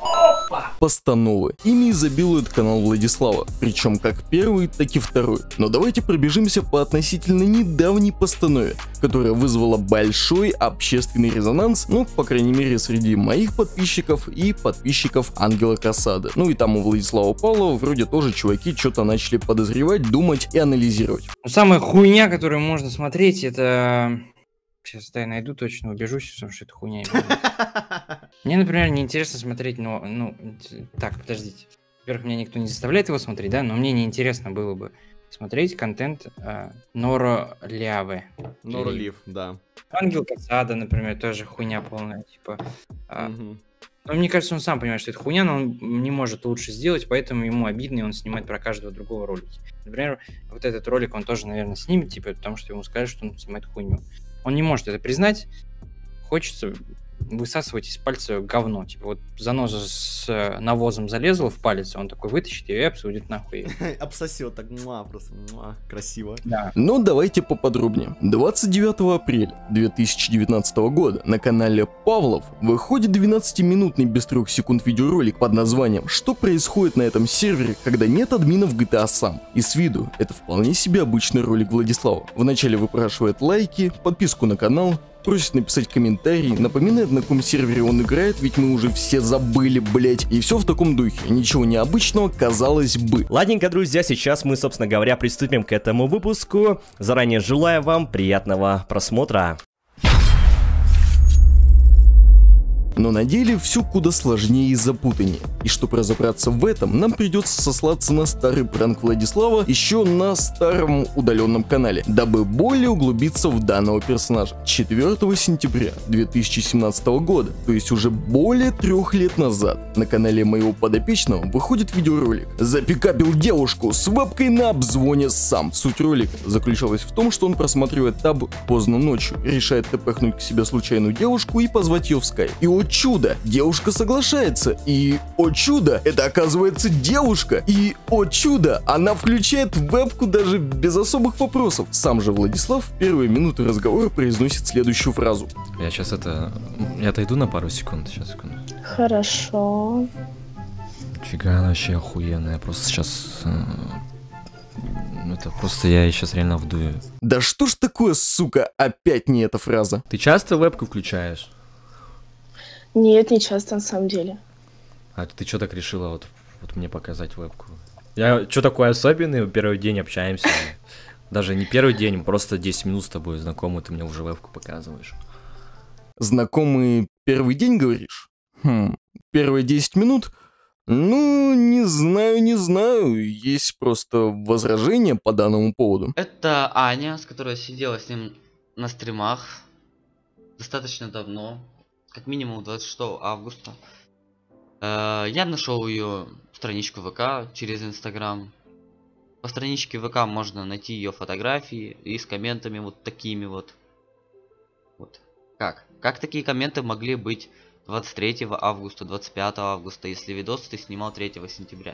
Постановы. Ими изобилует канал Владислава, причем как первый, так и второй. Но давайте пробежимся по относительно недавней постанове, которая вызвала большой общественный резонанс, ну, по крайней мере, среди моих подписчиков и подписчиков Ангела Касады. Ну и там у Владислава Павлова вроде тоже чуваки что-то начали подозревать, думать и анализировать. Самая хуйня, которую можно смотреть, это... Сейчас да, я найду, точно убежусь, потому что это хуйня. Мне, например, неинтересно смотреть, но, ну, так, подождите. Во-первых, меня никто не заставляет его смотреть, да, но мне неинтересно было бы смотреть контент э, Норо Лявы. Норо Лив, да. Ангел Касада, например, тоже хуйня полная, типа. Э, угу. Но мне кажется, он сам понимает, что это хуйня, но он не может лучше сделать, поэтому ему обидно, и он снимает про каждого другого ролики. Например, вот этот ролик он тоже, наверное, снимет, типа, потому что ему скажут, что он снимает хуйню. Он не может это признать, хочется высасывать из пальца говно. Типа вот заноза с навозом залезла в палец, он такой вытащит ее и обсудит нахуй. Обсосет так, муа, просто муа, красиво. Да. Но давайте поподробнее. двадцать девятого апреля две тысячи девятнадцатого года на канале Павлов выходит двенадцатиминутный без трех секунд видеоролик под названием «Что происходит на этом сервере, когда нет админов джи ти эй Samp?». И с виду это вполне себе обычный ролик Владислава. Вначале выпрашивает лайки, подписку на канал, просит написать комментарий, напоминает, на каком сервере он играет, ведь мы уже все забыли, блять. И все в таком духе. Ничего необычного, казалось бы. Ладненько, друзья, сейчас мы, собственно говоря, приступим к этому выпуску. Заранее желаю вам приятного просмотра. Но на деле все куда сложнее и запутаннее. И чтобы разобраться в этом, нам придется сослаться на старый пранк Владислава еще на старом удаленном канале, дабы более углубиться в данного персонажа. четвёртого сентября две тысячи семнадцатого года, то есть уже более трех лет назад, на канале моего подопечного выходит видеоролик «Запикапил девушку с вебкой на обзвоне сам». Суть ролика заключалась в том, что он просматривает таб поздно ночью, решает тпхнуть к себе случайную девушку и позвать ее в скайп. И о чудо, девушка соглашается, и о чудо, это оказывается девушка, и о чудо, она включает вебку даже без особых вопросов. Сам же Владислав в первые минуты разговора произносит следующую фразу. Я сейчас это... Я отойду на пару секунд, сейчас, секунду. Хорошо. Фига, она вообще охуенная, просто сейчас... Это просто я сейчас реально вдую. Да что ж такое, сука, опять не эта фраза. Ты часто вебку включаешь? Нет, не часто на самом деле. А ты что так решила вот, вот мне показать вебку? Я что такой особенный, первый день общаемся. Даже не первый день, просто десять минут с тобой знакомый, ты мне уже вебку показываешь. Знакомый первый день, говоришь? Хм, первые десять минут? Ну, не знаю, не знаю. Есть просто возражения по данному поводу. Это Аня, с которой я сидела с ним на стримах достаточно давно, как минимум двадцать шестого августа. Я нашел ее страничку ВК через Инстаграм. По страничке ВК можно найти ее фотографии и с комментами вот такими вот. Вот. Как? Как такие комменты могли быть двадцать третьего августа, двадцать пятого августа, если видос ты снимал третьего сентября?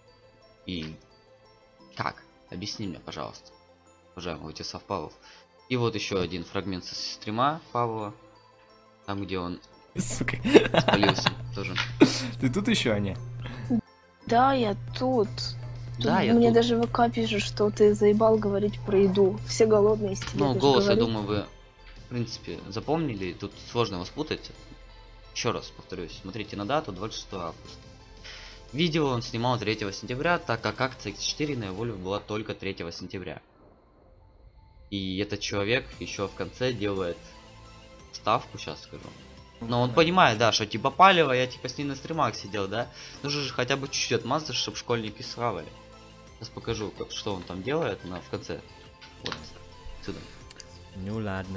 И как? Объясни мне, пожалуйста, уважаемый Владислав Павлов. И вот еще один фрагмент со стрима Павла, там где он Сука. спалился тоже. Ты тут еще, Аня? Да, я тут. Да, Тут я мне тут. даже в ВК пишут, что ты заебал говорить про еду. Все голодные, с Ну, голос, я думаю, вы, в принципе, запомнили. Тут сложно его спутать. Еще раз повторюсь, смотрите на дату, двадцать шестого августа. Видео он снимал третьего сентября, так как акция икс четыре на его была только третьего сентября. И этот человек еще в конце делает ставку, сейчас скажу. Но он понимает, да, что типа палево, я типа с ней на стримах сидел, да? Нужно же хотя бы чуть-чуть отмазаться, чтобы школьники схавали. Сейчас покажу, как, что он там делает на, в конце. Вот, сюда. Ну ладно.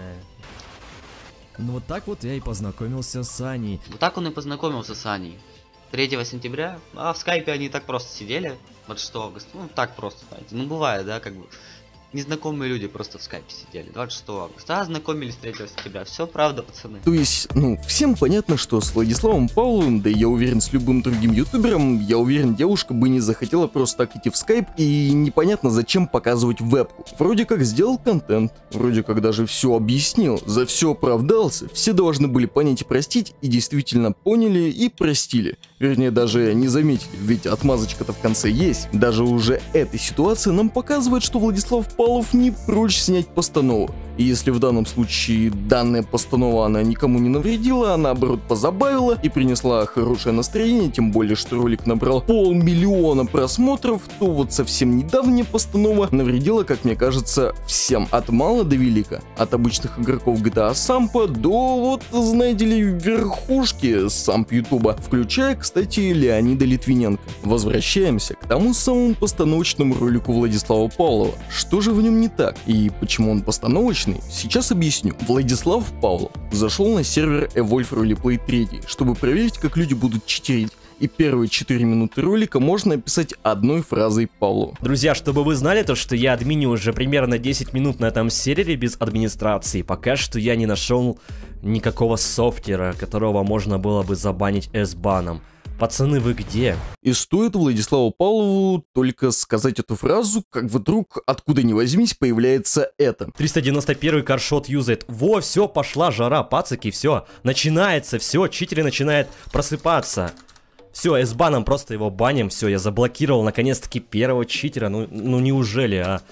Ну вот так вот я и познакомился с Аней. Вот так он и познакомился с Аней. третьего сентября, а в скайпе они так просто сидели. двадцать шестого августа, ну так просто, знаете. Ну бывает, да, как бы. Незнакомые люди просто в скайпе сидели. двадцать шестого августа, а знакомились третьего сентября. Все правда, пацаны. То есть, ну, всем понятно, что с Владиславом Павловым, да и я уверен, с любым другим ютубером, я уверен, девушка бы не захотела просто так идти в скайп, и непонятно, зачем показывать вебку. Вроде как сделал контент, вроде как даже все объяснил, за все оправдался, все должны были понять и простить, и действительно поняли и простили. Вернее, даже не заметили, ведь отмазочка-то в конце есть. Даже уже эта ситуация нам показывает, что Владислав Павлов не прочь снять постанову. И если в данном случае данная постанова она никому не навредила, а наоборот позабавила и принесла хорошее настроение, тем более что ролик набрал полмиллиона просмотров, то вот совсем недавняя постанова навредила, как мне кажется, всем. От мала до велика. От обычных игроков джи ти эй Сампа до вот, знаете ли, верхушки Самп Ютуба, включая, кстати, Леонида Литвиненко. Возвращаемся к тому самому постановочному ролику Владислава Павлова. Что же в нем не так? И почему он постановочный? Сейчас объясню. Владислав Павлов зашел на сервер Evolve Roleplay три, чтобы проверить, как люди будут читерить. И первые четыре минуты ролика можно описать одной фразой Павлова. Друзья, чтобы вы знали, то что я админю уже примерно десять минут на этом сервере без администрации. Пока что я не нашел никакого софтера, которого можно было бы забанить эс-баном. Пацаны, вы где? И стоит Владиславу Павлову только сказать эту фразу, как вдруг, откуда ни возьмись, появляется это. триста девяносто первый каршот юзает. Во, все, пошла жара, пацаки, все. Начинается, все, читеры начинают просыпаться. Все, эс-баном просто его баним, все, я заблокировал наконец-таки первого читера, ну, ну неужели, а?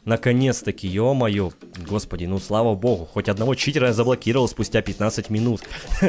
Наконец-таки, ё-моё. Господи, ну слава богу. Хоть одного читера я заблокировал спустя пятнадцать минут.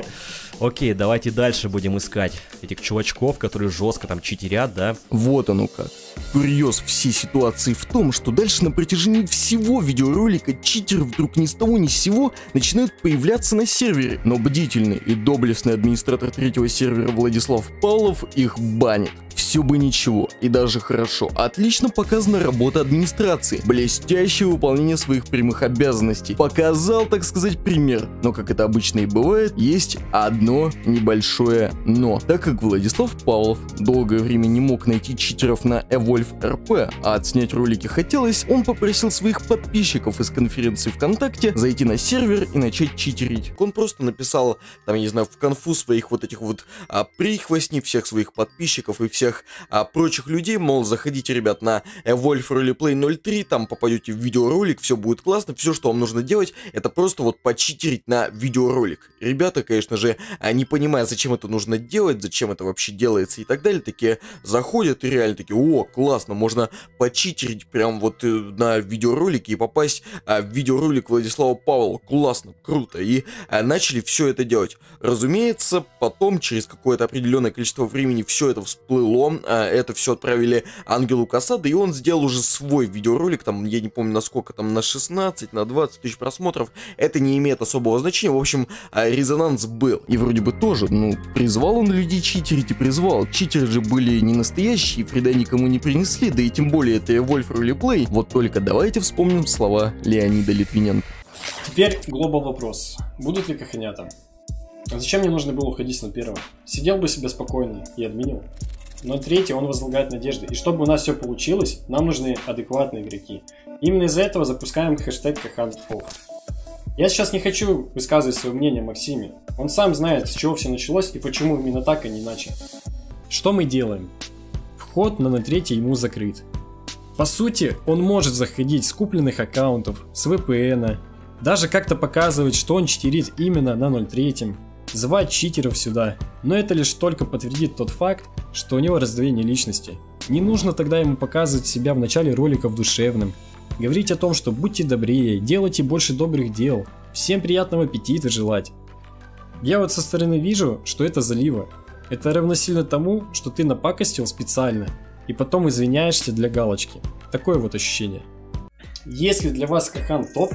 Окей, давайте дальше будем искать этих чувачков, которые жестко там читерят, да? Вот оно как. Курьез всей ситуации в том, что дальше на протяжении всего видеоролика читеры вдруг ни с того ни с сего начинают появляться на сервере. Но бдительный и доблестный администратор третьего сервера Владислав Павлов их банит. Все бы ничего, и даже хорошо. Отлично показана работа администрации. Блестящее выполнение своих прямых обязанностей. Показал, так сказать, пример. Но, как это обычно и бывает, есть одно небольшое но. Так как Владислав Павлов долгое время не мог найти читеров на Evolve эр пи, а отснять ролики хотелось, он попросил своих подписчиков из конференции ВКонтакте зайти на сервер и начать читерить. Он просто написал, там, я не знаю, в конфу своих вот этих вот а, прихвостней, всех своих подписчиков и всех а, прочих людей, мол, заходите, ребят, на Evolve Roleplay ноль три, там попадете в видеоролик, все будет классно, все, что вам нужно делать, это просто вот почитерить на видеоролик. Ребята, конечно же, не понимая, зачем это нужно делать, зачем это вообще делается и так далее, такие заходят и реально такие: о, классно, можно почитерить прям вот на видеоролике и попасть а, в видеоролик Владислава Павлова, классно, круто, и а, начали все это делать. Разумеется, потом, через какое-то определенное количество времени, все это всплыло, а, это все отправили Ангелу Касада, и он сделал уже свой видеоролик, там, я не помню, на сколько, там, на шестнадцать, на двадцать тысяч просмотров, это не имеет особого значения, в общем, а, резонанс был. И вроде бы тоже, ну, призвал он людей читерить и призвал. Читеры же были не настоящие, вреда никому не принесли, да и тем более это Evolve Roleplay. Вот только давайте вспомним слова Леонида Литвиненко. Теперь глобал вопрос. Будут ли каханята? А зачем мне нужно было уходить на первого? Сидел бы себе спокойно и админил. Но третий, он возлагает надежды. И чтобы у нас все получилось, нам нужны адекватные игроки. Именно из-за этого запускаем хэштег Кахан.Фол. Я сейчас не хочу высказывать свое мнение Максиме. Он сам знает, с чего все началось и почему именно так, а не иначе. Что мы делаем? Вход на ноль три ему закрыт. По сути, он может заходить с купленных аккаунтов, с ви пи эн, даже как-то показывать, что он читерит именно на ноль три, звать читеров сюда. Но это лишь только подтвердит тот факт, что у него раздвоение личности. Не нужно тогда ему показывать себя в начале роликов душевным. Говорить о том, что будьте добрее, делайте больше добрых дел, всем приятного аппетита желать. Я вот со стороны вижу, что это залива. Это равносильно тому, что ты напакостил специально, и потом извиняешься для галочки. Такое вот ощущение. Если для вас Кахан топ,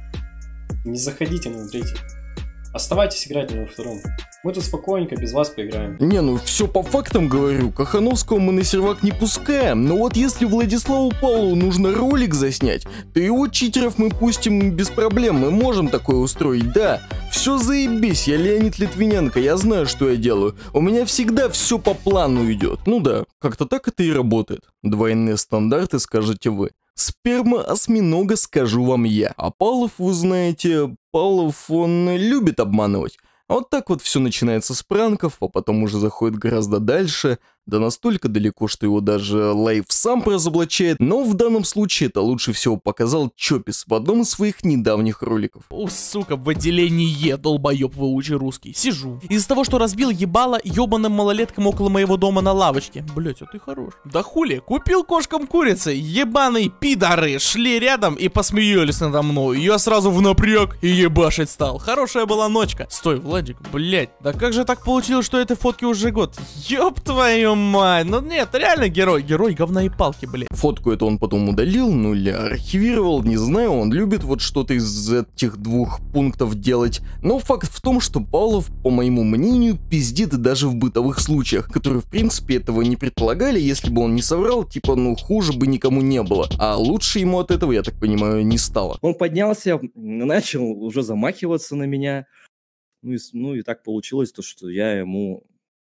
не заходите на третий. Оставайтесь играть на втором. Мы тут спокойненько без вас поиграем. Не, ну все по фактам говорю, Кахановского мы на сервак не пускаем, но вот если Владиславу Павлову нужно ролик заснять, то его читеров мы пустим без проблем, мы можем такое устроить, да. Все заебись, я Леонид Литвиненко, я знаю, что я делаю. У меня всегда все по плану идет. Ну да, как-то так это и работает. Двойные стандарты, скажете вы. Сперма осьминога, скажу вам я. А Павлов, вы знаете, Павлов, он любит обманывать. А вот так вот все начинается с пранков, а потом уже заходит гораздо дальше, да настолько далеко, что его даже Лайв сам разоблачает, но в данном случае это лучше всего показал Чопис в одном из своих недавних роликов. О, сука, в отделении, долбоеб, выучи русский. Сижу. Из-за того, что разбил ебало ебаным малолеткам около моего дома на лавочке. Блять, а ты хорош. Да хули, купил кошкам курицы, ебаные пидоры шли рядом и посмеялись надо мной. Я сразу в напряг и ебашить стал. Хорошая была ночка. Стой, Владик, блять, да как же так получилось, что этой фотки уже год? Ёб твою мать, ну нет, реально герой, герой говна и палки, блин. Фотку это он потом удалил, ну или архивировал, не знаю, он любит вот что-то из этих двух пунктов делать. Но факт в том, что Павлов, по моему мнению, пиздит даже в бытовых случаях, которые в принципе этого не предполагали, если бы он не соврал, типа, ну хуже бы никому не было. А лучше ему от этого, я так понимаю, не стало. Он поднялся, начал уже замахиваться на меня, ну и, ну и так получилось, то, что я ему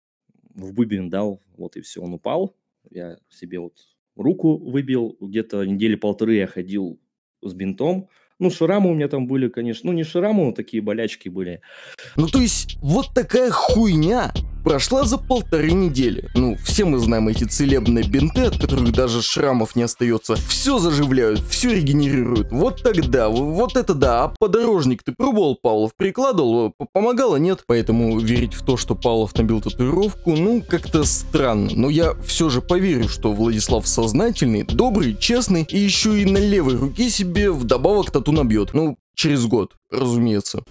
в бубен дал, вот и все, он упал, я себе вот руку выбил, где-то недели полторы я ходил с бинтом, ну шрамы у меня там были, конечно, ну не шрамы, но такие болячки были. Ну то есть вот такая хуйня прошла за полторы недели. Ну, все мы знаем эти целебные бинты, от которых даже шрамов не остается. Все заживляют, все регенерируют. Вот тогда, вот это да. А подорожник ты пробовал, Павлов? Прикладывал? Помогало? Нет. Поэтому верить в то, что Павлов набил татуировку, ну, как-то странно. Но я все же поверю, что Владислав сознательный, добрый, честный и еще и на левой руке себе вдобавок тату набьет. Ну, через год, разумеется.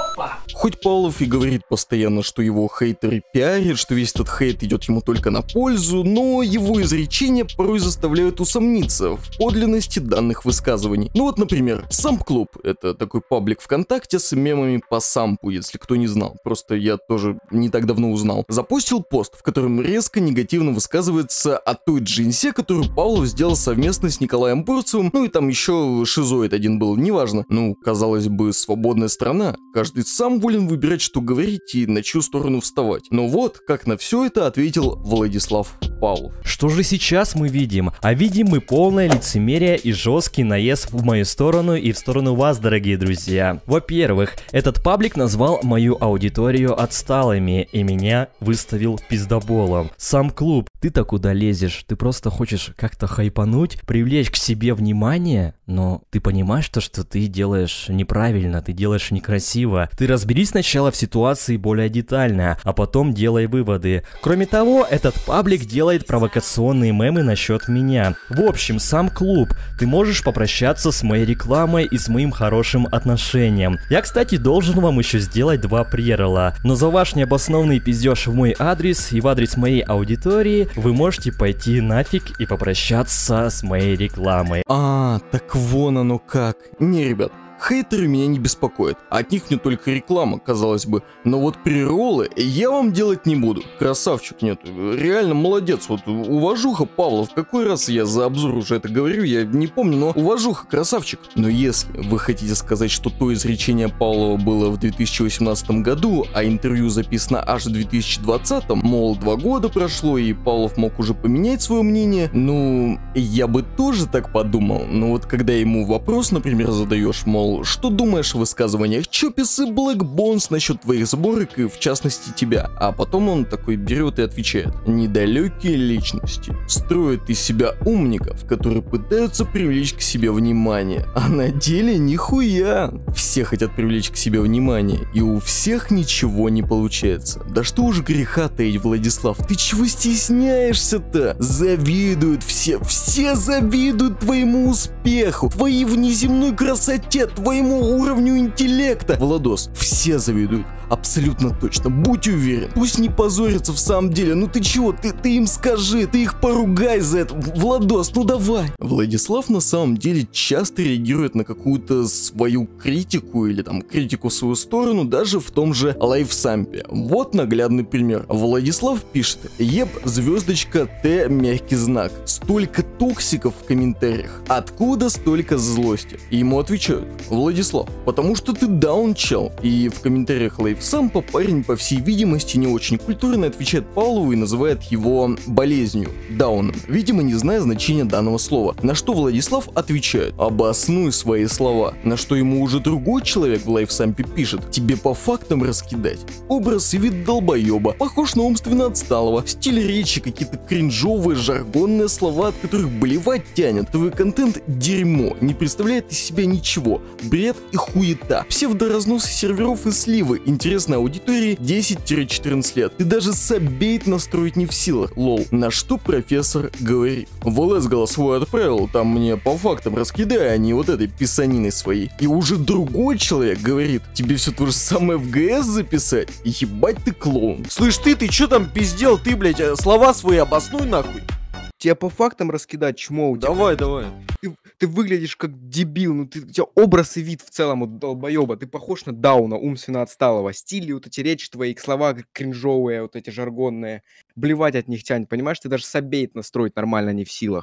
Хоть Павлов и говорит постоянно, что его хейтеры пиарят, что весь этот хейт идет ему только на пользу, но его изречения порой заставляют усомниться в подлинности данных высказываний. Ну вот, например, Самп-клуб — это такой паблик ВКонтакте с мемами по сампу, если кто не знал, просто я тоже не так давно узнал. Запустил пост, в котором резко негативно высказывается о той джинсе, которую Павлов сделал совместно с Николаем Бурцевым, ну и там еще шизоид один был, неважно. Ну, казалось бы, свободная страна, каждый сам волен выбирать, что говорить и на чью сторону вставать. Но вот, как на все это ответил Владислав Павлов. Что же сейчас мы видим? А видим мы полное лицемерие и жесткий наезд в мою сторону и в сторону вас, дорогие друзья. Во-первых, этот паблик назвал мою аудиторию отсталыми и меня выставил пиздоболом. Сам клуб, ты-то куда лезешь? Ты просто хочешь как-то хайпануть, привлечь к себе внимание? Но ты понимаешь то, что ты делаешь неправильно, ты делаешь некрасиво. Ты разберись сначала в ситуации более детально, а потом делай выводы. Кроме того, этот паблик делает провокационные мемы насчет меня. В общем, сам клуб, ты можешь попрощаться с моей рекламой и с моим хорошим отношением. Я, кстати, должен вам еще сделать два преролла, но за ваш необоснованный пиздеж в мой адрес и в адрес моей аудитории вы можете пойти нафиг и попрощаться с моей рекламой. А, так вон оно как. Не, ребят, хейтеры меня не беспокоят, от них не только реклама, казалось бы, но вот прероллы я вам делать не буду. Красавчик, нет, реально молодец, вот уважуха, Павлов, какой раз я за обзор уже это говорю, я не помню, но уважуха, красавчик. Но если вы хотите сказать, что то изречение Павлова было в две тысячи восемнадцатом году, а интервью записано аж в две тысячи двадцатом, мол, два года прошло и Павлов мог уже поменять свое мнение, ну, я бы тоже так подумал, но вот когда ему вопрос, например, задаешь, мол, что думаешь о высказываниях Чопис и Black Bones насчет твоих сборок и в частности тебя? А потом он такой берет и отвечает: недалекие личности строят из себя умников, которые пытаются привлечь к себе внимание, а на деле нихуя. Все хотят привлечь к себе внимание, и у всех ничего не получается. Да что уж греха таить, Владислав, ты чего стесняешься-то? Завидуют все, все завидуют твоему успеху, твоей внеземной красоте, твоему уровню интеллекта. Владос, все завидуют. Абсолютно точно, будь уверен. Пусть не позорятся в самом деле. Ну ты чего, ты, ты им скажи, ты их поругай за это. Владос, ну давай. Владислав на самом деле часто реагирует на какую-то свою критику или там критику в свою сторону, даже в том же лайфсампе. Вот наглядный пример. Владислав пишет: еб, звездочка, Т, мягкий знак. Столько токсиков в комментариях. Откуда столько злости? И ему отвечают: Владислав, потому что ты даун, чел. И в комментариях лайфсампа парень, по всей видимости, не очень культурно отвечает Павлову и называет его болезнью, дауном, видимо, не зная значения данного слова. На что Владислав отвечает: обоснуй свои слова. На что ему уже другой человек в лайфсампе пишет: тебе по фактам раскидать. Образ и вид долбоеба, похож на умственно отсталого, стиль речи, какие-то кринжовые, жаргонные слова, от которых блевать тянет. Твой контент дерьмо, не представляет из себя ничего, бред и хуета, псевдоразносы серверов и сливы, интересной аудитории десять-четырнадцать лет. Ты даже саббейт настроить не в силах, лол. На что профессор говорит: в ЛС голосовой отправил, там мне по фактам раскидай, а не вот этой писаниной своей. И уже другой человек говорит: тебе все то же самое в ГС записать? Ебать ты клоун. Слышь ты, ты что там пиздел, ты, блядь, слова свои обоснуй нахуй. Тебя по фактам раскидать, чмо. Давай, давай. Ты, ты выглядишь как дебил, ну ты, у тебя образ и вид в целом вот долбоеба, ты похож на дауна, умственно отсталого, стили, вот эти речи твои, слова кринжовые, вот эти жаргонные, блевать от них тянет, понимаешь, ты даже саббейт настроить нормально не в силах.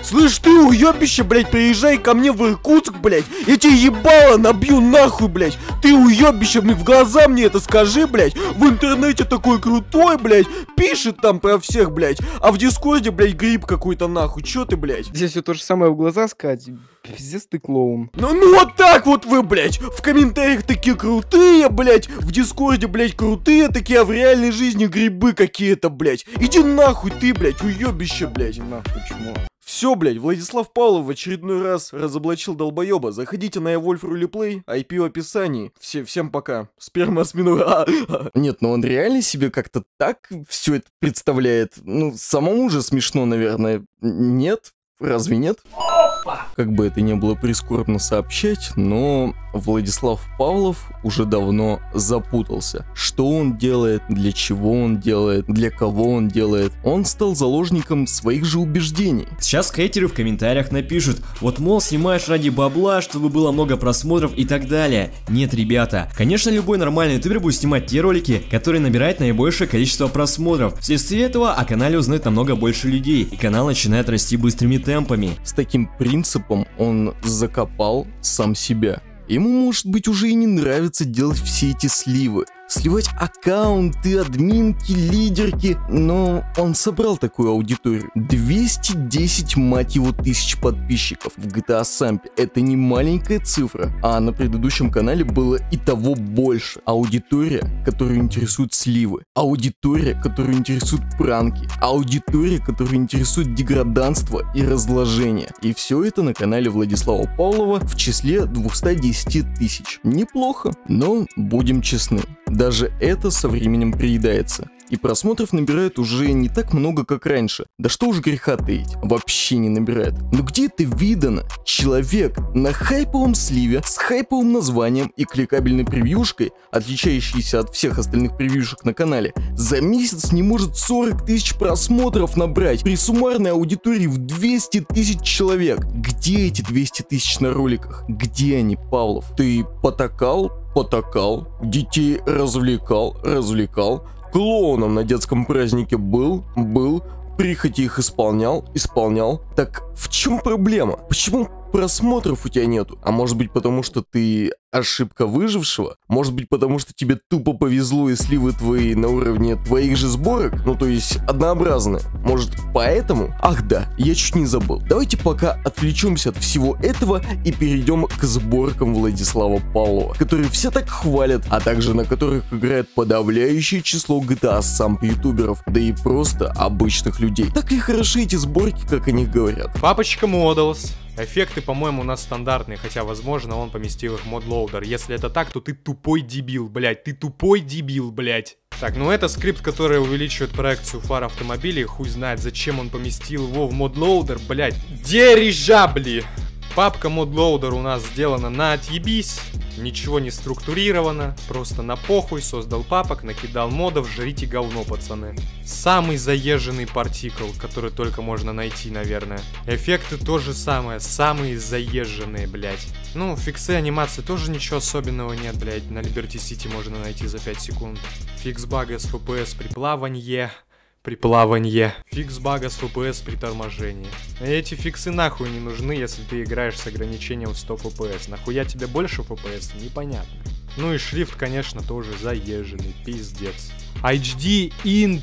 Слышь, ты уебище, блядь, приезжай ко мне в Иркутск, блядь. Я тебе ебало набью нахуй, блядь. Ты уебище, мне в глаза мне это скажи, блядь. В интернете такой крутой, блядь. Пишет там про всех, блядь. А в Дискорде, блядь, гриб какой-то нахуй. Чё ты, блядь? Здесь все то же самое в глаза сказать. Пиздец ты клоун. Ну, ну вот так вот вы, блядь. В комментариях такие крутые, блядь. В Дискорде, блядь, крутые такие, а в реальной жизни грибы какие-то, блядь. Иди нахуй ты, блядь, уебище, блядь. Нахуй, чмо. Все, блядь, Владислав Павлов в очередной раз разоблачил долбоеба. Заходите на eWolf Roleplay, ай пи в описании. Все, всем пока. Сперма осьминога. Нет, ну он реально себе как-то так все это представляет. Ну, самому же смешно, наверное. Нет? Разве нет? Как бы это ни было прискорбно сообщать, но Владислав Павлов уже давно запутался. Что он делает, для чего он делает, для кого он делает. Он стал заложником своих же убеждений. Сейчас хейтеры в комментариях напишут: вот, мол, снимаешь ради бабла, чтобы было много просмотров и так далее. Нет, ребята, конечно, любой нормальный ютубер будет снимать те ролики, которые набирают наибольшее количество просмотров. Вследствие этого о канале узнает намного больше людей, и канал начинает расти быстрыми темпами. С таким принципом он закопал сам себя. Ему, может быть, уже и не нравится делать все эти сливы. Сливать аккаунты, админки, лидерки. Но он собрал такую аудиторию. двести десять, мать его, тысяч подписчиков в джи ти эй Samp. Это не маленькая цифра. А на предыдущем канале было и того больше. Аудитория, которую интересуют сливы. Аудитория, которую интересуют пранки. Аудитория, которую интересует деграданство и разложение. И все это на канале Владислава Павлова в числе двухсот десяти тысяч. Неплохо, но будем честны. Даже это со временем приедается. И просмотров набирает уже не так много, как раньше. Да что уж греха таить, вообще не набирает. Но где это видано? Человек на хайповом сливе с хайповым названием и кликабельной превьюшкой, отличающейся от всех остальных превьюшек на канале, за месяц не может сорок тысяч просмотров набрать при суммарной аудитории в двести тысяч человек. Где эти двести тысяч на роликах? Где они, Павлов? Ты потакал? Потакал. Детей развлекал? Развлекал. Клоуном на детском празднике был? Был. Прихоти их исполнял? Исполнял. Так в чем проблема? Почему просмотров у тебя нету? А может быть потому, что ты ошибка выжившего? Может быть потому, что тебе тупо повезло и сливы твои на уровне твоих же сборок? Ну то есть однообразные. Может поэтому? Ах да, я чуть не забыл. Давайте пока отвлечемся от всего этого и перейдем к сборкам Владислава Павлова, которые все так хвалят, а также на которых играет подавляющее число джи ти эй Samp ютуберов, да и просто обычных людей. Так ли хороши эти сборки, как о них говорят? Папочка Models. Эффекты, по-моему, у нас стандартные, хотя, возможно, он поместил их в модлоудер. Если это так, то ты тупой дебил, блядь. Ты тупой дебил, блядь. Так, ну это скрипт, который увеличивает проекцию фар автомобилей. Хуй знает, зачем он поместил его в модлоудер, блядь. Дирижабли. Папка модлоудер у нас сделана на отъебись. Ничего не структурировано, просто на похуй, создал папок, накидал модов, жрите говно, пацаны. Самый заезженный партикл, который только можно найти, наверное. Эффекты то же самое, самые заезженные, блядь. Ну, фиксы анимации тоже ничего особенного нет, блядь, на Liberty City можно найти за пять секунд. Фикс бага с эф пи эс при плаванье. При плаванье. Фикс бага с эф пи эс при торможении. Эти фиксы нахуй не нужны, если ты играешь с ограничением в сто эф пи эс. Нахуя тебе больше эф пи эс? Непонятно. Ну и шрифт, конечно, тоже заезженный. Пиздец. эйч ди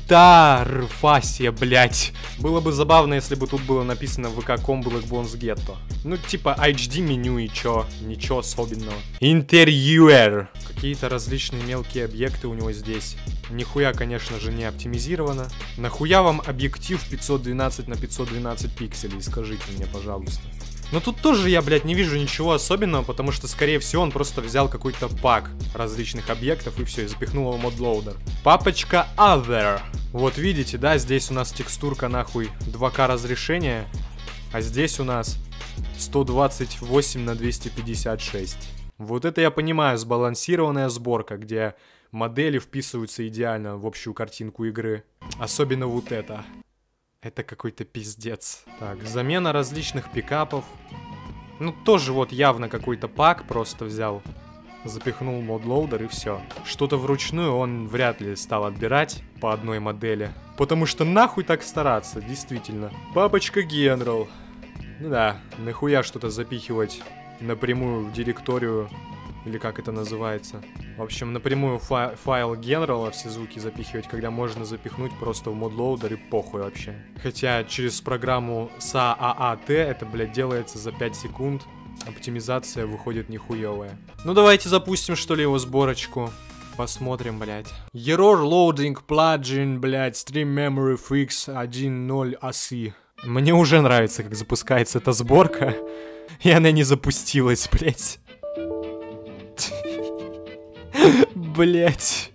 интерфасе, блять. Было бы забавно, если бы тут было написано ви кей ком Black Bones Ghetto. Ну, типа эйч ди меню и чё. Ничего особенного. Интерьюер. Какие-то различные мелкие объекты у него здесь. Нихуя, конечно же, не оптимизировано. Нахуя вам объектив пятьсот двенадцать на пятьсот двенадцать пикселей? Скажите мне, пожалуйста. Но тут тоже я, блядь, не вижу ничего особенного, потому что, скорее всего, он просто взял какой-то пак различных объектов и все, и запихнул его в модлоудер. Папочка Other. Вот видите, да, здесь у нас текстурка, нахуй, два ка разрешения, а здесь у нас сто двадцать восемь на двести пятьдесят шесть. Вот это я понимаю, сбалансированная сборка, где модели вписываются идеально в общую картинку игры. Особенно вот это. Это какой-то пиздец. Так, замена различных пикапов. Ну, тоже вот явно какой-то пак просто взял. Запихнул модлоудер и все. Что-то вручную он вряд ли стал отбирать по одной модели. Потому что нахуй так стараться, действительно. Папочка Генерал. Ну да, нахуя что-то запихивать напрямую в директорию, или как это называется. В общем, напрямую фа файл генерала все звуки запихивать, когда можно запихнуть просто в модлоудер и похуй вообще. Хотя через программу саат это, блядь, делается за пять секунд. Оптимизация выходит нихуевая. Ну давайте запустим, что ли, его сборочку. Посмотрим, блядь. Error loading plugin, блядь, stream memory fix один ноль оси. Мне уже нравится, как запускается эта сборка. И она не запустилась, блядь. Блядь.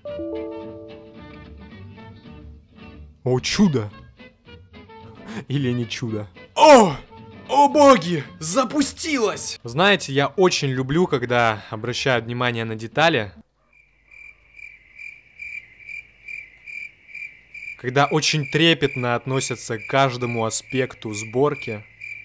О, чудо. Или не чудо. О! О боги! Запустилась! Знаете, я очень люблю, когда обращаю внимание на детали. Когда очень трепетно относятся к каждому аспекту сборки.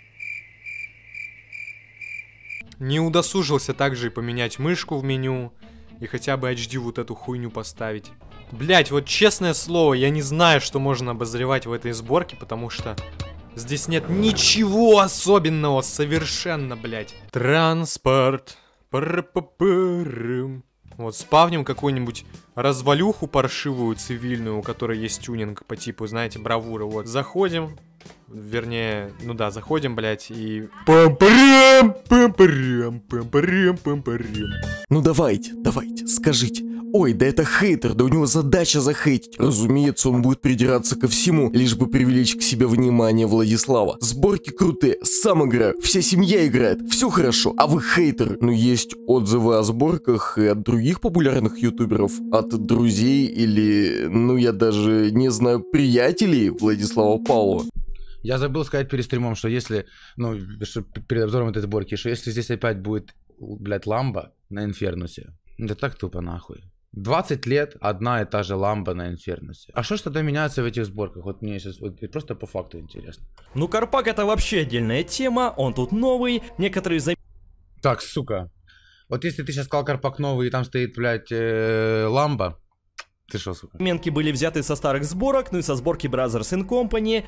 Не удосужился также и поменять мышку в меню. И хотя бы эйч ди вот эту хуйню поставить. Блять, вот честное слово, я не знаю, что можно обозревать в этой сборке, потому что здесь нет ничего особенного, совершенно, блять. Транспорт. Пр-пр-пр-рым. Вот, спавним какую-нибудь развалюху паршивую цивильную, у которой есть тюнинг по типу, знаете, бравура. Вот, заходим, вернее, ну да, заходим, блядь, и... Пам-парам, пам-парам, пам-парам, пам-парам. Ну давайте, давайте, скажите. Ой, да это хейтер, да у него задача захейтить. Разумеется, он будет придираться ко всему, лишь бы привлечь к себе внимание Владислава. Сборки крутые, сам играю, вся семья играет, все хорошо, а вы хейтер. Ну есть отзывы о сборках и от других популярных ютуберов, от друзей или, ну я даже не знаю, приятелей Владислава Павлова. Я забыл сказать перед стримом, что если, ну, что перед обзором этой сборки, что если здесь опять будет, блядь, ламба на Инфернусе, это так тупо нахуй. двадцать лет, одна и та же ламба на Инфернусе. А что ж тогда меняется в этих сборках? Вот мне сейчас вот, просто по факту интересно. Ну, Карпак это вообще отдельная тема, он тут новый, некоторые за... Так, сука. Вот если ты сейчас сказал Карпак новый и там стоит, блядь, э, ламба, ты шо, сука? Менки были взяты со старых сборок, ну и со сборки Brothers and Company.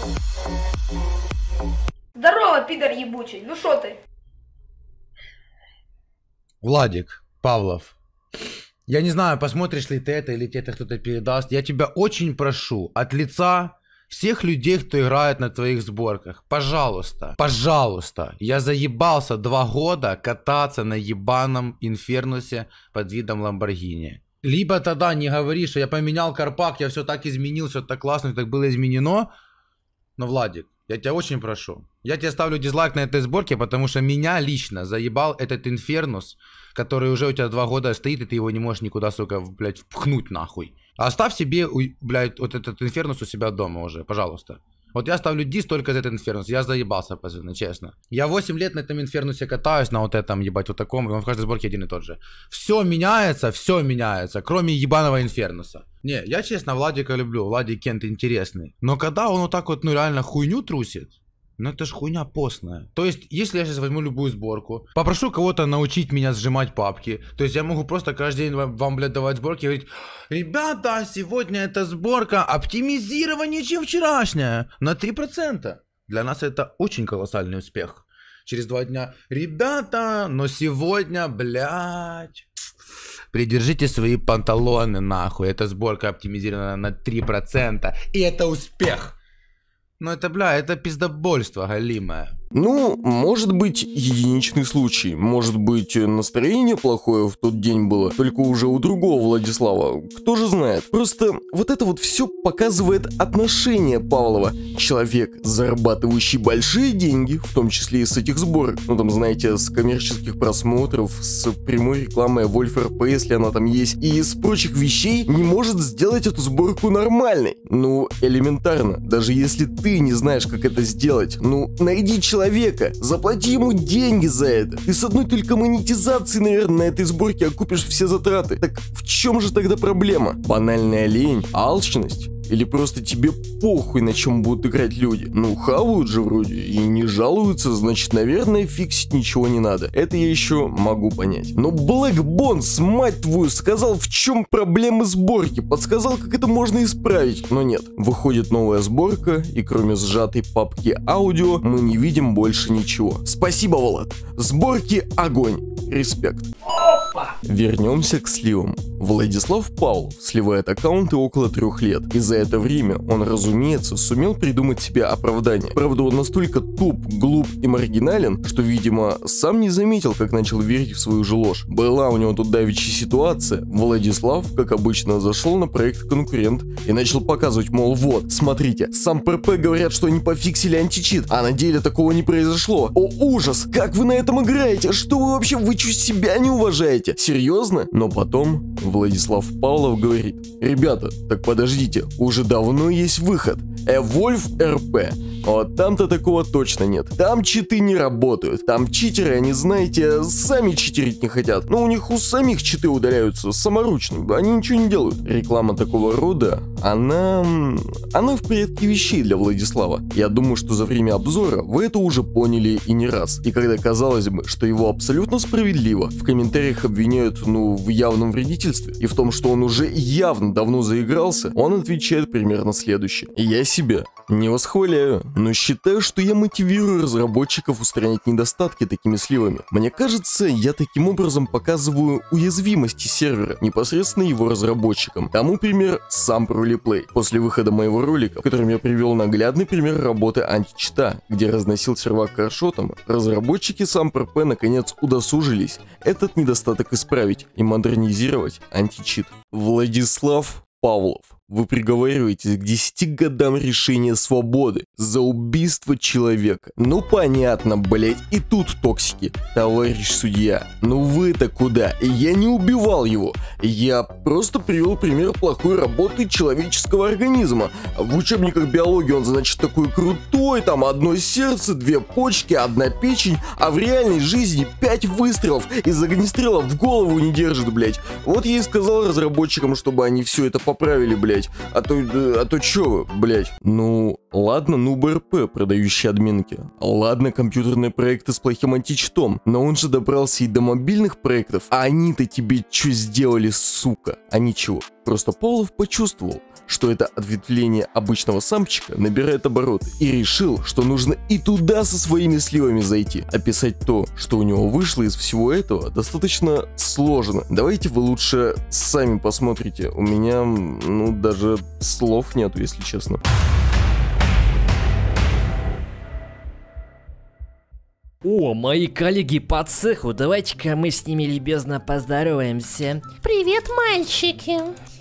Здорово, пидор ебучий, ну шо ты? Владик Павлов. Я не знаю, посмотришь ли ты это или тебе это кто-то передаст. Я тебя очень прошу от лица всех людей, кто играет на твоих сборках. Пожалуйста, пожалуйста. Я заебался два года кататься на ебаном Инфернусе под видом Ламборгини. Либо тогда не говори, что я поменял Карпак, я все так изменил, все так классно, так было изменено. Но, Владик, я тебя очень прошу. Я тебе ставлю дизлайк на этой сборке, потому что меня лично заебал этот Инфернус, который уже у тебя два года стоит, и ты его не можешь никуда, сука, блядь, впхнуть нахуй. Оставь себе, блядь, вот этот Инфернус у себя дома уже, пожалуйста. Вот я ставлю дис только за этот Инфернус, я заебался, пацаны, честно. Я восемь лет на этом Инфернусе катаюсь, на вот этом, ебать, вот таком, и он в каждой сборке один и тот же. Все меняется, все меняется, кроме ебаного Инфернуса. Не, я честно Владика люблю, Владик Кент интересный. Но когда он вот так вот, ну реально хуйню трусит, ну это ж хуйня постная. То есть, если я сейчас возьму любую сборку, попрошу кого-то научить меня сжимать папки, то есть я могу просто каждый день вам, вам блядь, давать сборки и говорить: ребята, сегодня эта сборка оптимизирование, чем вчерашняя, на три процента. Для нас это очень колоссальный успех. Через два дня: ребята, но сегодня, блядь, придержите свои панталоны нахуй, эта сборка оптимизирована на три процента, и это успех. Ну это, бля, это пиздобольство галимое. Ну, может быть, единичный случай. Может быть, настроение плохое в тот день было, только уже у другого Владислава. Кто же знает. Просто вот это вот все показывает отношение Павлова. Человек, зарабатывающий большие деньги, в том числе и с этих сборок. Ну там, знаете, с коммерческих просмотров, с прямой рекламой Wolf эр пи, если она там есть, и из прочих вещей, не может сделать эту сборку нормальной. Ну, элементарно. Даже если ты не знаешь, как это сделать, ну, найди человека. Человека, заплати ему деньги за это. Ты с одной только монетизацией, наверное, на этой сборке окупишь все затраты. Так в чем же тогда проблема? Банальная лень, алчность? Или просто тебе похуй, на чем будут играть люди? Ну, хавают же вроде и не жалуются, значит, наверное, фиксить ничего не надо. Это я еще могу понять. Но Black Bones, мать твою, сказал, в чем проблемы сборки, подсказал, как это можно исправить. Но нет, выходит новая сборка, и кроме сжатой папки аудио, мы не видим больше ничего. Спасибо, Влад. Сборки огонь. Респект. Вернемся к сливам. Владислав Павлов сливает аккаунты около трех лет, и за это время он, разумеется, сумел придумать себе оправдание. Правда, он настолько туп, глуп и маргинален, что, видимо, сам не заметил, как начал верить в свою же ложь. Была у него тут давичья ситуация. Владислав, как обычно, зашел на проект конкурент и начал показывать, мол, вот, смотрите, сам ПРП говорят, что они пофиксили античит, а на деле такого не произошло. О, ужас! Как вы на этом играете? Что вы вообще, вы чуть себя не уважаете? Серьезно? Но потом Владислав Павлов говорит: ребята, так подождите, уже давно есть выход. Evolve эр пи. Вот там-то такого точно нет. Там читы не работают. Там читеры, они, знаете, сами читерить не хотят. Но у них у самих читы удаляются саморучно. Они ничего не делают. Реклама такого рода, она... Она в порядке вещей для Владислава. Я думаю, что за время обзора вы это уже поняли и не раз. И когда казалось бы, что его абсолютно справедливо в комментариях обвиняют, ну, в явном вредительстве и в том, что он уже явно давно заигрался, он отвечает примерно следующее. Я себя не восхваляю, но считаю, что я мотивирую разработчиков устранять недостатки такими сливами. Мне кажется, я таким образом показываю уязвимости сервера непосредственно его разработчикам. Тому пример сам Proliplay. После выхода моего ролика, в котором я привел наглядный пример работы античита, где разносил сервак каршотом, разработчики сам ПРП наконец удосужились этот недостаток исправить и модернизировать античит. Владислав Павлов. Вы приговариваетесь к десяти годам решения свободы за убийство человека. Ну понятно, блять, и тут токсики. Товарищ судья, ну вы-то куда? Я не убивал его. Я просто привел пример плохой работы человеческого организма. В учебниках биологии он, значит, такой крутой, там одно сердце, две почки, одна печень, а в реальной жизни пять выстрелов из огнестрела в голову не держит, блять. Вот я и сказал разработчикам, чтобы они все это поправили, блять. А то, а то чё, блять? Ну, ладно, ну БРП, продающий админки. Ладно, компьютерные проекты с плохим античитом. Но он же добрался и до мобильных проектов. А они-то тебе чё сделали, сука? А ничего. Просто Павлов почувствовал, что это ответвление обычного самчика набирает обороты, и решил, что нужно и туда со своими сливами зайти. Описать то, что у него вышло из всего этого, достаточно сложно. Давайте вы лучше сами посмотрите. У меня, ну, даже слов нету, если честно. О, мои коллеги по цеху, давайте-ка мы с ними любезно поздороваемся. Привет, мальчики.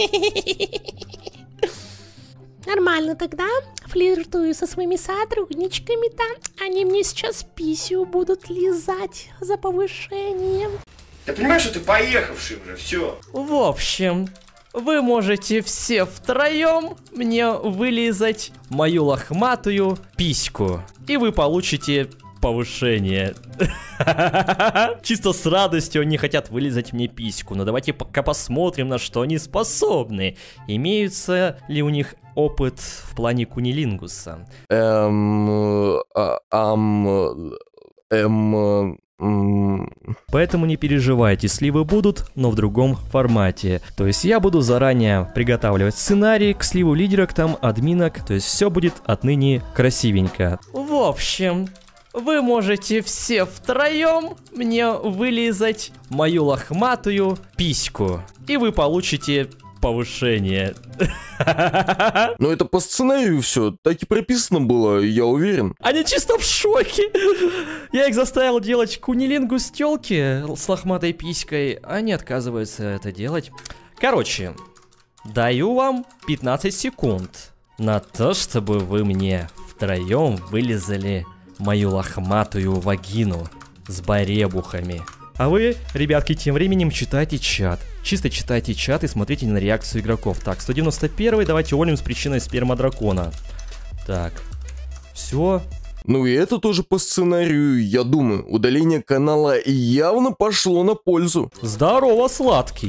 Нормально тогда. Флиртую со своими сотрудничками-то. Они мне сейчас писю будут лизать за повышением. Ты понимаешь, что ты поехавший уже, все. В общем, вы можете все втроем мне вылизать мою лохматую письку. И вы получите повышение. Чисто с радостью они хотят вылизать мне письку. Но давайте пока посмотрим, на что они способны. Имеются ли у них опыт в плане кунилингуса? Эм... Ам... Эм... Поэтому не переживайте, сливы будут, но в другом формате. То есть я буду заранее приготавливать сценарий к сливу лидерок, там, админок. То есть все будет отныне красивенько. В общем, вы можете все втроем мне вылизать мою лохматую письку. И вы получите повышение. Ну это по сценарию все, так и прописано было, я уверен. Они чисто в шоке. Я их заставил делать кунилингус тёлки с лохматой писькой, они отказываются это делать. Короче, даю вам пятнадцать секунд на то, чтобы вы мне втроем вылизали мою лохматую вагину с баребухами. А вы, ребятки, тем временем читайте чат. Чисто читайте чат и смотрите на реакцию игроков. Так, сто девяносто первый, давайте уволим с причиной спермодракона. Так, все. Ну и это тоже по сценарию, я думаю. Удаление канала явно пошло на пользу. Здорово, сладкий.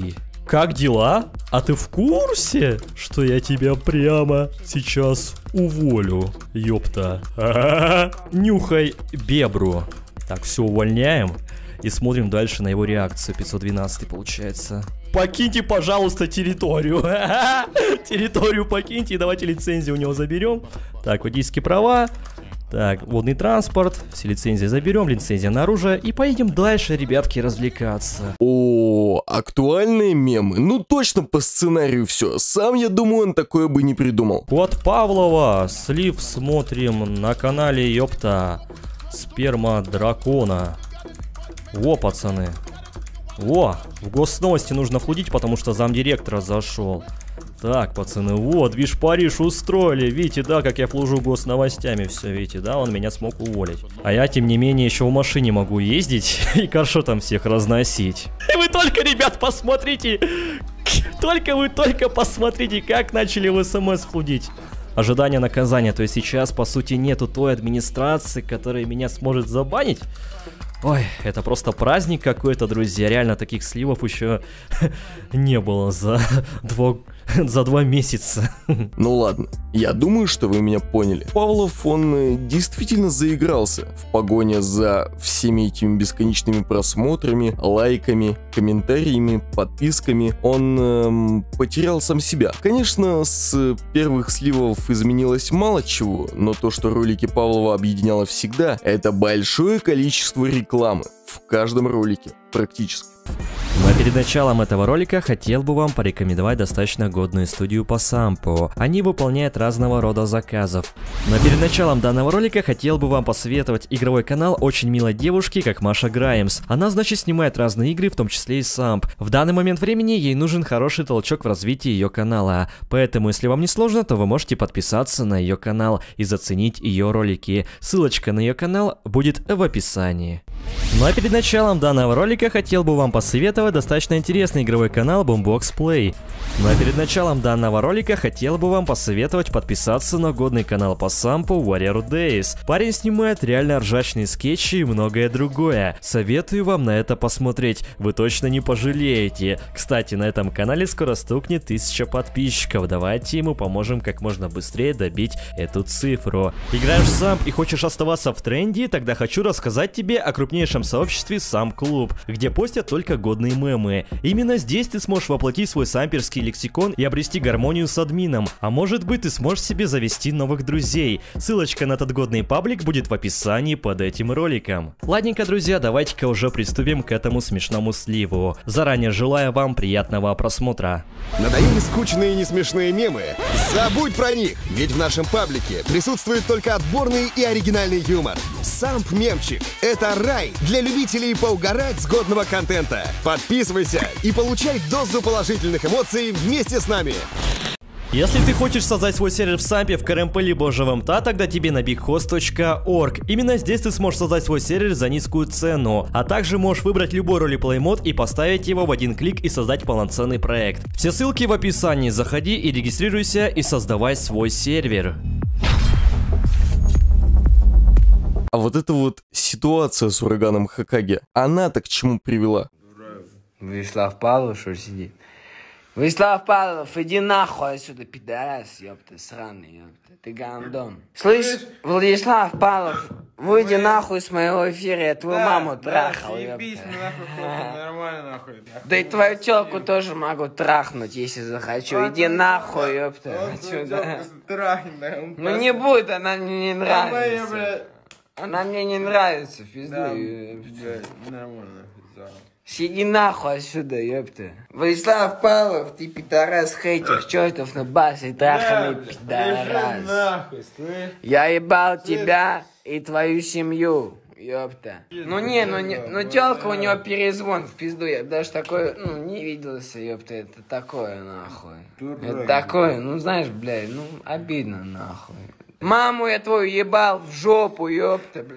Как дела? А ты в курсе, что я тебя прямо сейчас уволю, ёпта? А-а-а. Нюхай бебру. Так, все, увольняем. И смотрим дальше на его реакцию. пятьсот двенадцать получается. Покиньте, пожалуйста, территорию. Территорию покиньте. И давайте лицензию у него заберем. Так, водительские права. Так, водный транспорт. Все лицензии заберем. Лицензия на оружие. И поедем дальше, ребятки, развлекаться. О, актуальные мемы. Ну точно по сценарию все. Сам, я думаю, он такое бы не придумал. Кот Павлова. Слив смотрим на канале, ёпта. Сперма дракона. Во, пацаны. Во, в госновости нужно флудить, потому что замдиректора зашел. Так, пацаны, вот, Виш Париж устроили. Видите, да, как я флужу госновостями. Все, видите, да, он меня смог уволить. А я, тем не менее, еще в машине могу ездить и каршо там всех разносить. И вы только, ребят, посмотрите. Только вы только посмотрите, как начали в СМС флудить. Ожидание наказания. То есть сейчас, по сути, нету той администрации, которая меня сможет забанить. Ой, это просто праздник какой-то, друзья. Реально таких сливов еще не было за два, за два месяца. Ну ладно, я думаю, что вы меня поняли. Павлов, он действительно заигрался в погоне за всеми этими бесконечными просмотрами, лайками, комментариями, подписками. Он эм, потерял сам себя. Конечно, с первых сливов изменилось мало чего, но то, что ролики Павлова объединяло всегда, это большое количество рекламы. Рекламы в каждом ролике, практически. Но перед началом этого ролика хотел бы вам порекомендовать достаточно годную студию по сампу. Они выполняют разного рода заказов. Но перед началом данного ролика хотел бы вам посоветовать игровой канал очень милой девушки, как Маша Граймс. Она, значит, снимает разные игры, в том числе и самп. В данный момент времени ей нужен хороший толчок в развитии ее канала. Поэтому, если вам не сложно, то вы можете подписаться на ее канал и заценить ее ролики. Ссылочка на ее канал будет в описании. Ну а перед началом данного ролика хотел бы вам посоветовать достаточно интересный игровой канал Boombox Play. Ну а перед началом данного ролика хотел бы вам посоветовать подписаться на годный канал по сампу Warrior Days. Парень снимает реально ржачные скетчи и многое другое. Советую вам на это посмотреть, вы точно не пожалеете. Кстати, на этом канале скоро стукнет тысяча подписчиков, давайте ему поможем как можно быстрее добить эту цифру. Играешь в самп и хочешь оставаться в тренде, тогда хочу рассказать тебе о крупнейшем сообществе Самп Клуб, где постят только годные мемы. Именно здесь ты сможешь воплотить свой самперский лексикон и обрести гармонию с админом, а может быть ты сможешь себе завести новых друзей. Ссылочка на этот годный паблик будет в описании под этим роликом. Ладненько, друзья, давайте-ка уже приступим к этому смешному сливу. Заранее желаю вам приятного просмотра. Надоели скучные и несмешные мемы? Забудь про них, ведь в нашем паблике присутствует только отборный и оригинальный юмор. Самп Мемчик — это рай для любителей поугарать с годного контента. Подписывайся и получай дозу положительных эмоций вместе с нами. Если ты хочешь создать свой сервер в сампе, в КРМП либо же в МТА, тогда тебе на бигхост точка орг. Именно здесь ты сможешь создать свой сервер за низкую цену, а также можешь выбрать любой ролеплей мод и поставить его в один клик и создать полноценный проект. Все ссылки в описании, заходи и регистрируйся и создавай свой сервер. А вот эта вот ситуация с ураганом Хокаге, она-то к чему привела? Вячеслав Павлов, что сидит? Вячеслав Павлов, иди нахуй отсюда, пидорас, ёпта, сраный, ёпта, ты гандон. Слышь, Владислав Павлов, выйди нахуй с моего эфира, я твою да, маму трахал, да, ёпта. Мы нахуй, нормально нахуй. Да и твою тёлку тоже могу трахнуть, если захочу, а иди нахуй, ёпта, отсюда. Ну не будет, она мне не нравится. Она мне не нравится, в пизду. Да, нормально. Сиди нахуй отсюда, ёпта. Владислав Павлов, ты пидорас, хейтер, чертов на басе, траханный пидорас. Нахуй, слышь? Я ебал тебя и твою семью, ёпта. Ну не, ну не, ну тёлка у него перезвон в пизду, я даже такое, ну не виделся, ёпта, это такое, нахуй. Это такое, ну знаешь, блядь, ну обидно, нахуй. Маму я твою ебал в жопу, ёпта, блядь.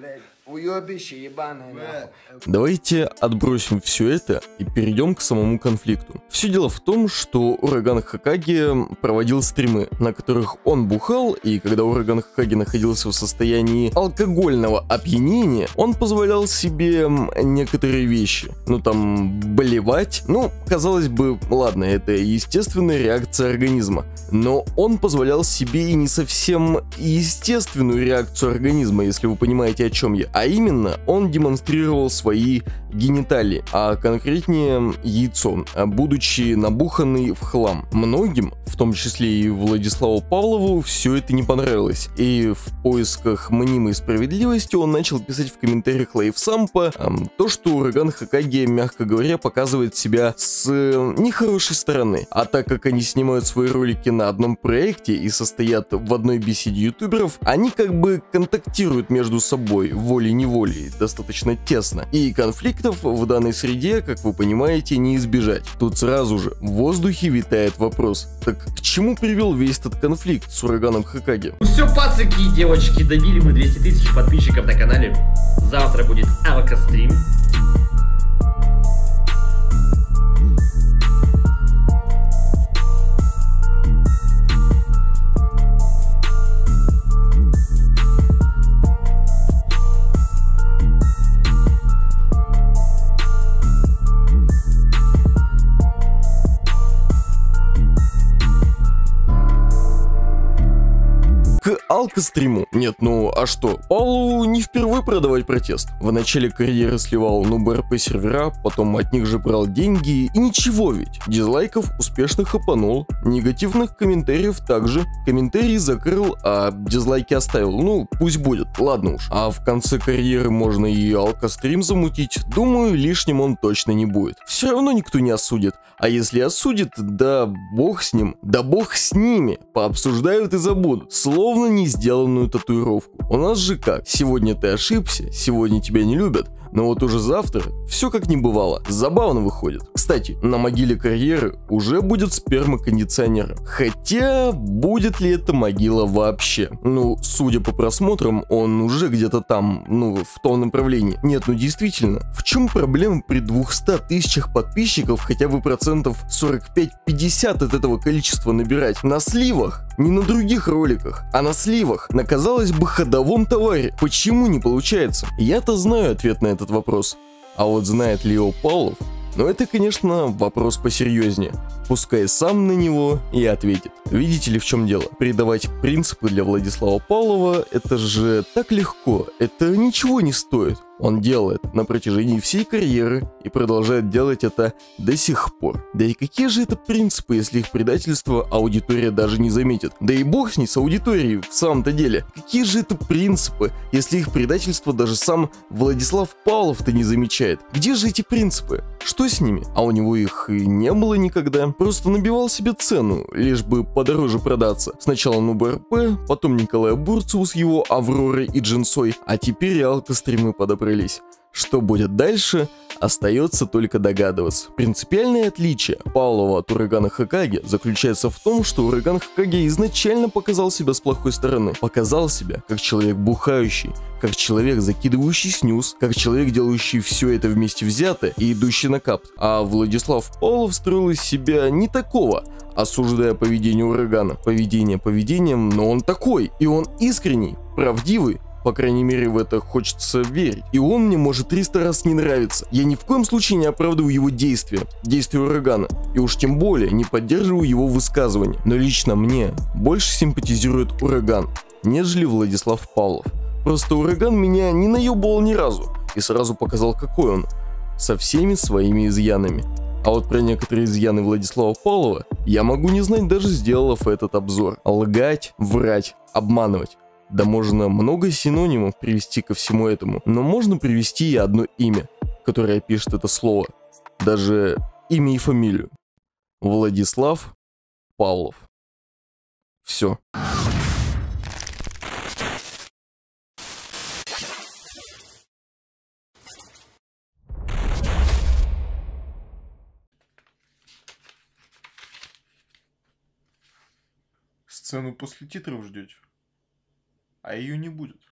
Уебище ебаное, нахуй. Давайте отбросим все это и перейдем к самому конфликту. Все дело в том, что Ураган Хокаге проводил стримы, на которых он бухал, и когда Ураган Хокаге находился в состоянии алкогольного опьянения, он позволял себе некоторые вещи. Ну там, блевать. Ну, казалось бы, ладно, это естественная реакция организма. Но он позволял себе и не совсем естественную реакцию организма, если вы понимаете, о чем я. А именно, он демонстрировал свои гениталии, а конкретнее яйцо, будучи набуханный в хлам. Многим, в том числе и Владиславу Павлову, все это не понравилось. И в поисках мнимой справедливости он начал писать в комментариях лайфсампа эм, то, что Ураган Хокаге, мягко говоря, показывает себя с э, нехорошей стороны. А так как они снимают свои ролики на одном проекте и состоят в одной беседе ютуберов, они как бы контактируют между собой волей-неволей достаточно тесно. И конфликтов в данной среде, как вы понимаете, не избежать. Тут сразу же в воздухе витает вопрос: так к чему привел весь этот конфликт с Ураганом Хокаге? Ну все, пацаки и девочки, добили мы двести тысяч подписчиков на канале. Завтра будет алкострим. К алкостриму. Нет, ну а что? Павлову не впервые продавать протест. В начале карьеры сливал нуб-РП сервера, потом от них же брал деньги, и ничего ведь. Дизлайков успешно хапанул, негативных комментариев также. Комментарии закрыл, а дизлайки оставил. Ну, пусть будет, ладно уж. А в конце карьеры можно и алкострим замутить. Думаю, лишним он точно не будет. Все равно никто не осудит. А если осудит, да бог с ним, да бог с ними. Пообсуждают и забудут. Словно не сделанную татуировку. У нас же как? Сегодня ты ошибся, сегодня тебя не любят, но вот уже завтра все как не бывало. Забавно выходит. Кстати, на могиле карьеры уже будет спермокондиционер. Хотя, будет ли это могила вообще? Ну, судя по просмотрам, он уже где-то там, ну, в том направлении. Нет, ну действительно, в чем проблема при двухстах тысячах подписчиков хотя бы процентов сорок пять-пятьдесят от этого количества набирать? На сливах, не на других роликах, а на сливах, на, казалось бы, ходовом товаре. Почему не получается? Я-то знаю ответ на этот вопрос. А вот знает ли его Павлов? Но это, конечно, вопрос посерьезнее. Пускай сам на него и ответит. Видите ли, в чем дело? Придавать принципы для Владислава Павлова — это же так легко, это ничего не стоит. Он делает на протяжении всей карьеры и продолжает делать это до сих пор. Да и какие же это принципы, если их предательство аудитория даже не заметит? Да и бог с ней, с аудиторией, в самом-то деле. Какие же это принципы, если их предательство даже сам Владислав Павлов-то не замечает? Где же эти принципы? Что с ними? А у него их и не было никогда. Просто набивал себе цену, лишь бы подороже продаться. Сначала нуб-РП, потом Николай Бурцеву с его Авророй и Джинсой, а теперь и алкостримы подобрались. Что будет дальше, остается только догадываться. Принципиальное отличие Павлова от Урагана Хокаге заключается в том, что Ураган Хокаге изначально показал себя с плохой стороны. Показал себя как человек бухающий, как человек, закидывающий снюс, как человек, делающий все это вместе взятое и идущий на капт. А Владислав Павлов строил из себя не такого, осуждая поведение Урагана. Поведение поведением, но он такой, и он искренний, правдивый. По крайней мере, в это хочется верить. И он мне может триста раз не нравиться. Я ни в коем случае не оправдываю его действия, действия Урагана. И уж тем более не поддерживаю его высказывания. Но лично мне больше симпатизирует Ураган, нежели Владислав Павлов. Просто Ураган меня не наебал ни разу. И сразу показал, какой он. Со всеми своими изъянами. А вот про некоторые изъяны Владислава Павлова я могу не знать, даже сделав этот обзор. Лгать, врать, обманывать. Да можно много синонимов привести ко всему этому, но можно привести и одно имя, которое пишет это слово. Даже имя и фамилию. Владислав Павлов. Все. Сцену после титров ждете? А ее не будет.